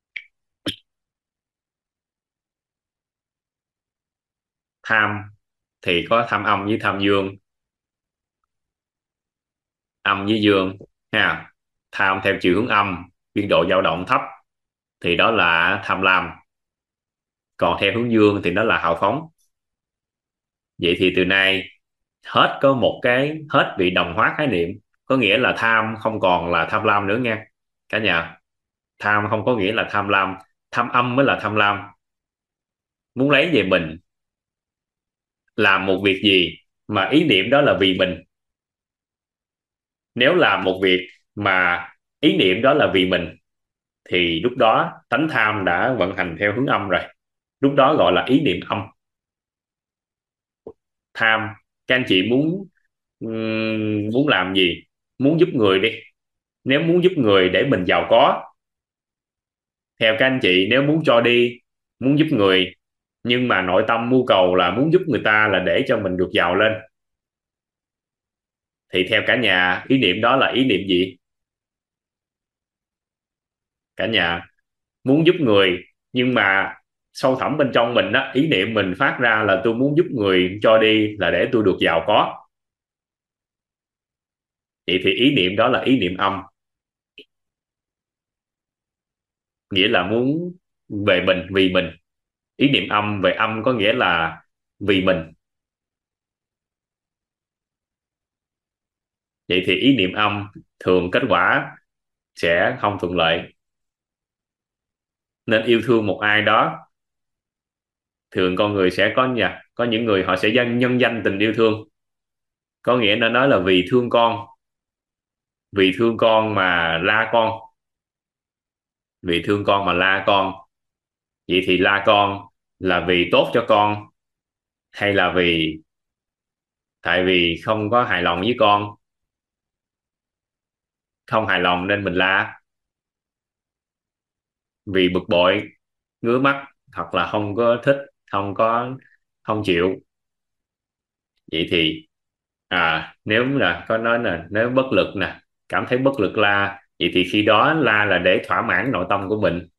Tham thì có tham âm với tham dương, âm với dương ha. Tham theo chiều hướng âm, biên độ dao động thấp thì đó là tham lam, còn theo hướng dương thì đó là hào phóng. Vậy thì từ nay hết có một cái, hết bị đồng hóa khái niệm, có nghĩa là tham không còn là tham lam nữa nha cả nhà. Tham không có nghĩa là tham lam, tham âm mới là tham lam. Muốn lấy về mình, làm một việc gì mà ý niệm đó là vì mình. Nếu làm một việc mà ý niệm đó là vì mình thì lúc đó tánh tham đã vận hành theo hướng âm rồi, lúc đó gọi là ý niệm âm. Tham, các anh chị muốn muốn làm gì? Muốn giúp người đi. Nếu muốn giúp người để mình giàu có, theo các anh chị, nếu muốn cho đi, muốn giúp người, nhưng mà nội tâm mưu cầu là muốn giúp người ta là để cho mình được giàu lên, thì theo cả nhà ý niệm đó là ý niệm gì? Cả nhà muốn giúp người, nhưng mà sâu thẳm bên trong mình đó, ý niệm mình phát ra là tôi muốn giúp người cho đi là để tôi được giàu có, vậy thì ý niệm đó là ý niệm âm, nghĩa là muốn về mình, vì mình. Ý niệm âm về âm có nghĩa là vì mình. Vậy thì ý niệm âm thường kết quả sẽ không thuận lợi. Nên yêu thương một ai đó, thường con người sẽ có nhà có những người họ sẽ nhân nhân danh tình yêu thương, có nghĩa nó nói là vì thương con, vì thương con mà la con, vì thương con mà la con. Vậy thì la con là vì tốt cho con, hay là vì tại vì không có hài lòng với con, không hài lòng nên mình la, vì bực bội, ngứa mắt, hoặc là không có thích, không có không chịu. Vậy thì à, nếu là có nói là nếu bất lực nè, cảm thấy bất lực la, vậy thì khi đó la là để thỏa mãn nội tâm của mình.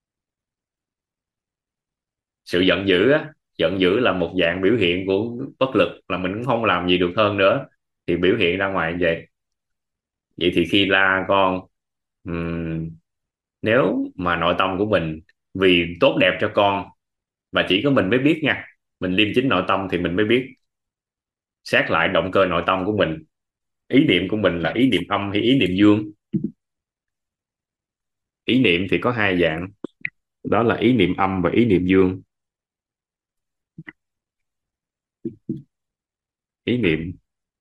Sự giận dữ á, giận dữ là một dạng biểu hiện của bất lực, là mình cũng không làm gì được hơn nữa, thì biểu hiện ra ngoài như vậy. Vậy thì khi la con Ừm, Nếu mà nội tâm của mình vì tốt đẹp cho con, và chỉ có mình mới biết nha, mình liêm chính nội tâm thì mình mới biết. Xét lại động cơ nội tâm của mình, ý niệm của mình là ý niệm âm hay ý niệm dương? Ý niệm thì có hai dạng, đó là ý niệm âm và ý niệm dương. Ý niệm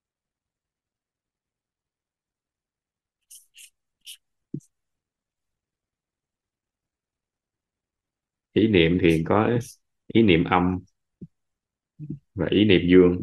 ý niệm thì có ý niệm âm và ý niệm dương.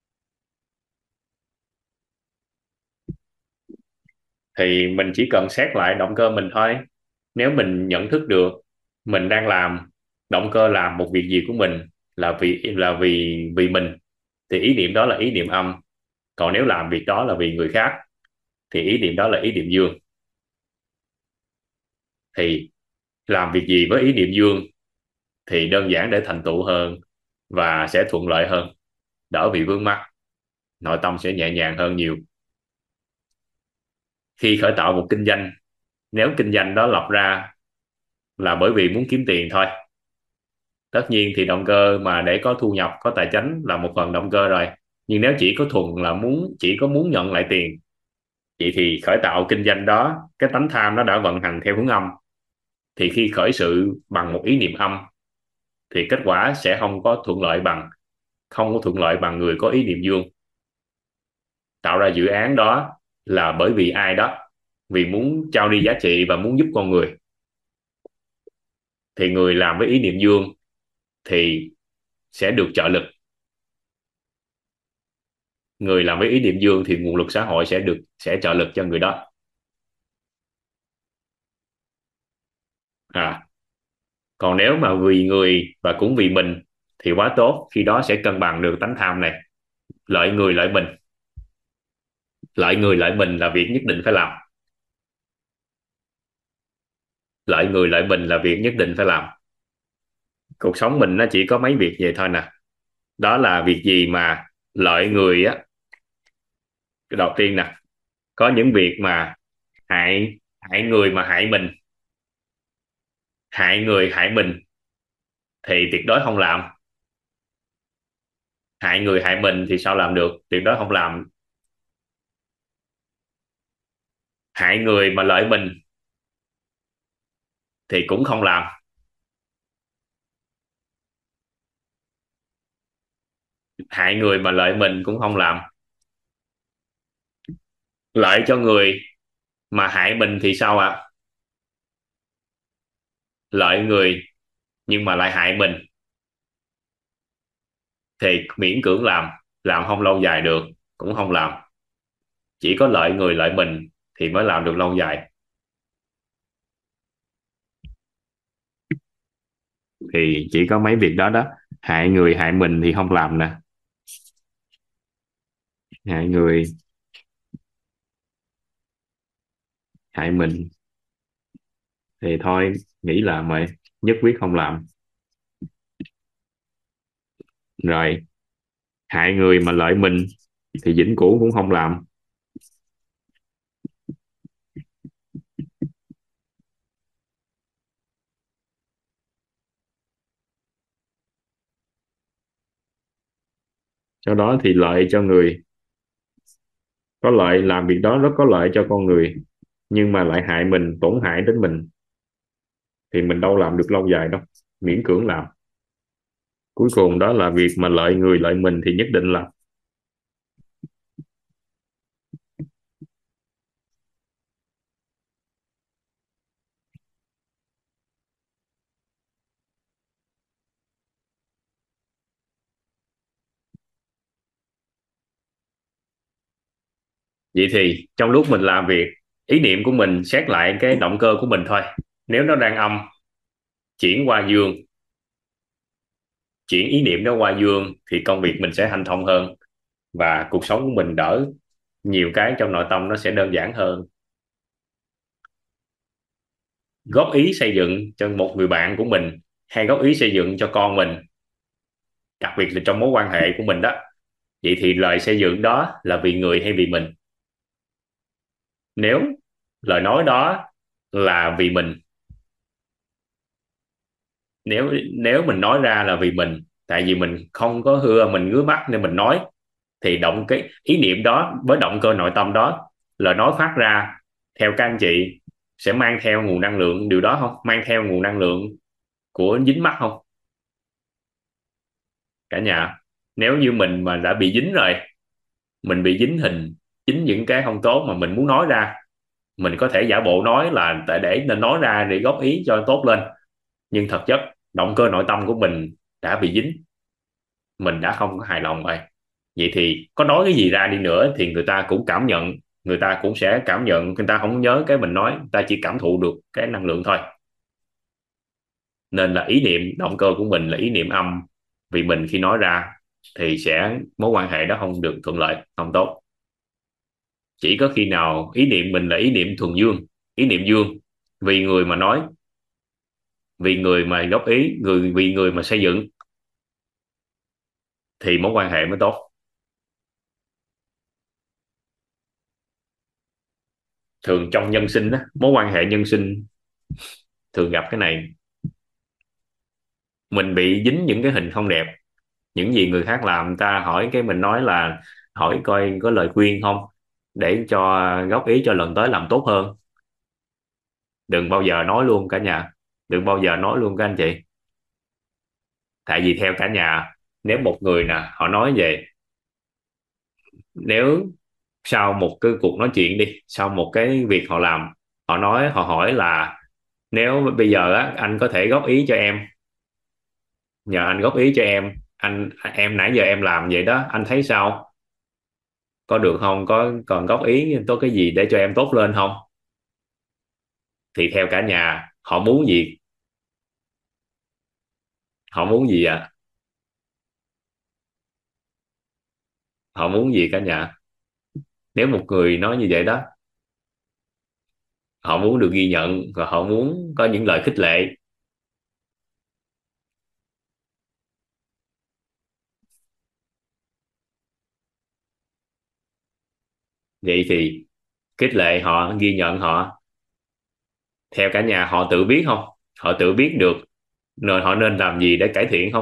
Thì mình chỉ cần xét lại động cơ mình thôi. Nếu mình nhận thức được mình đang làm, động cơ làm một việc gì của mình là vì là vì vì mình, thì ý niệm đó là ý niệm âm. Còn nếu làm việc đó là vì người khác thì ý niệm đó là ý niệm dương. Thì làm việc gì với ý niệm dương thì đơn giản để thành tựu hơn và sẽ thuận lợi hơn, đỡ bị vướng mắc, nội tâm sẽ nhẹ nhàng hơn nhiều. Khi khởi tạo một kinh doanh, nếu kinh doanh đó lập ra là bởi vì muốn kiếm tiền thôi, tất nhiên thì động cơ mà để có thu nhập, có tài chính là một phần động cơ rồi. Nhưng nếu chỉ có thuần là muốn chỉ có muốn nhận lại tiền, vậy thì khởi tạo kinh doanh đó, cái tánh tham nó đã vận hành theo hướng âm. Thì khi khởi sự bằng một ý niệm âm thì kết quả sẽ không có thuận lợi bằng không có thuận lợi bằng người có ý niệm dương. Tạo ra dự án đó là bởi vì ai đó, vì muốn trao đi giá trị và muốn giúp con người, thì người làm với ý niệm dương thì sẽ được trợ lực. Người làm với ý niệm dương thì nguồn lực xã hội sẽ được sẽ trợ lực cho người đó. À, còn nếu mà vì người và cũng vì mình thì quá tốt, khi đó sẽ cân bằng được tánh tham này. Lợi người lợi mình, lợi người lợi mình là việc nhất định phải làm. Lợi người lợi mình là việc nhất định phải làm. Cuộc sống mình nó chỉ có mấy việc vậy thôi nè. Đó là việc gì mà lợi người á. Cái đầu tiên nè, có những việc mà hại hại người mà hại mình, hại người hại mình thì tuyệt đối không làm. Hại người hại mình thì sao làm được, tuyệt đối không làm. Hại người mà lợi mình thì cũng không làm. Hại người mà lợi mình cũng không làm. Lợi cho người mà hại mình thì sao ạ? À? Lợi người nhưng mà lại hại mình thì miễn cưỡng làm, làm không lâu dài được, cũng không làm. Chỉ có lợi người lợi mình thì mới làm được lâu dài. Thì chỉ có mấy việc đó đó. Hại người hại mình thì không làm nè. Hại người hại mình thì thôi, nghĩ là mày nhất quyết không làm. Rồi hại người mà lợi mình thì vĩnh cửu cũng không làm. Sau đó thì lợi cho người, có lợi, làm việc đó rất có lợi cho con người, nhưng mà lại hại mình, tổn hại đến mình thì mình đâu làm được lâu dài đâu, miễn cưỡng làm. Cuối cùng đó là việc mà lợi người lợi mình thì nhất định làm. Vậy thì trong lúc mình làm việc, ý niệm của mình xét lại cái động cơ của mình thôi. Nếu nó đang âm, chuyển qua dương, chuyển ý niệm đó qua dương thì công việc mình sẽ hanh thông hơn, và cuộc sống của mình đỡ nhiều cái trong nội tâm nó sẽ đơn giản hơn. Góp ý xây dựng cho một người bạn của mình, hay góp ý xây dựng cho con mình, đặc biệt là trong mối quan hệ của mình đó, vậy thì lời xây dựng đó là vì người hay vì mình? Nếu lời nói đó là vì mình. Nếu nếu mình nói ra là vì mình, tại vì mình không có hưa mình ngứa mắt nên mình nói, thì động cái ý niệm đó với động cơ nội tâm đó, lời nói phát ra theo các anh chị sẽ mang theo nguồn năng lượng điều đó không, mang theo nguồn năng lượng của dính mắt không cả nhà? Nếu như mình mà đã bị dính rồi, mình bị dính hình, dính những cái không tốt mà mình muốn nói ra, mình có thể giả bộ nói là tại để nên nói ra để góp ý cho tốt lên, nhưng thực chất động cơ nội tâm của mình đã bị dính, mình đã không có hài lòng rồi. Vậy thì có nói cái gì ra đi nữa thì người ta cũng cảm nhận, người ta cũng sẽ cảm nhận, người ta không nhớ cái mình nói, người ta chỉ cảm thụ được cái năng lượng thôi. Nên là ý niệm động cơ của mình là ý niệm âm, vì mình khi nói ra thì sẽ mối quan hệ đó không được thuận lợi, không tốt. Chỉ có khi nào ý niệm mình là ý niệm thuần dương, ý niệm dương, vì người mà nói, vì người mà góp ý, người vì người mà xây dựng, thì mối quan hệ mới tốt. Thường trong nhân sinh đó, mối quan hệ nhân sinh thường gặp cái này, mình bị dính những cái hình không đẹp, những gì người khác làm người ta hỏi cái mình nói là hỏi coi có lời khuyên không, để cho góp ý cho lần tới làm tốt hơn. Đừng bao giờ nói luôn cả nhà, đừng bao giờ nói luôn các anh chị. Tại vì theo cả nhà, nếu một người nè họ nói về, nếu sau một cái cuộc nói chuyện đi, sau một cái việc họ làm, họ nói họ hỏi là nếu bây giờ á anh có thể góp ý cho em, nhờ anh góp ý cho em, anh em nãy giờ em làm vậy đó anh thấy sao, có được không, có còn góp ý có cái gì để cho em tốt lên không? Thì theo cả nhà họ muốn gì, họ muốn gì à, họ muốn gì cả nhà? Nếu một người nói như vậy đó, họ muốn được ghi nhận và họ muốn có những lời khích lệ. Vậy thì khích lệ họ, ghi nhận họ, theo cả nhà họ tự biết không, họ tự biết được rồi họ nên làm gì để cải thiện không?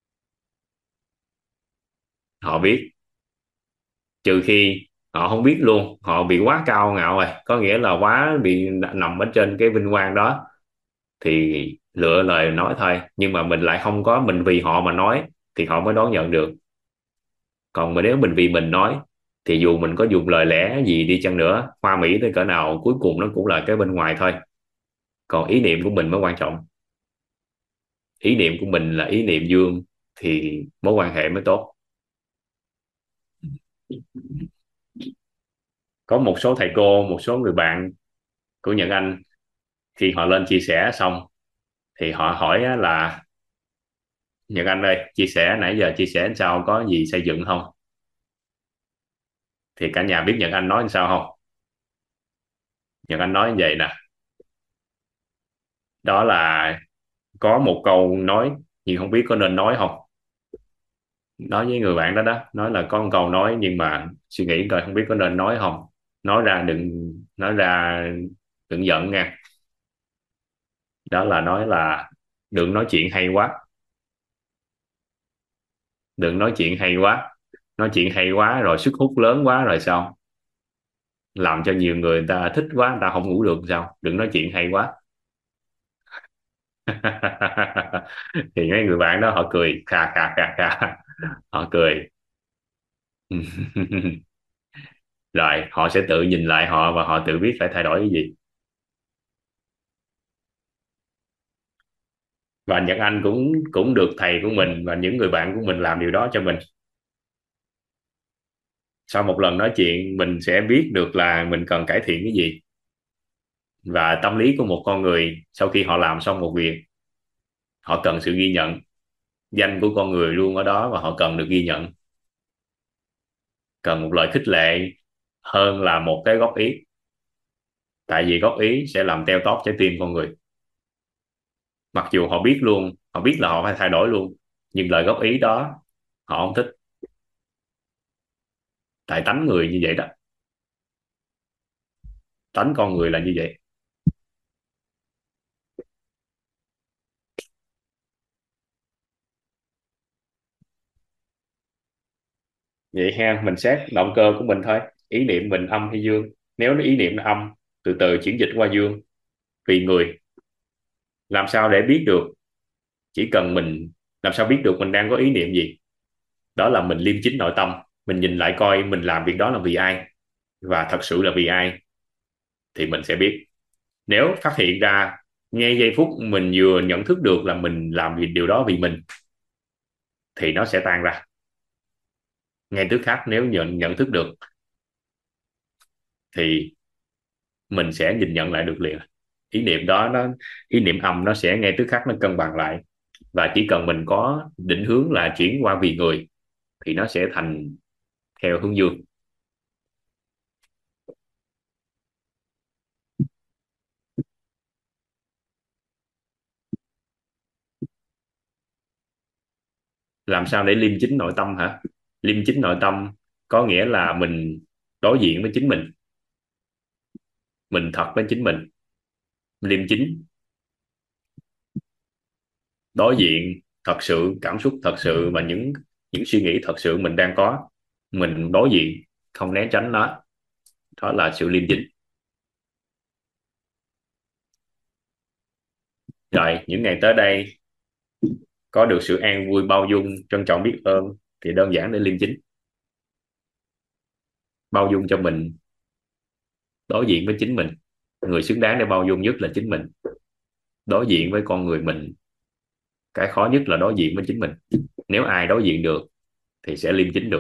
Họ biết. Trừ khi họ không biết luôn, họ bị quá cao ngạo rồi, có nghĩa là quá bị nằm ở trên cái vinh quang đó, thì lựa lời nói thôi, nhưng mà mình lại không có, mình vì họ mà nói thì họ mới đón nhận được. Còn mà nếu mình vì mình nói thì dù mình có dùng lời lẽ gì đi chăng nữa, hoa mỹ tới cỡ nào, cuối cùng nó cũng là cái bên ngoài thôi. Còn ý niệm của mình mới quan trọng, ý niệm của mình là ý niệm dương thì mối quan hệ mới tốt. Có một số thầy cô, một số người bạn của Nhật Anh, khi họ lên chia sẻ xong thì họ hỏi là Nhật Anh ơi, chia sẻ nãy giờ chia sẻ sao, có gì xây dựng không? Thì cả nhà biết Nhật Anh nói sao không? Nhật Anh nói như vậy nè, đó là có một câu nói nhưng không biết có nên nói không. Nói với người bạn đó đó, nói là có một câu nói nhưng mà suy nghĩ coi không biết có nên nói không. Nói ra đừng, nói ra đừng giận nha. Đó là nói là đừng nói chuyện hay quá, đừng nói chuyện hay quá. Nói chuyện hay quá rồi sức hút lớn quá rồi sao, làm cho nhiều người, người ta thích quá, người ta không ngủ được sao, đừng nói chuyện hay quá. Thì mấy người bạn đó họ cười kha kha kha kha, họ cười. Rồi họ sẽ tự nhìn lại họ và họ tự biết phải thay đổi cái gì. Và Nhật Anh cũng cũng được thầy của mình và những người bạn của mình làm điều đó cho mình. Sau một lần nói chuyện mình sẽ biết được là mình cần cải thiện cái gì. Và tâm lý của một con người sau khi họ làm xong một việc, họ cần sự ghi nhận. Danh của con người luôn ở đó và họ cần được ghi nhận, cần một lời khích lệ hơn là một cái góp ý. Tại vì góp ý sẽ làm teo tóp trái tim con người. Mặc dù họ biết luôn, họ biết là họ phải thay đổi luôn, nhưng lời góp ý đó họ không thích. Tại tánh người như vậy đó, tánh con người là như vậy. Vậy ha, mình xét động cơ của mình thôi, ý niệm mình âm hay dương. Nếu nó ý niệm nó âm, từ từ chuyển dịch qua dương. Vì người, làm sao để biết được? Chỉ cần mình làm sao biết được mình đang có ý niệm gì? Đó là mình liêm chính nội tâm, mình nhìn lại coi mình làm việc đó là vì ai, và thật sự là vì ai, thì mình sẽ biết. Nếu phát hiện ra ngay giây phút mình vừa nhận thức được là mình làm việc điều đó vì mình, thì nó sẽ tan ra ngay tức khắc. Nếu nhận nhận thức được thì mình sẽ nhìn nhận lại được liền. Ý niệm đó nó ý niệm âm nó sẽ ngay tức khắc nó cân bằng lại, và chỉ cần mình có định hướng là chuyển qua vì người thì nó sẽ thành theo hướng dương. Làm sao để liêm chính nội tâm hả? Liêm chính nội tâm có nghĩa là mình đối diện với chính mình, mình thật với chính mình. Liêm chính, đối diện thật sự, cảm xúc thật sự và những những suy nghĩ thật sự mình đang có, mình đối diện, không né tránh nó. Đó là sự liêm chính. Rồi những ngày tới đây có được sự an vui, bao dung, trân trọng, biết ơn thì đơn giản để liêm chính. Bao dung cho mình, đối diện với chính mình. Người xứng đáng để bao dung nhất là chính mình. Đối diện với con người mình, cái khó nhất là đối diện với chính mình. Nếu ai đối diện được thì sẽ liêm chính được.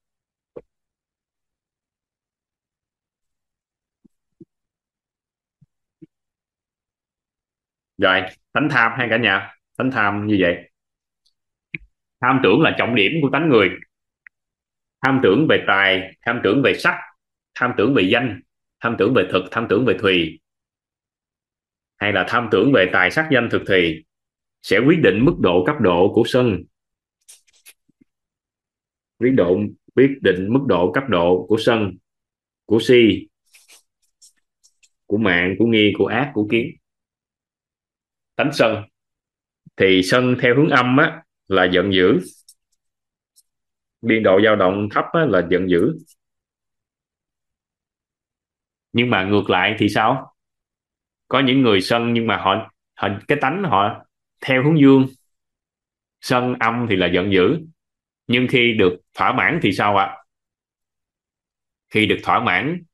Rồi, tánh tham hay cả nhà. Tánh tham như vậy, tham tưởng là trọng điểm của tánh người. Tham tưởng về tài, tham tưởng về sắc, tham tưởng về danh, tham tưởng về thực, tham tưởng về thùy, hay là tham tưởng về tài sắc danh thực thùy, sẽ quyết định mức độ cấp độ của sân. Quyết độ quyết định mức độ cấp độ của sân, của si, của mạng, của nghi, của ác, của kiến. Tánh sân thì sân theo hướng âm á, là giận dữ. Biên độ dao động thấp á, là giận dữ. Nhưng mà ngược lại thì sao? Có những người sân nhưng mà họ, họ cái tánh họ theo hướng dương. Sân âm thì là giận dữ, nhưng khi được thỏa mãn thì sao ạ? À? Khi được thỏa mãn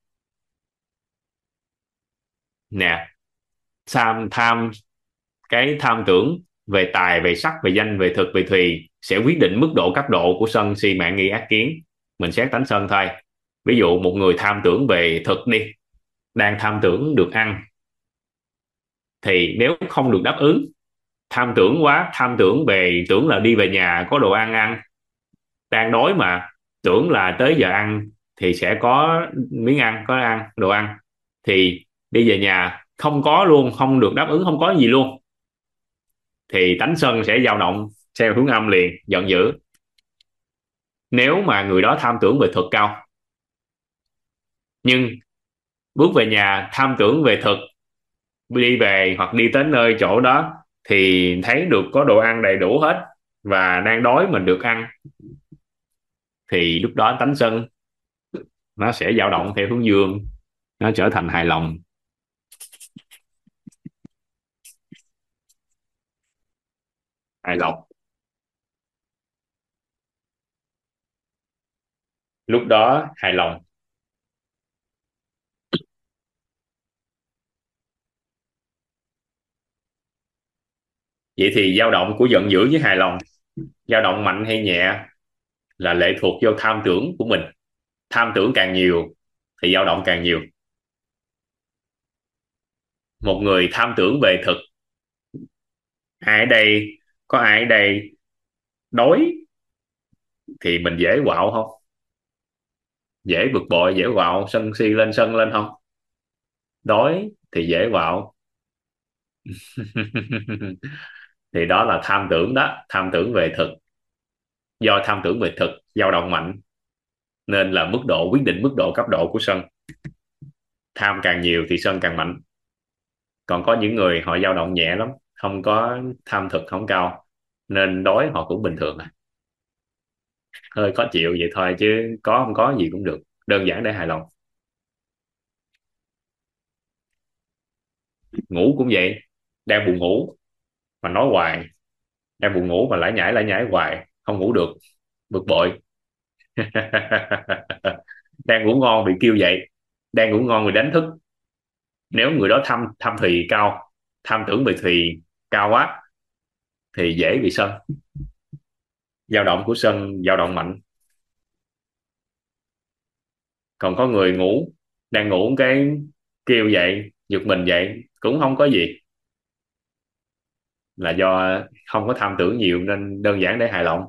nè, tham tham cái tham tưởng về tài, về sắc, về danh, về thực, về thùy sẽ quyết định mức độ cấp độ của sân si mạng nghi ác kiến. Mình xét tánh sân thôi. Ví dụ một người tham tưởng về thực đi, đang tham tưởng được ăn, thì nếu không được đáp ứng, tham tưởng quá, tham tưởng về, tưởng là đi về nhà có đồ ăn ăn, đang đói mà, tưởng là tới giờ ăn thì sẽ có miếng ăn, có ăn đồ ăn, thì đi về nhà không có luôn, không được đáp ứng, không có gì luôn, thì tánh sân sẽ dao động theo hướng âm liền, giận dữ. Nếu mà người đó tham tưởng về thực cao, nhưng bước về nhà tham tưởng về thực, đi về hoặc đi tới nơi chỗ đó thì thấy được có đồ ăn đầy đủ hết và đang đói mình được ăn, thì lúc đó tánh sân nó sẽ dao động theo hướng dương, nó trở thành hài lòng. Hài lòng lúc đó hài lòng. Vậy thì dao động của giận dữ với hài lòng, dao động mạnh hay nhẹ là lệ thuộc vô tham tưởng của mình. Tham tưởng càng nhiều thì dao động càng nhiều. Một người tham tưởng về thực, ai ở đây, có ai ở đây đói thì mình dễ quạo không? Dễ bực bội, dễ quạo, sân si lên, sân lên không? Đói thì dễ quạo. Thì đó là tham tưởng đó, tham tưởng về thực. Do tham tưởng về thực dao động mạnh nên là mức độ, quyết định mức độ cấp độ của sân. Tham càng nhiều thì sân càng mạnh. Còn có những người họ dao động nhẹ lắm, không có tham thực, không cao, nên đói họ cũng bình thường. Hơi khó chịu vậy thôi, chứ có không có gì cũng được, đơn giản để hài lòng. Ngủ cũng vậy, đang buồn ngủ mà nói hoài, đang buồn ngủ mà lải nhải lải nhải hoài không ngủ được, bực bội. Đang ngủ ngon bị kêu dậy, đang ngủ ngon bị đánh thức. Nếu người đó tham tham thì cao, tham tưởng bị thì cao quá thì dễ bị sân. Dao động của sân dao động mạnh. Còn có người ngủ, đang ngủ cái kêu dậy giật mình dậy cũng không có gì, là do không có tham tưởng nhiều nên đơn giản để hài lòng.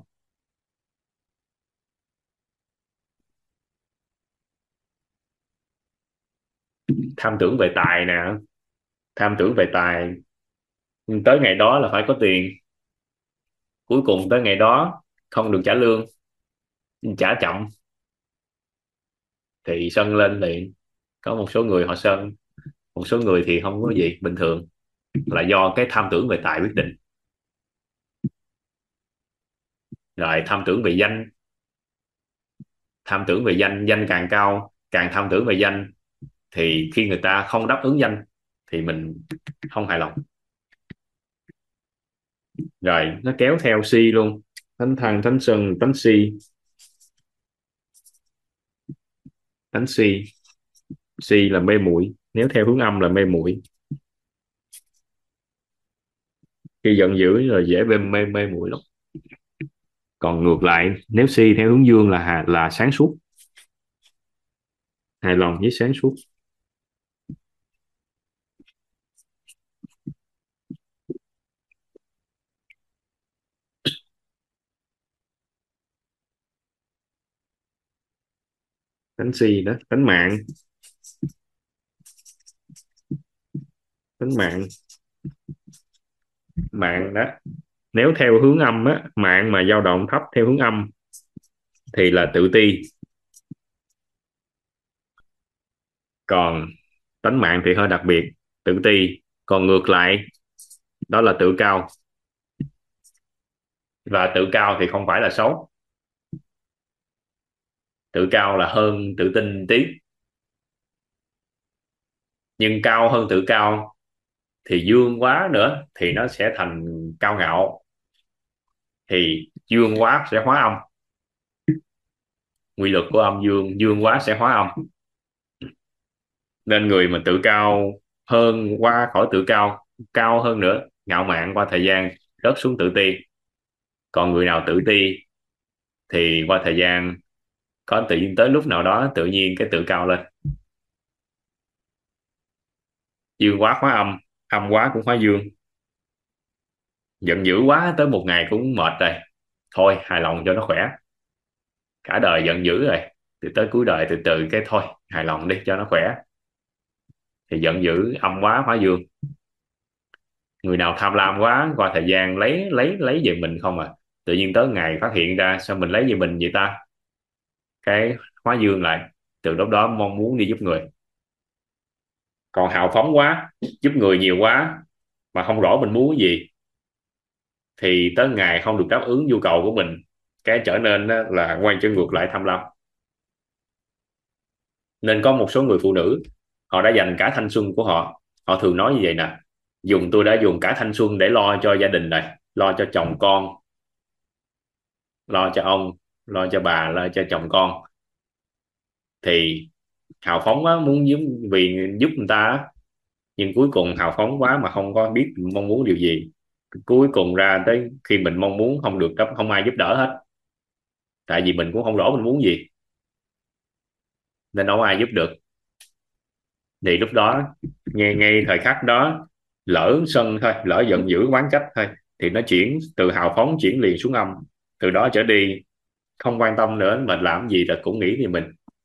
Tham tưởng về tài nè, tham tưởng về tài, tới ngày đó là phải có tiền, cuối cùng tới ngày đó không được trả lương, trả chậm thì sân lên liền. Có một số người họ sân, một số người thì không có gì, bình thường, là do cái tham tưởng về tài quyết định. Rồi tham tưởng về danh, tham tưởng về danh, danh càng cao càng tham tưởng về danh, thì khi người ta không đáp ứng danh thì mình không hài lòng. Rồi nó kéo theo si luôn, thánh thang thánh sân thánh si. Thánh si, si là mê muội, nếu theo hướng âm là mê muội. Khi giận dữ rồi dễ mê mê, mê muội lắm. Còn ngược lại nếu si theo hướng dương là là sáng suốt, hài lòng với sáng suốt. Tánh si đó, tánh mạng, tánh mạng, mạng đó. Nếu theo hướng âm á, mạng mà dao động thấp theo hướng âm thì là tự ti. Còn tánh mạng thì hơi đặc biệt, tự ti. Còn ngược lại đó là tự cao. Và tự cao thì không phải là xấu, tự cao là hơn tự tin tí. Nhưng cao hơn tự cao thì dương quá nữa thì nó sẽ thành cao ngạo, thì dương quá sẽ hóa âm. Quy luật của âm dương, dương quá sẽ hóa âm. Nên người mà tự cao hơn qua khỏi tự cao, cao hơn nữa, ngạo mạn, qua thời gian rớt xuống tự ti. Còn người nào tự ti thì qua thời gian có tự nhiên tới lúc nào đó tự nhiên cái tự cao lên. Dương quá hóa âm, âm quá cũng hóa dương. Giận dữ quá tới một ngày cũng mệt rồi, thôi hài lòng cho nó khỏe. Cả đời giận dữ rồi thì tới cuối đời từ từ cái thôi hài lòng đi cho nó khỏe. Thì giận dữ âm quá hóa dương. Người nào tham lam quá qua thời gian lấy lấy lấy về mình không à, tự nhiên tới ngày phát hiện ra sao mình lấy về mình vậy ta, cái hóa dương lại, từ lúc đó mong muốn đi giúp người. Còn hào phóng quá, giúp người nhiều quá mà không rõ mình muốn cái gì, thì tới ngày không được đáp ứng nhu cầu của mình, cái trở nên là quay trở ngược lại tham lam. Nên có một số người phụ nữ họ đã dành cả thanh xuân của họ, họ thường nói như vậy nè: dùng tôi đã dùng cả thanh xuân để lo cho gia đình này, lo cho chồng con, lo cho ông, lo cho bà, lo cho chồng con. Thì hào phóng quá muốn giúp, vì giúp người ta, nhưng cuối cùng hào phóng quá mà không có biết mong muốn điều gì, cuối cùng ra tới khi mình mong muốn không được, không ai giúp đỡ hết, tại vì mình cũng không rõ mình muốn gì nên đâu có ai giúp được. Thì lúc đó ngay ngay thời khắc đó lỡ sân thôi, lỡ giận dữ oán trách thôi, thì nó chuyển từ hào phóng chuyển liền xuống âm. Từ đó trở đi không quan tâm nữa, mình làm gì là cũng nghĩ về mình.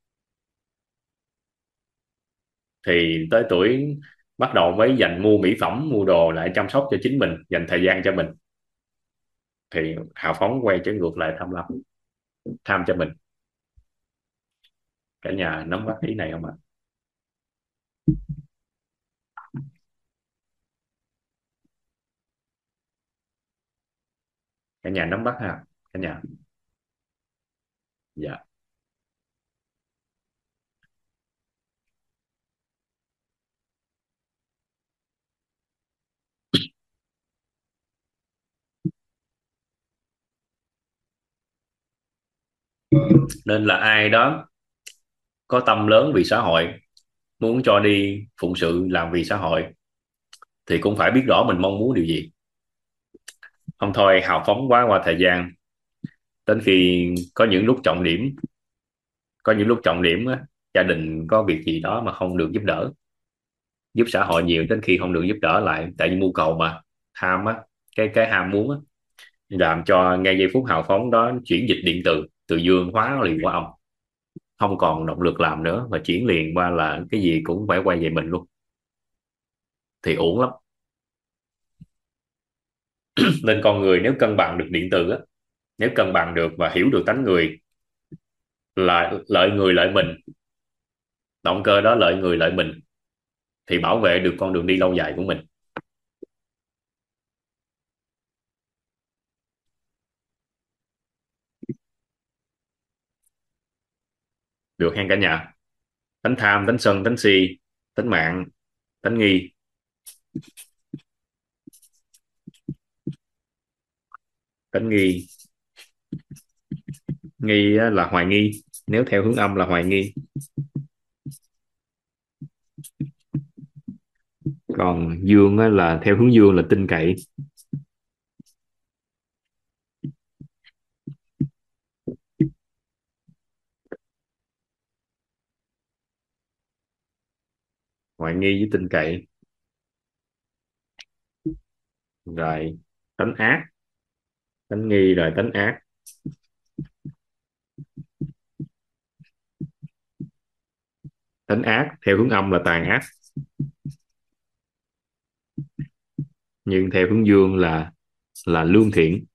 Thì tới tuổi bắt đầu mới dành mua mỹ phẩm, mua đồ lại chăm sóc cho chính mình, dành thời gian cho mình, thì hào phóng quay trở ngược lại tham lam, tham cho mình. Cả nhà nắm bắt ý này không ạ? Cả nhà nắm bắt ha cả nhà. Dạ. Nên là ai đó có tâm lớn vì xã hội, muốn cho đi phụng sự làm vì xã hội, thì cũng phải biết rõ mình mong muốn điều gì. Không thôi hào phóng quá qua thời gian, đến khi có những lúc trọng điểm có những lúc trọng điểm á, gia đình có việc gì đó mà không được giúp đỡ, giúp xã hội nhiều, đến khi không được giúp đỡ lại, tại vì mưu cầu mà, tham á, cái cái ham muốn á, làm cho ngay giây phút hào phóng đó chuyển dịch điện từ từ dương hóa liền qua âm, không còn động lực làm nữa, và chuyển liền qua là cái gì cũng phải quay về mình luôn, thì uổng lắm. Nên con người nếu cân bằng được điện từ á, nếu cân bằng được và hiểu được tánh người là lợi người lợi mình, động cơ đó lợi người lợi mình, thì bảo vệ được con đường đi lâu dài của mình. Được hen cả nhà. Tánh tham, tánh sân, tánh si, tánh mạng, tánh nghi. Tánh nghi, nghi là hoài nghi, nếu theo hướng âm là hoài nghi. Còn dương là theo hướng dương là tin cậy. Hoài nghi với tin cậy. Rồi tánh ác, tánh nghi rồi tánh ác. Tánh ác theo hướng âm là tàn ác, nhưng theo hướng dương là là lương thiện.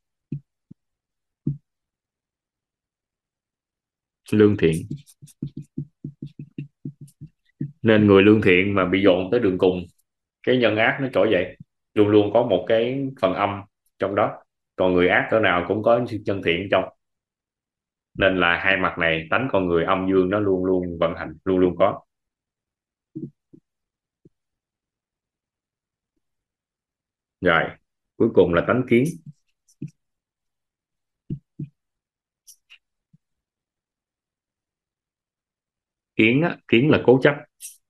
Lương thiện. Nên người lương thiện mà bị dồn tới đường cùng, cái nhân ác nó trỗi dậy, luôn luôn có một cái phần âm trong đó, còn người ác cỡ nào cũng có chân thiện trong. Nên là hai mặt này, tánh con người âm dương nó luôn luôn vận hành, luôn luôn có. Rồi cuối cùng là tánh kiến. Kiến á, kiến là cố chấp,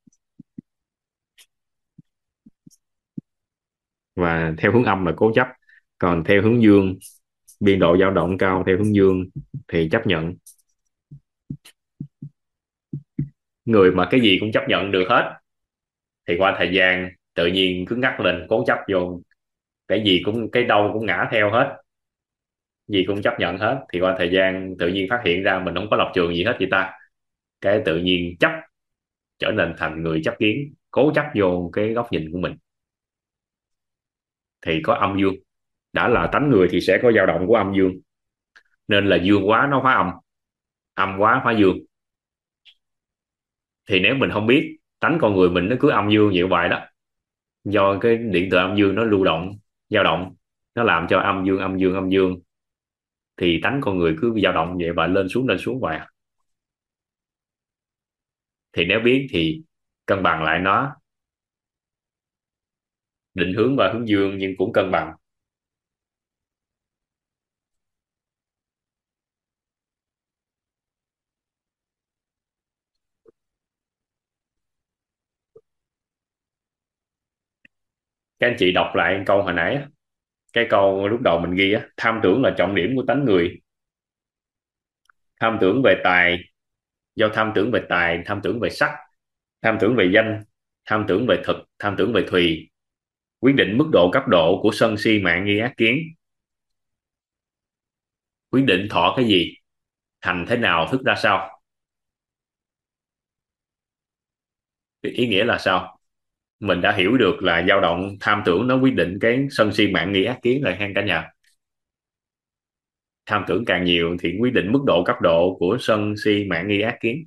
và theo hướng âm là cố chấp. Còn theo hướng dương, biên độ dao động cao theo hướng dương thì chấp nhận. Người mà cái gì cũng chấp nhận được hết thì qua thời gian tự nhiên cứ ngắt lên, cố chấp vô, cái gì cũng, cái đâu cũng ngã theo hết, gì cũng chấp nhận hết, thì qua thời gian tự nhiên phát hiện ra mình không có lập trường gì hết vậy ta, cái tự nhiên chấp, trở nên thành người chấp kiến, cố chấp vô cái góc nhìn của mình. Thì có âm dương, đã là tánh người thì sẽ có dao động của âm dương, nên là dương quá nó hóa âm, âm quá hóa dương. Thì nếu mình không biết, tánh con người mình nó cứ âm dương vậy hoài đó, do cái điện từ âm dương nó lưu động, dao động, nó làm cho âm dương âm dương âm dương, thì tánh con người cứ dao động vậy và lên xuống lên xuống hoài. Thì nếu biết thì cân bằng lại nó, định hướng vào hướng dương nhưng cũng cân bằng. Các anh chị đọc lại câu hồi nãy, cái câu lúc đầu mình ghi á, tham tưởng là trọng điểm của tánh người. Tham tưởng về tài, do tham tưởng về tài, tham tưởng về sắc, tham tưởng về danh, tham tưởng về thực, tham tưởng về thùy, quyết định mức độ cấp độ của sân si mạng nghi ác kiến. Quyết định thọ cái gì, hành thế nào, thức ra sao. Ý nghĩa là sao? Mình đã hiểu được là dao động tham tưởng nó quyết định cái sân si mạng nghi ác kiến rồi hen cả nhà. Tham tưởng càng nhiều thì quyết định mức độ cấp độ của sân si mạng nghi ác kiến.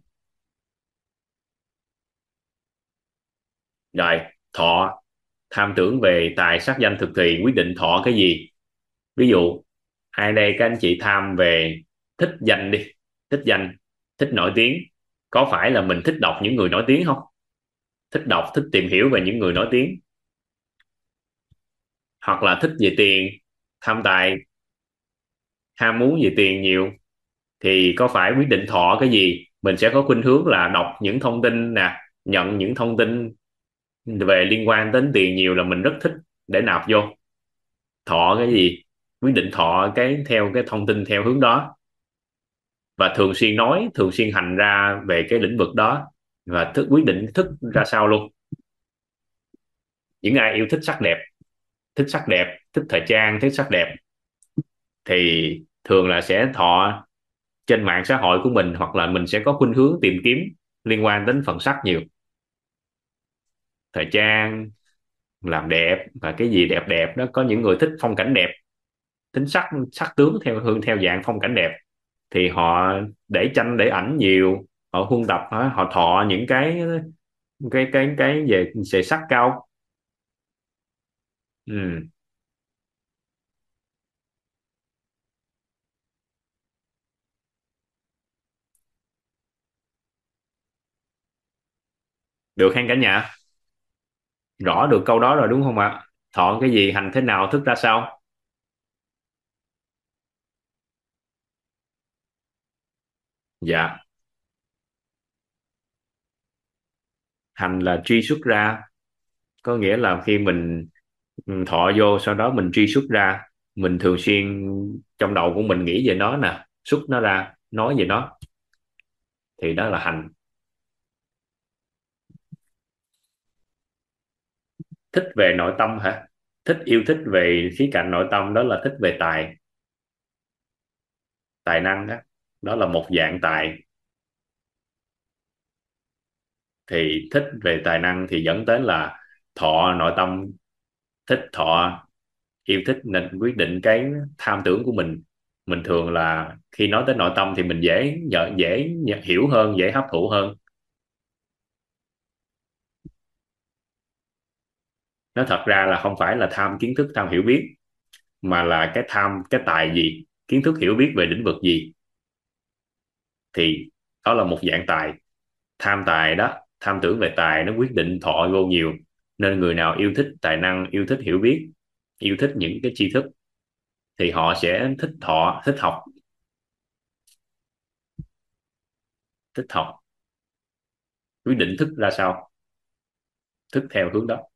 Rồi thọ, tham tưởng về tài sắc danh thực thì quyết định thọ cái gì. Ví dụ ai đây các anh chị tham về thích danh đi, thích danh, thích nổi tiếng. Có phải là mình thích đọc những người nổi tiếng không? Thích đọc, thích tìm hiểu về những người nổi tiếng, hoặc là thích về tiền, tham tài, ham muốn về tiền nhiều, thì có phải quyết định thọ cái gì mình sẽ có khuynh hướng là đọc những thông tin nè, nhận những thông tin về liên quan đến tiền nhiều là mình rất thích để nạp vô. Thọ cái gì, quyết định thọ cái theo cái thông tin theo hướng đó, và thường xuyên nói, thường xuyên hành ra về cái lĩnh vực đó, và thức quyết định thức ra sao luôn. Những ai yêu thích sắc đẹp, thích sắc đẹp, thích thời trang, thích sắc đẹp, thì thường là sẽ thọ trên mạng xã hội của mình, hoặc là mình sẽ có khuynh hướng tìm kiếm liên quan đến phần sắc nhiều. Thời trang, làm đẹp và cái gì đẹp đẹp đó, có những người thích phong cảnh đẹp, tính sắc sắc tướng theo hướng theo dạng phong cảnh đẹp, thì họ để tranh để ảnh nhiều, họ huân tập, họ thọ những cái cái cái cái về về sắc cao. Ừ. Được khen cả nhà, rõ được câu đó rồi đúng không ạ? Thọ cái gì, hành thế nào, thức ra sao? Dạ. Hành là truy xuất ra, có nghĩa là khi mình ừ, thọ vô, sau đó mình truy xuất ra, mình thường xuyên trong đầu của mình nghĩ về nó nè, xuất nó ra, nói về nó, thì đó là hành. Thích về nội tâm hả? Thích, yêu thích về khía cạnh nội tâm, đó là thích về tài, tài năng đó, đó là một dạng tài. Thì thích về tài năng thì dẫn đến là thọ nội tâm, thích thọ, yêu thích nên quyết định cái tham tưởng của mình. Mình thường là khi nói tới nội tâm thì mình dễ dễ, dễ hiểu hơn, dễ hấp thụ hơn. Nó thật ra là không phải là tham kiến thức, tham hiểu biết, mà là cái tham cái tài gì, kiến thức hiểu biết về lĩnh vực gì, thì đó là một dạng tài. Tham tài đó, tham tưởng về tài nó quyết định thọ vô nhiều. Nên người nào yêu thích tài năng, yêu thích hiểu biết, yêu thích những cái tri thức, thì họ sẽ thích thọ, thích học, thích học, quyết định thức ra sao, thức theo hướng đó.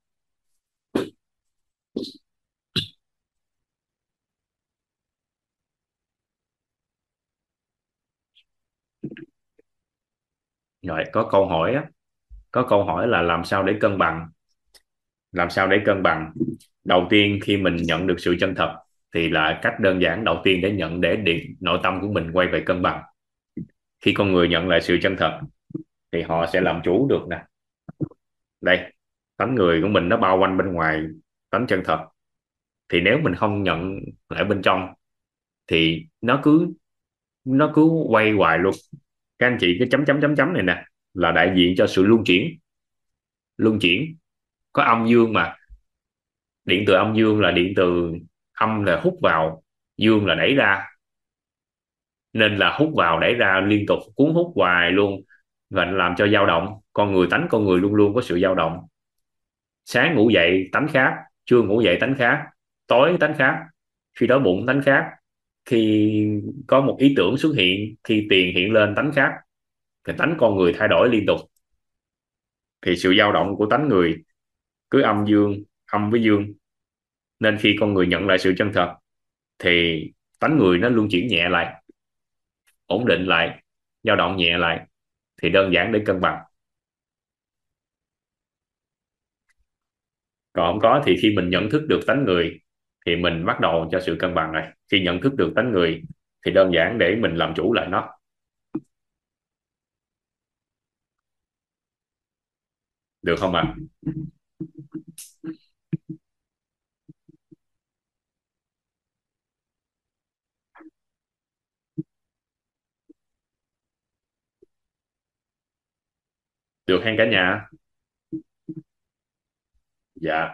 Rồi có câu hỏi á, có câu hỏi là làm sao để cân bằng. Làm sao để cân bằng? Đầu tiên khi mình nhận được sự chân thật, thì là cách đơn giản đầu tiên để nhận, để điện nội tâm của mình quay về cân bằng. Khi con người nhận lại sự chân thật thì họ sẽ làm chủ được nè. Đây, tánh người của mình nó bao quanh bên ngoài tánh chân thật, thì nếu mình không nhận lại bên trong thì nó cứ nó cứ quay hoài luôn. Các anh chị, cái chấm chấm chấm chấm này nè là đại diện cho sự luân chuyển. Luân chuyển, có âm dương mà, điện từ âm dương là điện từ âm là hút vào, dương là đẩy ra, nên là hút vào đẩy ra liên tục, cuốn hút hoài luôn, và làm cho dao động. Con người, tánh con người luôn luôn có sự dao động. Sáng ngủ dậy tánh khác, trưa ngủ dậy tánh khác, tối tánh khác, khi đói bụng tánh khác, khi có một ý tưởng xuất hiện, khi tiền hiện lên tánh khác. Thì tánh con người thay đổi liên tục, thì sự dao động của tánh người cứ âm dương, âm với dương. Nên khi con người nhận lại sự chân thật thì tánh người nó luôn chuyển nhẹ lại, ổn định lại, dao động nhẹ lại, thì đơn giản để cân bằng. Còn không có thì khi mình nhận thức được tánh người thì mình bắt đầu cho sự cân bằng này. Khi nhận thức được tánh người thì đơn giản để mình làm chủ lại nó. Được không ạ? À? Được hay cả nhà? Dạ.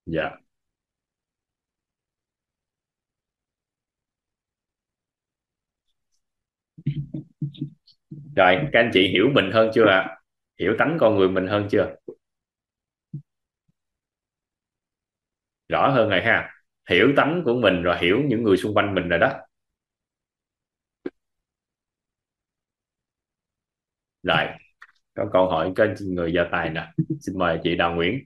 Dạ. Rồi các anh chị hiểu mình hơn chưa ạ? Hiểu tánh con người mình hơn chưa? Rõ hơn rồi ha. Hiểu tánh của mình rồi hiểu những người xung quanh mình rồi đó. Rồi có câu hỏi có người giơ tay nè, xin mời chị Đào Nguyễn.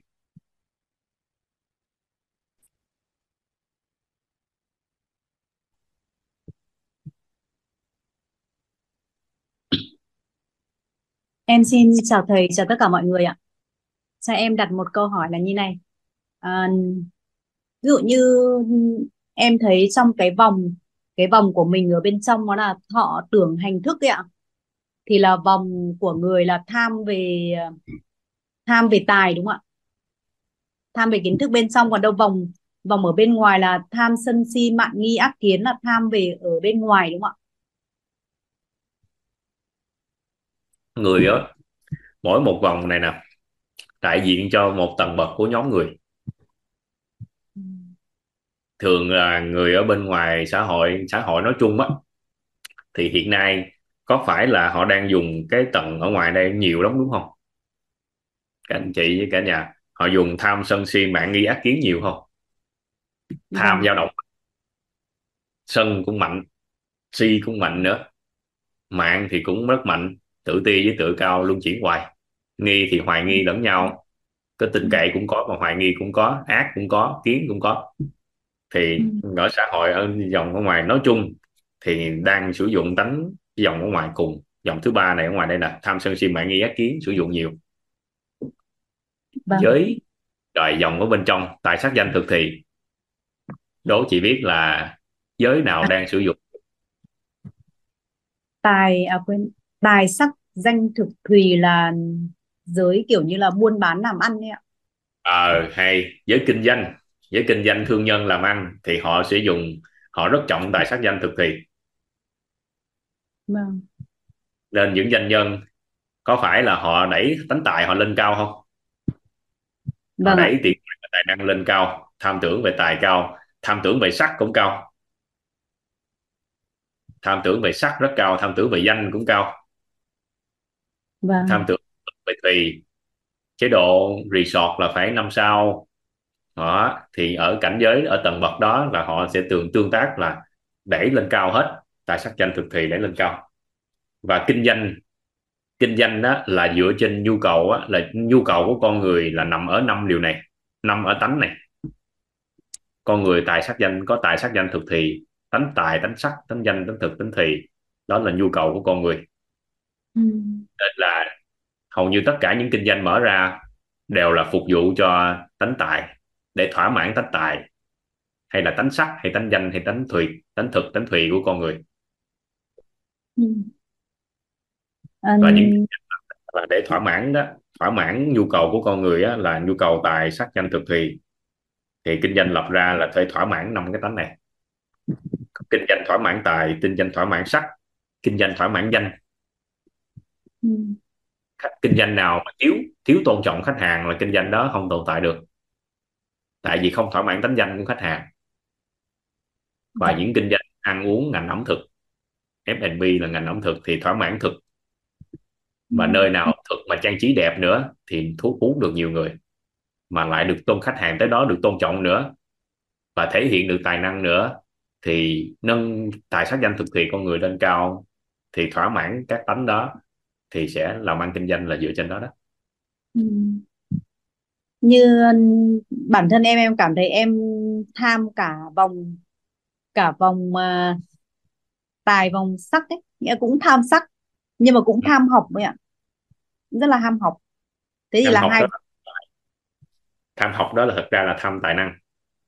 Em xin chào thầy, chào tất cả mọi người ạ. Cho em đặt một câu hỏi là như này. À, ví dụ như em thấy trong cái vòng cái vòng của mình ở bên trong nó là thọ tưởng hành thức ấy ạ. Thì là vòng của người là tham về tham về tài đúng không ạ? Tham về kiến thức bên trong, còn đâu vòng vòng ở bên ngoài là tham sân si mạn nghi ác kiến, là tham về ở bên ngoài đúng không ạ? Người đó, mỗi một vòng này nè đại diện cho một tầng bậc của nhóm người. Thường là người ở bên ngoài xã hội xã hội nói chung á, thì hiện nay có phải là họ đang dùng cái tầng ở ngoài đây nhiều lắm đúng không? Các anh chị với cả nhà, họ dùng tham sân si mạn nghi ác kiến nhiều không? Tham Vâng. dao động, sân cũng mạnh, si cũng mạnh nữa, mạn thì cũng rất mạnh, tự ti với tự cao luôn chuyển hoài, nghi thì hoài nghi lẫn nhau, cái tin cậy cũng có mà hoài nghi cũng có, ác cũng có, kiến cũng có. Thì ở xã hội ở dòng ở ngoài nói chung thì đang sử dụng tánh dòng ở ngoài cùng, dòng thứ ba này ở ngoài đây là tham sân si mạn nghi ác kiến sử dụng nhiều. Vâng. Giới rồi dòng ở bên trong tài sắc danh thực thì, đố chị biết là giới nào đang sử dụng? Tài à quên tài sắc danh thực thùy là giới kiểu như là buôn bán làm ăn ấy ạ. Ờ hay, giới kinh doanh, giới kinh doanh thương nhân làm ăn thì họ sử dụng, họ rất trọng tài sắc danh thực thì. Vâng. Nên những doanh nhân có phải là họ đẩy tánh tài họ lên cao không? Họ Vâng ạ. đẩy tiền và tài năng lên cao, tham tưởng về tài cao, tham tưởng về sắc cũng cao, tham tưởng về sắc rất cao, tham tưởng về danh cũng cao, tham Vâng. tưởng về thùy, chế độ resort là phải năm sao đó. Thì ở cảnh giới ở tầng bậc đó là họ sẽ tương tương tác là đẩy lên cao hết, tài sắc danh thực thùy đẩy lên cao. Và kinh doanh, kinh doanh đó là dựa trên nhu cầu á, là nhu cầu của con người là nằm ở năm điều này, năm ở tánh này. Con người tài sắc danh, có tài sắc danh thực thì, tánh tài tánh sắc tánh danh tánh thực tánh thì, đó là nhu cầu của con người. Ừ. Nên là hầu như tất cả những kinh doanh mở ra đều là phục vụ cho tánh tài, để thỏa mãn tánh tài hay là tánh sắc hay tánh danh hay tánh thùy, tánh thực tánh thùy của con người. Ừ. Và những Ừm, là để thỏa mãn đó, thỏa mãn nhu cầu của con người á, là nhu cầu tài sắc danh thực thùy, thì kinh doanh lập ra là phải thỏa mãn năm cái tánh này. Kinh doanh thỏa mãn tài, kinh doanh thỏa mãn sắc, kinh doanh thỏa mãn danh. ừ. Kinh doanh nào mà thiếu thiếu tôn trọng khách hàng là kinh doanh đó không tồn tại được, tại vì không thỏa mãn tánh danh của khách hàng. Và Dạ. những kinh doanh ăn uống ngành ẩm thực, ép và bê là ngành ẩm thực thì thỏa mãn thực, Ừ. và nơi nào thực mà trang trí đẹp nữa thì thu hút được nhiều người, mà lại được tôn khách hàng tới đó được tôn trọng nữa, và thể hiện được tài năng nữa, thì nâng tài sắc danh thực thì con người lên cao, thì thỏa mãn các tánh đó, thì sẽ làm ăn kinh doanh là dựa trên đó đó. Ừ. Như bản thân em em cảm thấy em tham cả vòng cả vòng à, tài vòng sắc ấy, nghĩa cũng tham sắc nhưng mà cũng tham học ấy ạ, rất là ham học. Thế thì Tham là học hai. đó, tham học đó là thật ra là tham tài năng.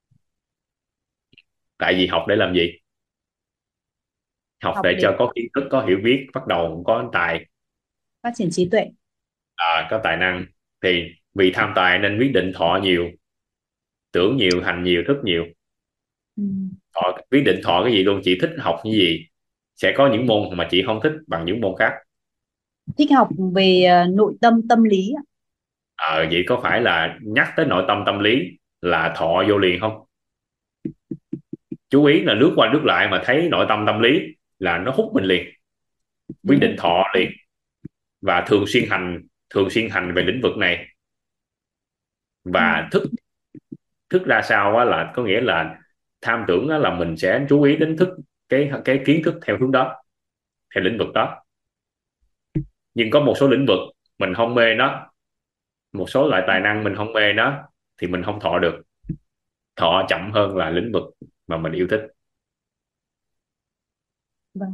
Tại vì học để làm gì? Học Học để để cho có kiến thức, có hiểu biết, bắt đầu có tài, phát triển trí tuệ. à, có tài năng. Thì vì tham tài nên quyết định thọ nhiều, tưởng nhiều, hành nhiều, thức nhiều. Ừ. Thọ, quyết định thọ cái gì luôn, chị thích học như gì, sẽ có những môn mà chị không thích bằng những môn khác. Thích học về à, nội tâm tâm lý ạ. Ờ vậy có phải là nhắc tới nội tâm tâm lý là thọ vô liền không? Chú ý là lướt qua lướt lại mà thấy nội tâm tâm lý là nó hút mình liền, quyết định thọ liền, và thường xuyên hành thường xuyên hành về lĩnh vực này. Và thức thức ra sao á, là có nghĩa là tham tưởng á, là mình sẽ chú ý đến thức, cái cái kiến thức theo hướng đó, theo lĩnh vực đó. Nhưng có một số lĩnh vực mình không mê nó, một số loại tài năng mình không mê nó, thì mình không thọ được. Thọ chậm hơn là lĩnh vực mà mình yêu thích. Vâng.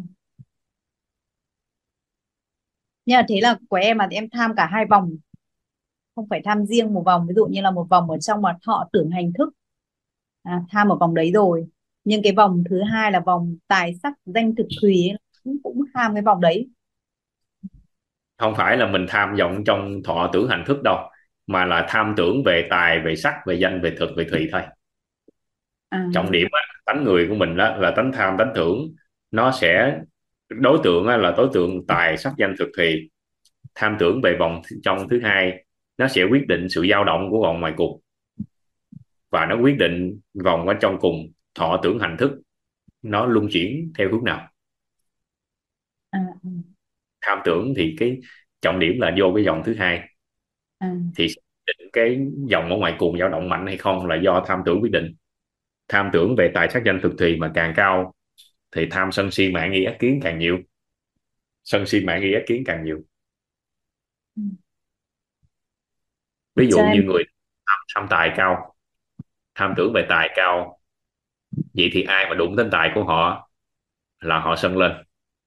Nhưng mà thế là của em là em tham cả hai vòng, không phải tham riêng một vòng. Ví dụ như là một vòng ở trong mà thọ tưởng hành thức, à, tham ở vòng đấy rồi, nhưng cái vòng thứ hai là vòng tài sắc danh thực thùy ấy, cũng, cũng tham cái vòng đấy. Không phải là mình tham vọng trong thọ tưởng hành thức đâu, mà là tham tưởng về tài, về sắc, về danh, về thực, về thùy thôi. À, Trọng điểm á, tánh người của mình đó là tánh tham, tánh tưởng. Nó sẽ đối tượng á, là đối tượng tài sắc danh thực thùy. Tham tưởng về vòng trong thứ hai, nó sẽ quyết định sự dao động của vòng ngoài cùng, và nó quyết định vòng ở trong cùng thọ tưởng hành thức nó luân chuyển theo hướng nào. à, Tham tưởng thì cái trọng điểm là vô cái vòng thứ hai, à, thì định cái vòng ở ngoài cùng dao động mạnh hay không là do tham tưởng quyết định. Tham tưởng về tài sắc danh thực thùy mà càng cao thì tham sân si mạn nghi ác kiến càng nhiều. Sân si mạn nghi ác kiến càng nhiều. ừ. Ví dụ Cho em như người tham, tham tài cao, tham tưởng về tài cao, vậy thì ai mà đụng đến tài của họ là họ sân lên.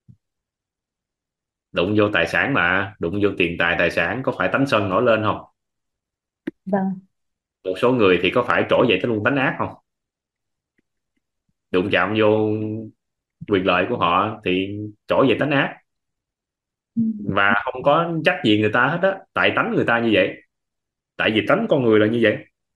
Đụng vô tài sản, mà đụng vô tiền tài tài sản, có phải tánh sân nổi lên không? vâng, Một số người thì có phải trỗi dậy tới luôn tánh ác không? Đụng chạm vô quyền lợi của họ thì trỗi dậy tánh ác, ừ. và không có trách gì người ta hết á, tại tánh người ta như vậy, tại vì tánh con người là như vậy.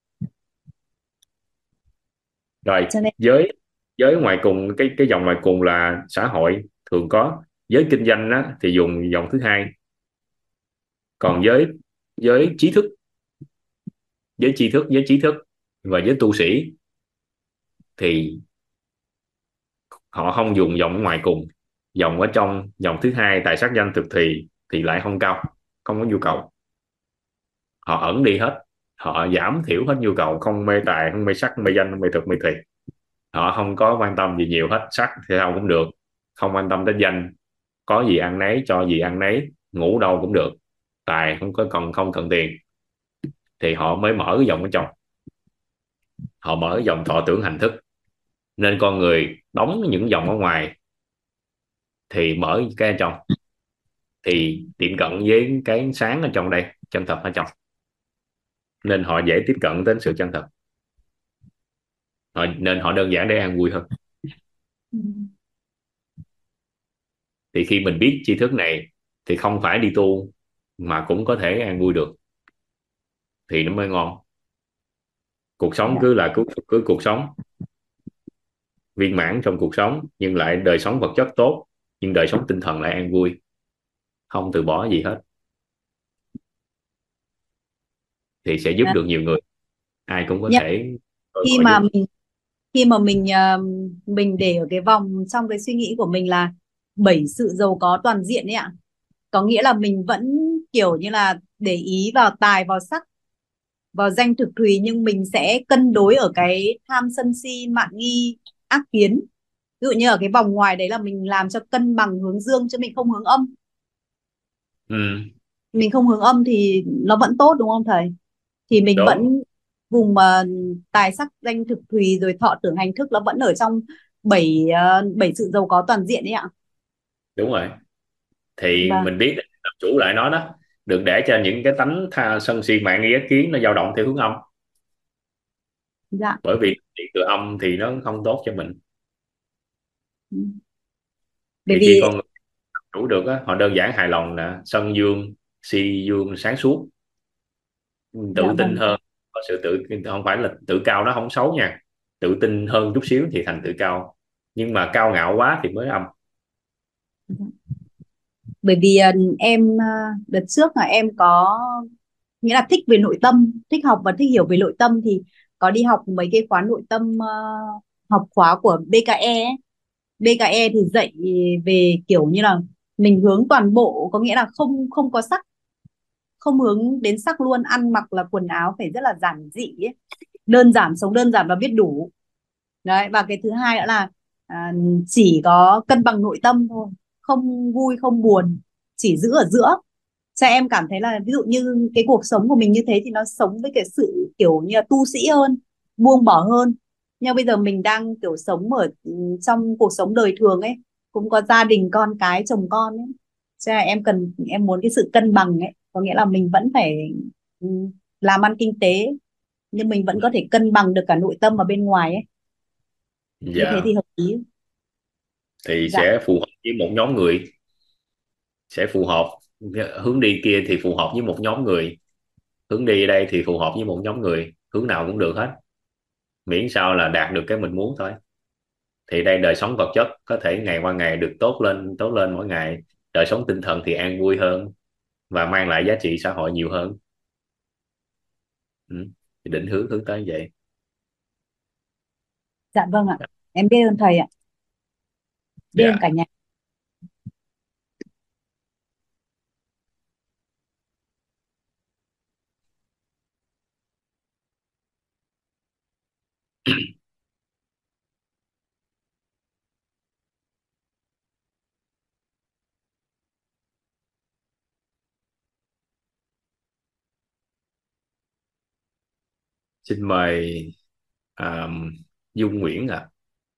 Rồi Cho nên giới giới ngoài cùng, cái cái dòng ngoài cùng là xã hội thường có. Giới kinh doanh á, thì dùng dòng thứ hai. Còn giới giới trí thức, giới tri thức, giới trí thức và giới tu sĩ thì họ không dùng dòng ở ngoài cùng. Dòng ở trong dòng thứ hai tài sắc danh thực thì thì lại không cao, không có nhu cầu. Họ ẩn đi hết, họ giảm thiểu hết nhu cầu, không mê tài, không mê sắc, không mê danh, không mê thực, mê thùy. Họ không có quan tâm gì nhiều hết. Sắc thì sao cũng được, không quan tâm đến danh, có gì ăn nấy, cho gì ăn nấy, ngủ đâu cũng được. Tài không có cần, không cần tiền, thì họ mới mở cái dòng ở trong. Họ mở cái dòng thọ tưởng hành thức. Nên con người đóng những dòng ở ngoài thì mở cái ở trong, thì tiệm cận với cái sáng ở trong đây, chân thật ở trong, nên họ dễ tiếp cận đến sự chân thật. Họ, nên họ đơn giản để an vui hơn. ừ. Thì khi mình biết tri thức này thì không phải đi tu mà cũng có thể an vui được, thì nó mới ngon. Cuộc sống Dạ. cứ là cứ, cứ cuộc sống viên mãn trong cuộc sống, nhưng lại đời sống vật chất tốt, nhưng đời sống tinh thần lại an vui, không từ bỏ gì hết, thì sẽ giúp À, được nhiều người. Ai cũng có nhưng thể cơ khi hội mà giúp. mình khi mà mình ờ, mình để ở cái vòng trong cái suy nghĩ của mình là bảy sự giàu có toàn diện ấy ạ, có nghĩa là mình vẫn kiểu như là để ý vào tài, vào sắc, vào danh thực thùy, nhưng mình sẽ cân đối ở cái tham sân si mạn nghi ác kiến. Ví dụ như ở cái vòng ngoài đấy là mình làm cho cân bằng hướng dương chứ mình không hướng âm. Ừ, Mình không hướng âm thì nó vẫn tốt đúng không thầy? Thì mình đúng vẫn vùng mà tài sắc danh thực thùy rồi thọ tưởng hành thức nó vẫn ở trong bảy ờ, bảy sự giàu có toàn diện đấy ạ. đúng rồi. Thì Vâng, mình biết làm chủ lại nó đó, đừng để cho những cái tánh tha, sân si mạng nghi ác kiến nó dao động theo hướng âm. dạ. Bởi vì điện từ âm thì nó không tốt cho mình. Ừ. Bởi Thì khi vì con người chủ được á, họ đơn giản hài lòng nè, sân dương, si dương, sáng suốt, dạ tự tin vâng. hơn. Có sự tự, không phải là tự cao nó không xấu nha, tự tin hơn chút xíu thì thành tự cao, nhưng mà cao ngạo quá thì mới âm. Dạ. Bởi vì ờ, em ờ, đợt trước là em có nghĩa là thích về nội tâm, thích học và thích hiểu về nội tâm, thì có đi học mấy cái khóa nội tâm, ờ, học khóa của bê ca e ấy. bê ca e thì dạy về kiểu như là mình hướng toàn bộ, có nghĩa là không không có sắc, không hướng đến sắc luôn, ăn mặc là quần áo phải rất là giản dị ấy. Đơn giản, sống đơn giản và biết đủ. Đấy, và cái thứ hai nữa là à, chỉ có cân bằng nội tâm thôi, không vui không buồn, chỉ giữ ở giữa. Cho em cảm thấy là ví dụ như cái cuộc sống của mình như thế thì nó sống với cái sự kiểu như là tu sĩ hơn, buông bỏ hơn. Nhưng bây giờ mình đang kiểu sống ở ừ, trong cuộc sống đời thường ấy, cũng có gia đình con cái chồng con ấy, cho nên là em cần em muốn cái sự cân bằng ấy, có nghĩa là mình vẫn phải ừ, làm ăn kinh tế nhưng mình vẫn có thể cân bằng được cả nội tâm và bên ngoài ấy, như thế Dạ, thì hợp lý. thì Dạ. sẽ phù hợp với một nhóm người, sẽ phù hợp, hướng đi kia thì phù hợp với một nhóm người, hướng đi ở đây thì phù hợp với một nhóm người, hướng nào cũng được hết, miễn sao là đạt được cái mình muốn thôi. Thì đây đời sống vật chất có thể ngày qua ngày được tốt lên tốt lên mỗi ngày, đời sống tinh thần thì an vui hơn và mang lại giá trị xã hội nhiều hơn. Ừ. Thì định hướng hướng tới vậy. Dạ vâng ạ, em biết ơn thầy ạ, biết ơn Dạ. cả nhà. Xin mời um, Dung Nguyễn ạ.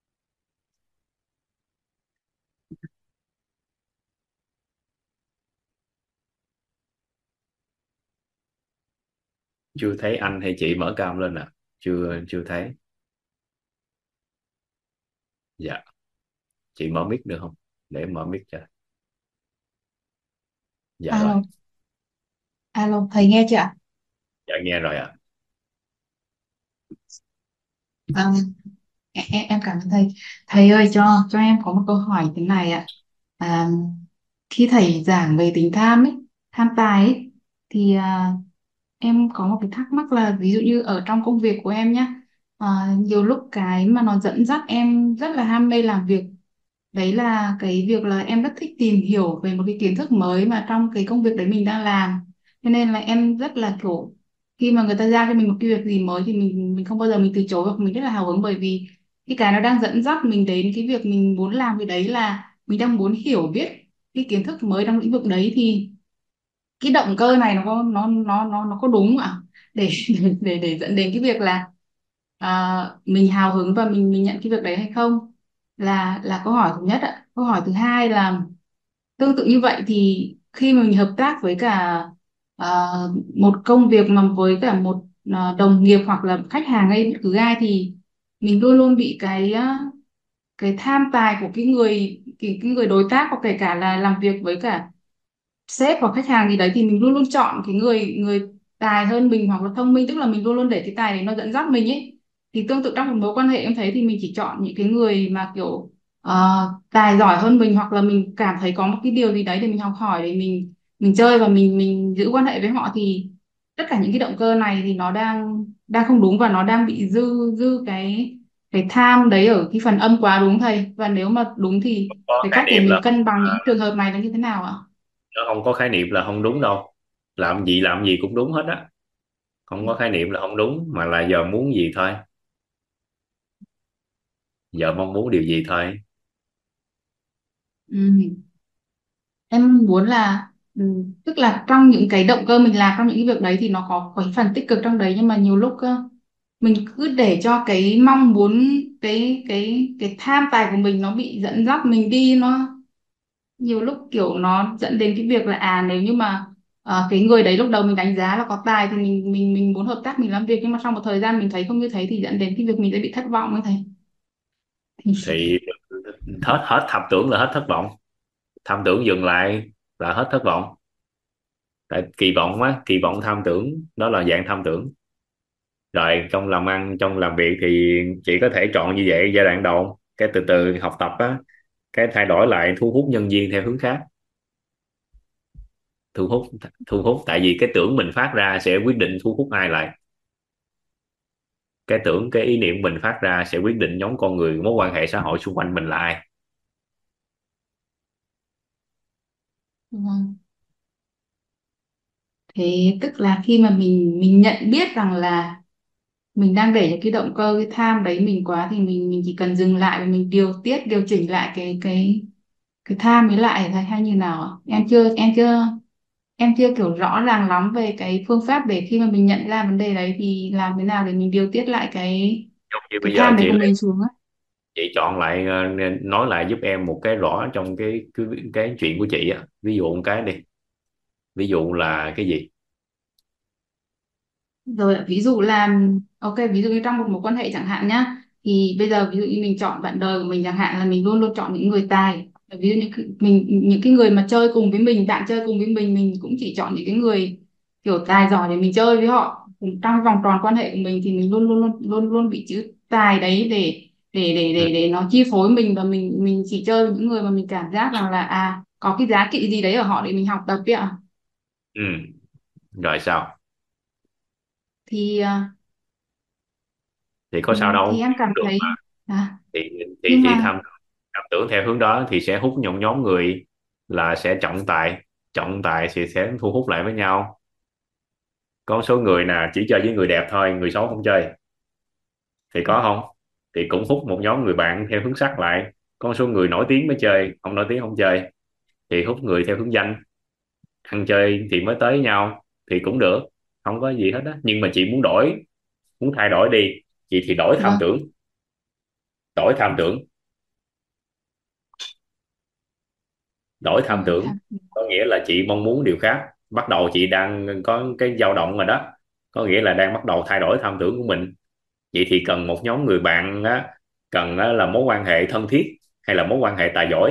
Chưa thấy anh hay chị mở cam lên ạ? Chưa chưa thấy. Dạ, chị mở mic được không, để em mở mic cho. Dạ rồi. Alo, alo, thầy nghe chưa ạ? Dạ nghe rồi ạ. Vâng, em, em cảm ơn thầy. Thầy ơi, cho cho em có một câu hỏi thế này ạ. À, khi thầy giảng về tính tham ấy, tham tài ấy, thì à, em có một cái thắc mắc là ví dụ như ở trong công việc của em nhá, à, nhiều lúc cái mà nó dẫn dắt em rất là ham mê làm việc, đấy là cái việc là em rất thích tìm hiểu về một cái kiến thức mới mà trong cái công việc đấy mình đang làm. Cho nên là em rất là kiểu khi mà người ta giao cho mình một cái việc gì mới thì mình mình không bao giờ mình từ chối, hoặc mình rất là hào hứng, bởi vì cái cái nó đang dẫn dắt mình đến cái việc mình muốn làm, cái đấy là mình đang muốn hiểu biết cái kiến thức mới trong lĩnh vực đấy. Thì cái động cơ này nó có nó nó nó nó có đúng không ạ, để để để dẫn đến cái việc là à, mình hào hứng và mình mình nhận cái việc đấy hay không, là là câu hỏi thứ nhất ạ. Câu hỏi thứ hai là tương tự như vậy thì khi mà mình hợp tác với cả à, một công việc mà với cả một à, đồng nghiệp hoặc là khách hàng hay bất cứ ai, thì mình luôn luôn bị cái à, cái tham tài của cái người cái, cái người đối tác, hoặc kể cả là làm việc với cả sếp hoặc khách hàng gì đấy, thì mình luôn luôn chọn cái người người tài hơn mình hoặc là thông minh, tức là mình luôn luôn để cái tài đấy nó dẫn dắt mình ấy. Thì tương tự trong một mối quan hệ em thấy thì mình chỉ chọn những cái người mà kiểu ờ, tài giỏi hơn mình, hoặc là mình cảm thấy có một cái điều gì đấy để mình học hỏi, để mình mình chơi và mình mình giữ quan hệ với họ. Thì tất cả những cái động cơ này thì nó đang đang không đúng, và nó đang bị dư dư cái cái tham đấy ở cái phần âm quá, đúng thầy? Và nếu mà đúng thì Có cái khái cách để niệm mình là cân bằng những trường hợp này là như thế nào ạ? nó không có khái niệm là không đúng đâu, làm gì làm gì cũng đúng hết á, không có khái niệm là không đúng, mà là giờ muốn gì thôi, giờ mong muốn điều gì thôi. Ừ. Em muốn là ừ, tức là trong những cái động cơ mình làm trong những cái việc đấy thì nó có, có cái phần tích cực trong đấy, nhưng mà nhiều lúc ờ, mình cứ để cho cái mong muốn, cái cái cái tham tài của mình nó bị dẫn dắt mình đi. Nó nhiều lúc kiểu nó dẫn đến cái việc là à, nếu như mà ờ, cái người đấy lúc đầu mình đánh giá là có tài thì mình mình mình muốn hợp tác, mình làm việc, nhưng mà sau một thời gian mình thấy không như thế, thì dẫn đến cái việc mình sẽ bị thất vọng ấy thầy. Thì hết hết tham tưởng là hết thất vọng, tham tưởng dừng lại là hết thất vọng. Tại kỳ vọng á, kỳ vọng tham tưởng đó là dạng tham tưởng. Rồi trong làm ăn trong làm việc thì chỉ có thể chọn như vậy giai đoạn đầu, cái từ từ học tập á, cái thay đổi lại thu hút nhân viên theo hướng khác. Thu hút thu hút tại vì cái tưởng mình phát ra sẽ quyết định thu hút ai lại. cái tưởng cái ý niệm mình phát ra sẽ quyết định nhóm con người, mối quan hệ xã hội xung quanh mình là ai. Vâng. Thế tức là khi mà mình mình nhận biết rằng là mình đang để cho cái động cơ, cái tham đấy mình quá, thì mình mình chỉ cần dừng lại và mình điều tiết, điều chỉnh lại cái cái cái tham ấy lại thôi, hay như nào ạ? Em chưa em chưa em chưa kiểu rõ ràng lắm về cái phương pháp để khi mà mình nhận ra vấn đề đấy thì làm thế nào để mình điều tiết lại cái Giống như cái bây giờ tham đấy chị của mình xuống á. chị chọn lại, ờ, nói lại giúp em một cái rõ trong cái cái cái chuyện của chị á, ví dụ một cái đi, ví dụ là cái gì? Rồi ạ, ví dụ là ok, ví dụ như trong một mối quan hệ chẳng hạn nhá, thì bây giờ ví dụ như mình chọn bạn đời của mình chẳng hạn, là mình luôn luôn chọn những người tài. Ví dụ như cái- mình những cái người mà chơi cùng với mình, bạn chơi cùng với mình mình cũng chỉ chọn những cái người kiểu tài giỏi để mình chơi với họ. Trong vòng tròn quan hệ của mình thì mình luôn luôn luôn luôn luôn bị chữ tài đấy để để để Ừ. để để nó chi phối mình, và mình mình chỉ chơi với những người mà mình cảm giác rằng là à có cái giá trị gì đấy ở họ để mình học tập ấy ạ. Ừ. Rồi sao? Thì à, Thì có ừ, sao thì đâu, em cảm cũng được mà. thấy à, thì thì nhưng thì mà tham tham tưởng theo hướng đó thì sẽ hút nhóm nhóm người là sẽ trọng tài, trọng tài thì sẽ thu hút lại với nhau. Có số người nào chỉ chơi với người đẹp thôi, người xấu không chơi, thì có không? Thì cũng hút một nhóm người bạn theo hướng sắc lại. Có số người nổi tiếng mới chơi, không nổi tiếng không chơi, thì hút người theo hướng danh, ăn chơi thì mới tới với nhau, thì cũng được, không có gì hết á. Nhưng mà chị muốn đổi, muốn thay đổi đi, chị thì đổi tham vâng. tưởng. Đổi tham tưởng, đổi tham Đổi tưởng tham. có nghĩa là chị mong muốn điều khác. Bắt đầu chị đang có cái dao động rồi đó, có nghĩa là đang bắt đầu thay đổi tham tưởng của mình. Vậy thì cần một nhóm người bạn á, cần á, là mối quan hệ thân thiết hay là mối quan hệ tài giỏi?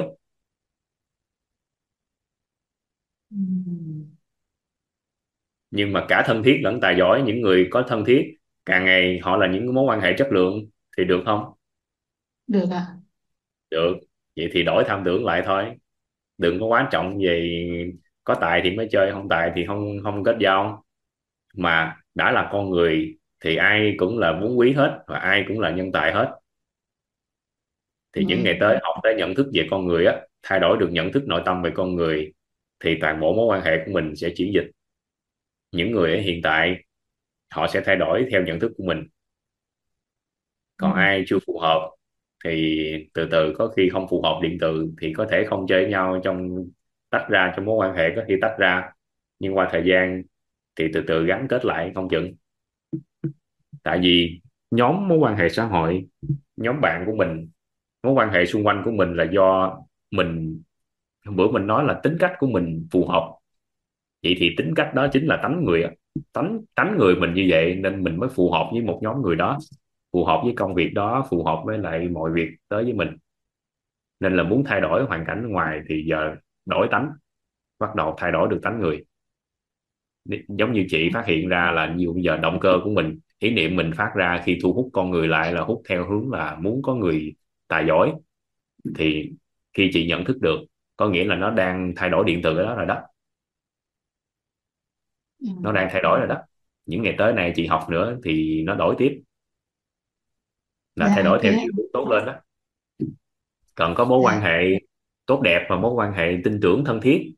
Ừm, Nhưng mà cả thân thiết lẫn tài giỏi, những người có thân thiết càng ngày họ là những mối quan hệ chất lượng, thì được không? được ạ. Được. Vậy thì đổi tham tưởng lại thôi, đừng có quá trọng về có tài thì mới chơi, không tài thì không không kết giao. Mà đã là con người thì ai cũng là vốn quý hết, và ai cũng là nhân tài hết. Thì những ngày Vâng. tới học tới nhận thức về con người á, thay đổi được nhận thức nội tâm về con người, thì toàn bộ mối quan hệ của mình sẽ chuyển dịch. Những người ở hiện tại họ sẽ thay đổi theo nhận thức của mình, còn Ừm, ai chưa phù hợp thì từ từ, có khi không phù hợp điện từ thì có thể không chơi với nhau, trong tách ra, trong mối quan hệ có khi tách ra, nhưng qua thời gian thì từ từ gắn kết lại không chừng. Tại vì nhóm mối quan hệ xã hội, nhóm bạn của mình, mối quan hệ xung quanh của mình là do mình, bữa mình nói là tính cách của mình phù hợp. Vậy thì tính cách đó chính là tánh người á. tánh tánh người mình như vậy nên mình mới phù hợp với một nhóm người đó, phù hợp với công việc đó, phù hợp với lại mọi việc tới với mình. Nên là muốn thay đổi hoàn cảnh ở ngoài thì giờ đổi tánh, bắt đầu thay đổi được tánh người. Giống như chị phát hiện ra là nhiều bây giờ động cơ của mình, ý niệm mình phát ra khi thu hút con người lại là hút theo hướng là muốn có người tài giỏi, thì khi chị nhận thức được, có nghĩa là nó đang thay đổi điện từ đó rồi đó, nó ừm, đang thay đổi rồi đó. Những ngày tới này chị học nữa thì nó đổi tiếp, là thay dạ đổi ok theo ạ. chiều hướng tốt lên đó. Cần có mối quan Dạ. hệ tốt đẹp và mối quan hệ tin tưởng thân thiết,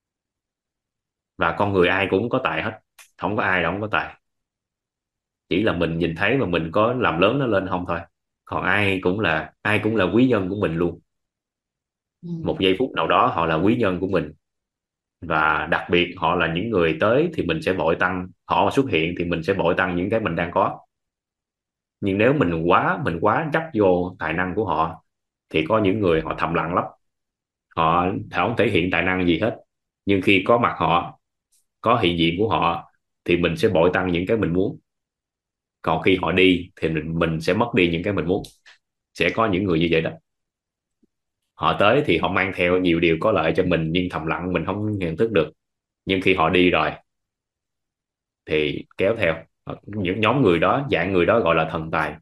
và con người ai cũng có tài hết, không có ai là không có tài, chỉ là mình nhìn thấy và mình có làm lớn nó lên không thôi. Còn ai cũng là ai cũng là quý nhân của mình luôn. Một Ừm, giây phút nào đó họ là quý nhân của mình, và đặc biệt họ là những người tới thì mình sẽ bội tăng, họ xuất hiện thì mình sẽ bội tăng những cái mình đang có. Nhưng nếu mình quá mình quá chấp vô tài năng của họ, thì có những người họ thầm lặng lắm, họ không thể hiện tài năng gì hết, nhưng khi có mặt họ, có hiện diện của họ, thì mình sẽ bội tăng những cái mình muốn. Còn khi họ đi thì mình, mình sẽ mất đi những cái mình muốn. Sẽ có những người như vậy đó, họ tới thì họ mang theo nhiều điều có lợi cho mình, nhưng thầm lặng mình không nhận thức được. Nhưng khi họ đi rồi thì kéo theo những nhóm người đó, dạng người đó gọi là thần tài.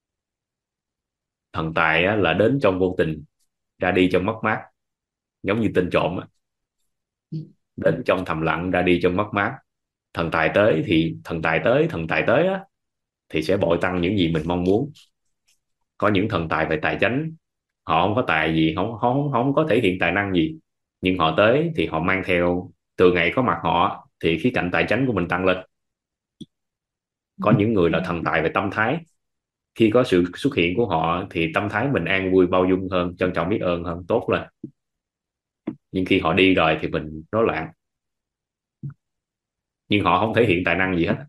Thần tài á, là đến trong vô tình, ra đi trong mất mát, giống như tên trộm á, đến trong thầm lặng, ra đi trong mất mát. Thần tài tới thì thần tài tới thần tài tới á, thì sẽ bội tăng những gì mình mong muốn. Có những thần tài về tài chánh, họ không có tài gì, không không không có thể hiện tài năng gì, nhưng họ tới thì họ mang theo, từ ngày có mặt họ thì khía cạnh tài chánh của mình tăng lên. Có những người là thần tài về tâm thái, khi có sự xuất hiện của họ thì tâm thái mình an vui, bao dung hơn, trân trọng, biết ơn hơn, tốt lên. Nhưng khi họ đi rồi thì mình rối loạn, nhưng họ không thể hiện tài năng gì hết.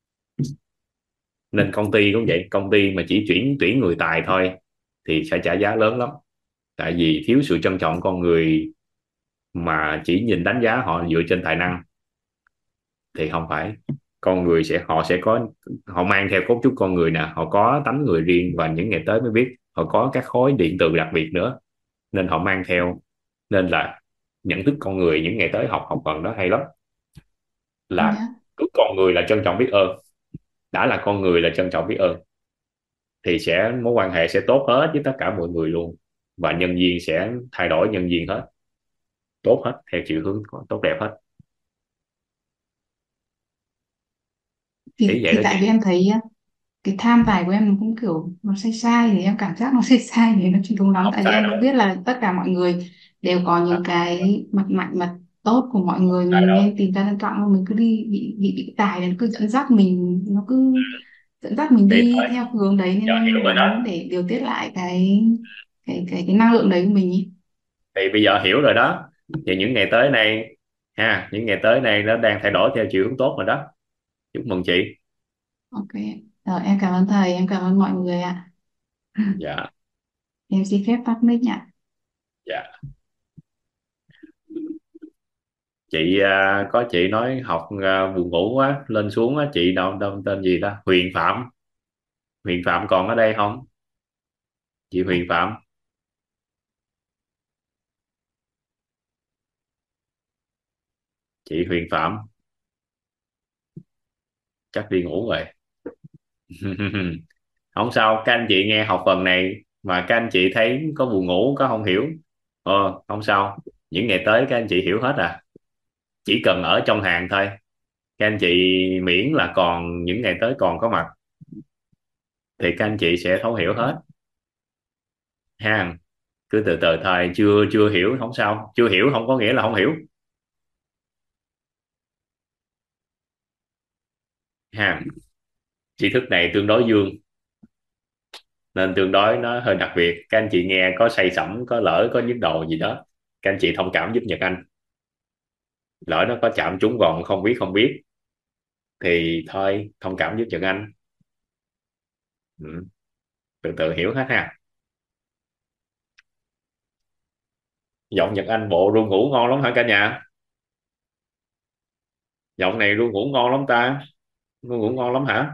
Nên công ty cũng vậy, công ty mà chỉ tuyển tuyển người tài thôi thì sẽ trả giá lớn lắm, tại vì thiếu sự trân trọng con người, mà chỉ nhìn đánh giá họ dựa trên tài năng thì không phải. Con người sẽ họ sẽ có, họ mang theo cấu trúc con người nè, họ có tánh người riêng, và những ngày tới mới biết họ có các khối điện từ đặc biệt nữa, nên họ mang theo. Nên là nhận thức con người những ngày tới học học phần đó hay lắm, là Dạ. con người là trân trọng biết ơn. Đã là con người là trân trọng biết ơn thì sẽ mối quan hệ sẽ tốt hết với tất cả mọi người luôn, và nhân viên sẽ thay đổi, nhân viên hết tốt hết, theo chiều hướng tốt đẹp hết. Nghĩ thì vậy thì đó tại vì chị. em thấy á, cái tham tài của em nó cũng kiểu nó sai sai, thì em cảm giác nó sai sai thì nó chưa đúng lắm, Không tại vì sai em cũng đâu. biết là tất cả mọi người đều có những cái mặt mạnh, mặt tốt của mọi người, Sai mình đâu. nên tìm ra trân trọng. Mình cứ đi bị bị bị cái tài này nó cứ dẫn dắt mình, nó cứ dẫn dắt mình Thì đi thôi, theo hướng đấy, nên giờ hiểu em rồi đó. muốn để điều tiết lại cái cái cái cái năng lượng đấy của mình ý. Thì bây giờ hiểu rồi đó. Thì những ngày tới này ha, những ngày tới này nó đang thay đổi theo chiều hướng tốt rồi đó. Chúc mừng chị. Ok, rồi em cảm ơn thầy, em cảm ơn mọi người ạ. Dạ. Em xin phép tắt mic ạ. Dạ. Chị à, có chị nói học à, buồn ngủ quá lên xuống á, chị đâu, đâu tên gì ta, Huyền Phạm. Huyền Phạm còn ở đây không? Chị Huyền Phạm. Chị Huyền Phạm chắc đi ngủ rồi. Không sao, các anh chị nghe học phần này mà các anh chị thấy có buồn ngủ, có không hiểu, ờ không sao, những ngày tới các anh chị hiểu hết à. Chỉ cần ở trong hàng thôi, các anh chị miễn là còn những ngày tới còn có mặt thì các anh chị sẽ thấu hiểu hết ha. Cứ từ từ thôi, chưa chưa hiểu không sao, chưa hiểu không có nghĩa là không hiểu ha. Tri thức này tương đối dương nên tương đối nó hơi đặc biệt, các anh chị nghe có say sẩm, có lỡ có nhức đầu gì đó, các anh chị thông cảm giúp Nhật Anh. Lỡ nó có chạm trúng vòng không biết không biết thì thôi, thông cảm giúp Nhật Anh. Ừ. Từ từ hiểu hết ha. Giọng Nhật Anh bộ ru ngủ ngon lắm hả cả nhà? Giọng này ru ngủ ngon lắm ta, ru ngủ ngon lắm hả?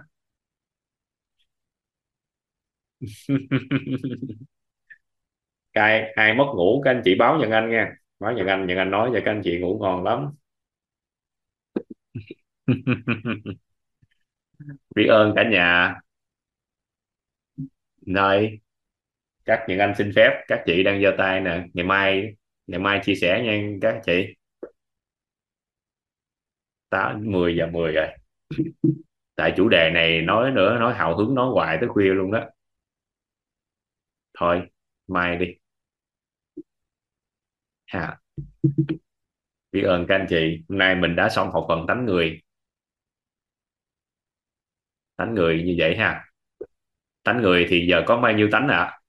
Ai ai mất ngủ các anh chị báo Nhật Anh nha, báo Nhật Anh, Nhật Anh nói cho các anh chị ngủ ngon lắm. Biết ơn cả nhà. Nơi các Nhật Anh xin phép, các chị đang giơ tay nè, ngày mai ngày mai chia sẻ nha các chị. Tám mười giờ mười rồi, tại chủ đề này nói nữa, nói hào hứng nói hoài tới khuya luôn đó. Thôi mai đi ha. Biết ơn các anh chị, hôm nay mình đã xong học phần tánh người. Tánh người như vậy ha. Tánh người thì giờ có bao nhiêu tánh ạ? À?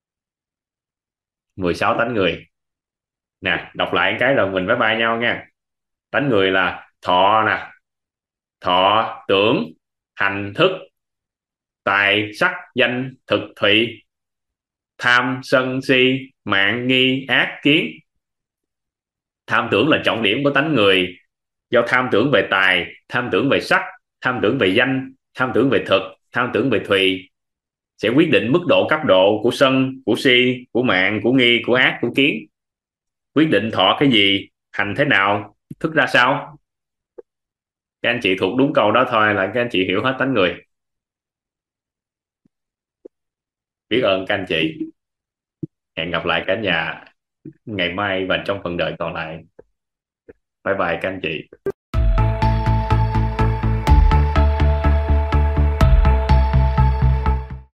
mười sáu tánh người nè, đọc lại cái rồi mình bye bye nhau nha. Tánh người là thọ nè, thọ tưởng hành thức, tài sắc danh thực thụy, tham sân si mạng nghi ác kiến. Tham tưởng là trọng điểm của tánh người, do tham tưởng về tài, tham tưởng về sắc, tham tưởng về danh, tham tưởng về thực, tham tưởng về thùy, sẽ quyết định mức độ cấp độ của sân, của si, của mạng, của nghi, của ác, của kiến. Quyết định thọ cái gì, hành thế nào, thức ra sao. Các anh chị thuộc đúng câu đó thôi là các anh chị hiểu hết tánh người. Biết ơn các anh chị. Hẹn gặp lại cả nhà ngày mai và trong phần đời còn lại. Bye bye các anh chị.